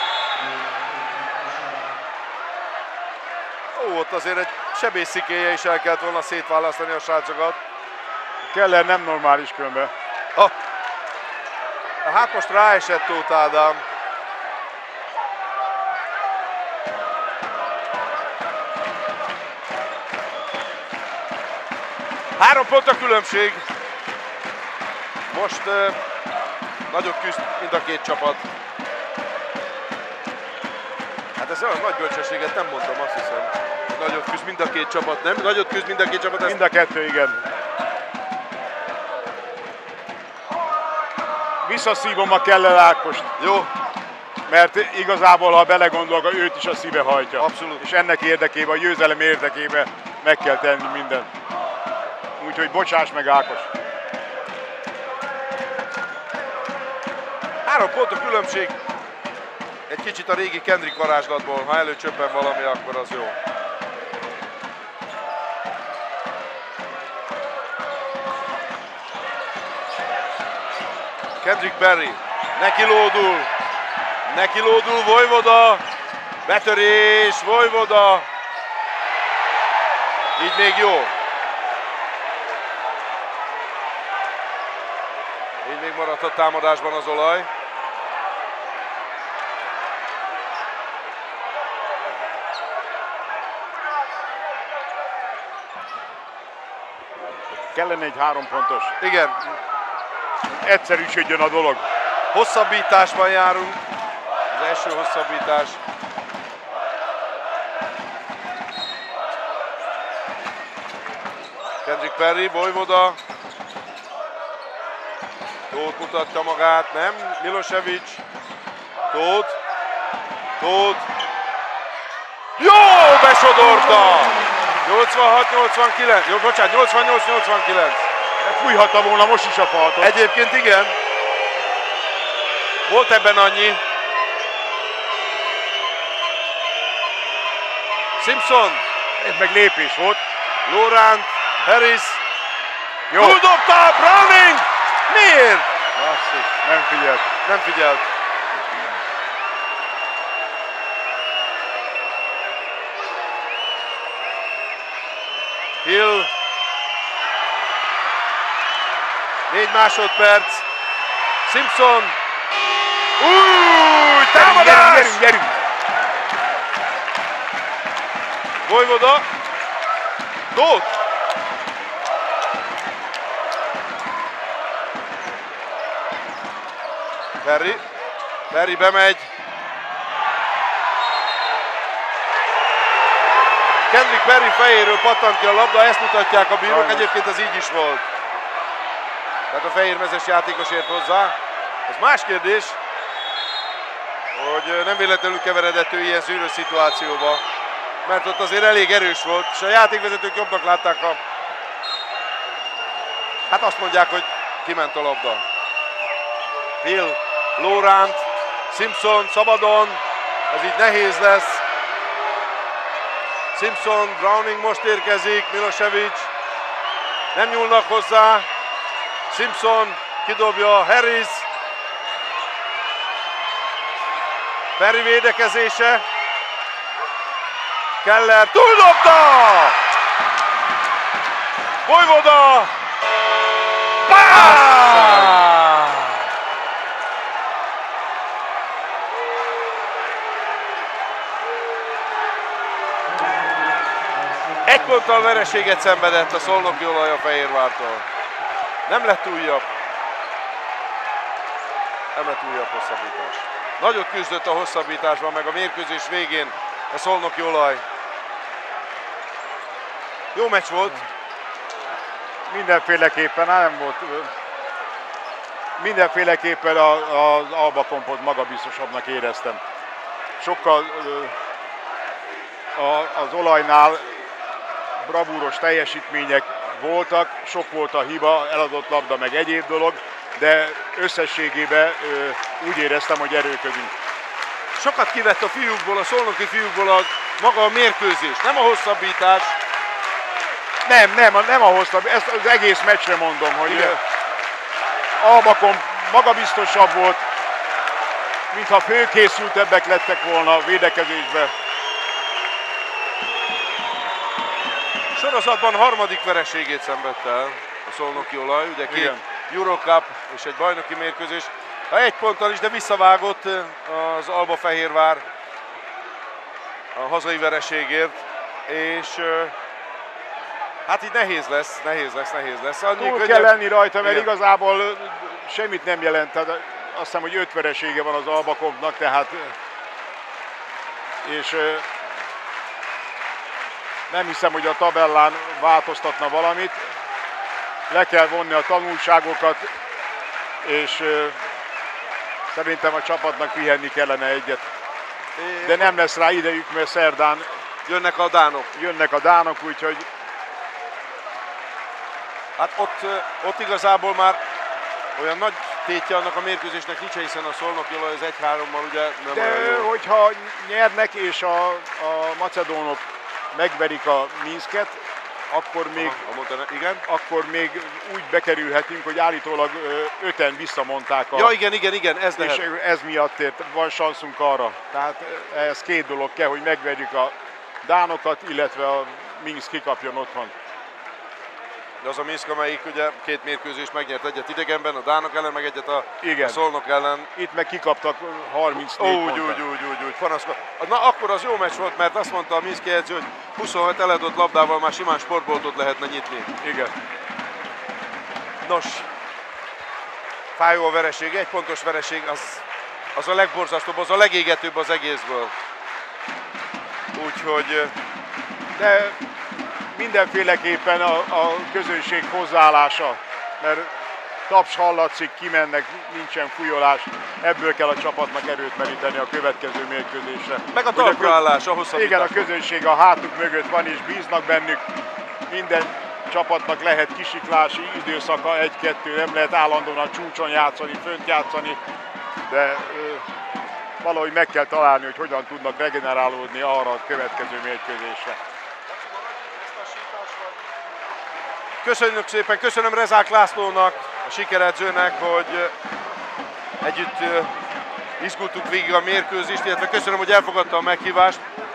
Speaker 1: Ott azért egy sebészszikéje is el kellett volna szétválasztani a srácokat.
Speaker 2: Keller nem normális különben.
Speaker 1: Hát most ráesett Tóth Ádám. Három pont a különbség. Most nagyot küzd mind a két csapat. Hát ez olyan nagy bölcsességet nem mondtam, azt hiszem. Nagyot küzd mind a két csapat, nem? Nagyot küzd mind a két csapat.
Speaker 2: Mind a kettő, igen. visszaszívom a Keller Ákost.
Speaker 1: Jó.
Speaker 2: Mert igazából, ha belegondolok, őt is a szíve hajtja.
Speaker 1: Abszolút.
Speaker 2: És ennek érdekében, a győzelem érdekében meg kell tenni mindent. Úgyhogy bocsáss meg, Ákos.
Speaker 1: 3 pont a különbség. Egy kicsit a régi Kendrick varázslatból. Ha előcsöppen valami, akkor az jó. Kendrick Perry. Neki lódul Vojvoda. Betörés, Vojvoda. Így még jó. Így még maradt a támadásban az olaj.
Speaker 2: Kellene egy 3 pontos.
Speaker 1: Igen.
Speaker 2: Egyszerűsödjön a dolog.
Speaker 1: Hosszabbításban járunk. Az első hosszabbítás. Kendrick Perry, Vojvoda. Tóth mutatja magát, nem? Milosevic. Tóth. Jó, besodorta! 86-89. Jó, bocsánat, 88-89.
Speaker 2: Fújhatta volna most is a faltot.
Speaker 1: Egyébként igen. Volt ebben annyi. Simpson.
Speaker 2: Ez meg lépés volt.
Speaker 1: Laurent, Harris.
Speaker 2: Jó.
Speaker 1: Túldobta, Browning! Miért?
Speaker 2: Basszus, nem figyelt.
Speaker 1: Nem figyelt. Hill. 4 másodperc. Simpson. Támadás!
Speaker 2: Gyerünk!
Speaker 1: Vojvoda. Tóth. Perry bemegy. Kendrick Perry fejéről pattant ki a labda, ezt mutatják a bírók, egyébként ez így is volt. Tehát a fehérmezes játékos ért hozzá. Ez más kérdés, hogy nem véletlenül keveredett ő ilyen zűrös szituációba, mert ott azért elég erős volt, és a játékvezetők jobbnak látták a... Hát azt mondják, hogy kiment a labda. Hill, Laurent, Simpson szabadon, ez így nehéz lesz. Simpson, Browning most érkezik, Milosevic, nem nyúlnak hozzá. Simpson kidobja, Harris. Perry védekezése. Keller túldobta! Vojvoda! Egy ponttal vereséget szenvedett a Szolnoki Olaj a Fehérvártól. Nem lett újabb. Hosszabbítás. Nagyot küzdött a hosszabbításban, meg a mérkőzés végén a Szolnoki Olaj. Jó meccs volt.
Speaker 2: Mindenféleképpen nem volt. Mindenféleképpen az Alba Kompot magabiztosabbnak éreztem. Sokkal az Olajnál bravúros teljesítmények voltak, sok volt a hiba, eladott labda meg egyéb dolog, de összességében úgy éreztem, hogy erőködünk.
Speaker 1: Sokat kivett a fiúkból, a szolnoki fiúkból maga a mérkőzés, nem a hosszabbítás.
Speaker 2: Nem a hosszabbítás, ezt az egész meccsre mondom, hogy Albakom magabiztosabb volt, mintha főkészültebbek lettek volna a védekezésbe.
Speaker 1: Sorozatban harmadik vereségét szenvedte el a Szolnoki Olaj, ugye két Eurocup és egy bajnoki mérkőzés. Ha egy ponttal is, de visszavágott az Alba Fehérvár a hazai vereségért, és hát így nehéz lesz.
Speaker 2: Túl kell lenni rajta, mert igazából semmit nem jelent. Tehát azt hiszem, hogy 5 veresége van az Albakomnak, tehát és nem hiszem, hogy a tabellán változtatna valamit. Le kell vonni a tanulságokat, és Szerintem a csapatnak pihenni kellene egyet. De nem lesz rá idejük, mert szerdán
Speaker 1: jönnek a dánok.
Speaker 2: Úgyhogy
Speaker 1: hát ott igazából már olyan nagy tétje annak a mérkőzésnek nincs, hiszen a Szolnoki Olaj az 1-3-mal ugye nem
Speaker 2: de
Speaker 1: olyan jó.
Speaker 2: hogyha nyernek és a macedónok megverik a Minsket, akkor még úgy bekerülhetünk, hogy állítólag 5-en visszamondták
Speaker 1: Ja, igen, ez lehet.
Speaker 2: És ez miatt van szanszunk arra. Tehát ez két dolog kell, hogy megverjük a dánokat, illetve a Minsk kikapjon otthon.
Speaker 1: De az a Minsk, amelyik ugye 2 mérkőzést megnyert, egyet idegenben, a dánok ellen, meg egyet a Szolnok ellen.
Speaker 2: Itt meg kikaptak 34 pontot.
Speaker 1: Úgy, panaszkod. Na akkor az jó meccs volt, mert azt mondta a Minszki edző, hogy 27 eladott labdával már simán sportboltot lehetne nyitni.
Speaker 2: Igen.
Speaker 1: Nos, fájó a vereség, 1 pontos vereség, az a legborzasztóbb, az a legégetőbb az egészből. Úgyhogy...
Speaker 2: De mindenféleképpen a közönség hozzáállása, mert taps hallatszik, kimennek, nincsen fújolás, ebből kell a csapatnak erőt meríteni a következő mérkőzésre.
Speaker 1: Meg a talpraállás, a hosszabbítás.
Speaker 2: Igen, a közönség a hátuk mögött van és bíznak bennük. Minden csapatnak lehet kisiklási időszaka, 1-2, nem lehet állandóan a csúcson játszani, fönt játszani, de valahogy meg kell találni, hogy hogyan tudnak regenerálódni arra a következő mérkőzésre.
Speaker 1: Köszönjük szépen, köszönöm Rezák Lászlónak, a sikeredzőnek, hogy együtt izgultuk végig a mérkőzést, illetve köszönöm, hogy elfogadta a meghívást.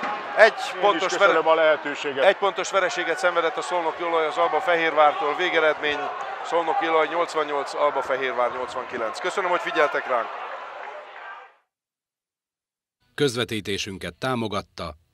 Speaker 1: Egy pontos vereséget szenvedett a Szolnoki Olaj az Albafehérvártól, végeredmény Szolnoki Olaj 88, Albafehérvár 89. Köszönöm, hogy figyeltek ránk!
Speaker 3: Közvetítésünket támogatta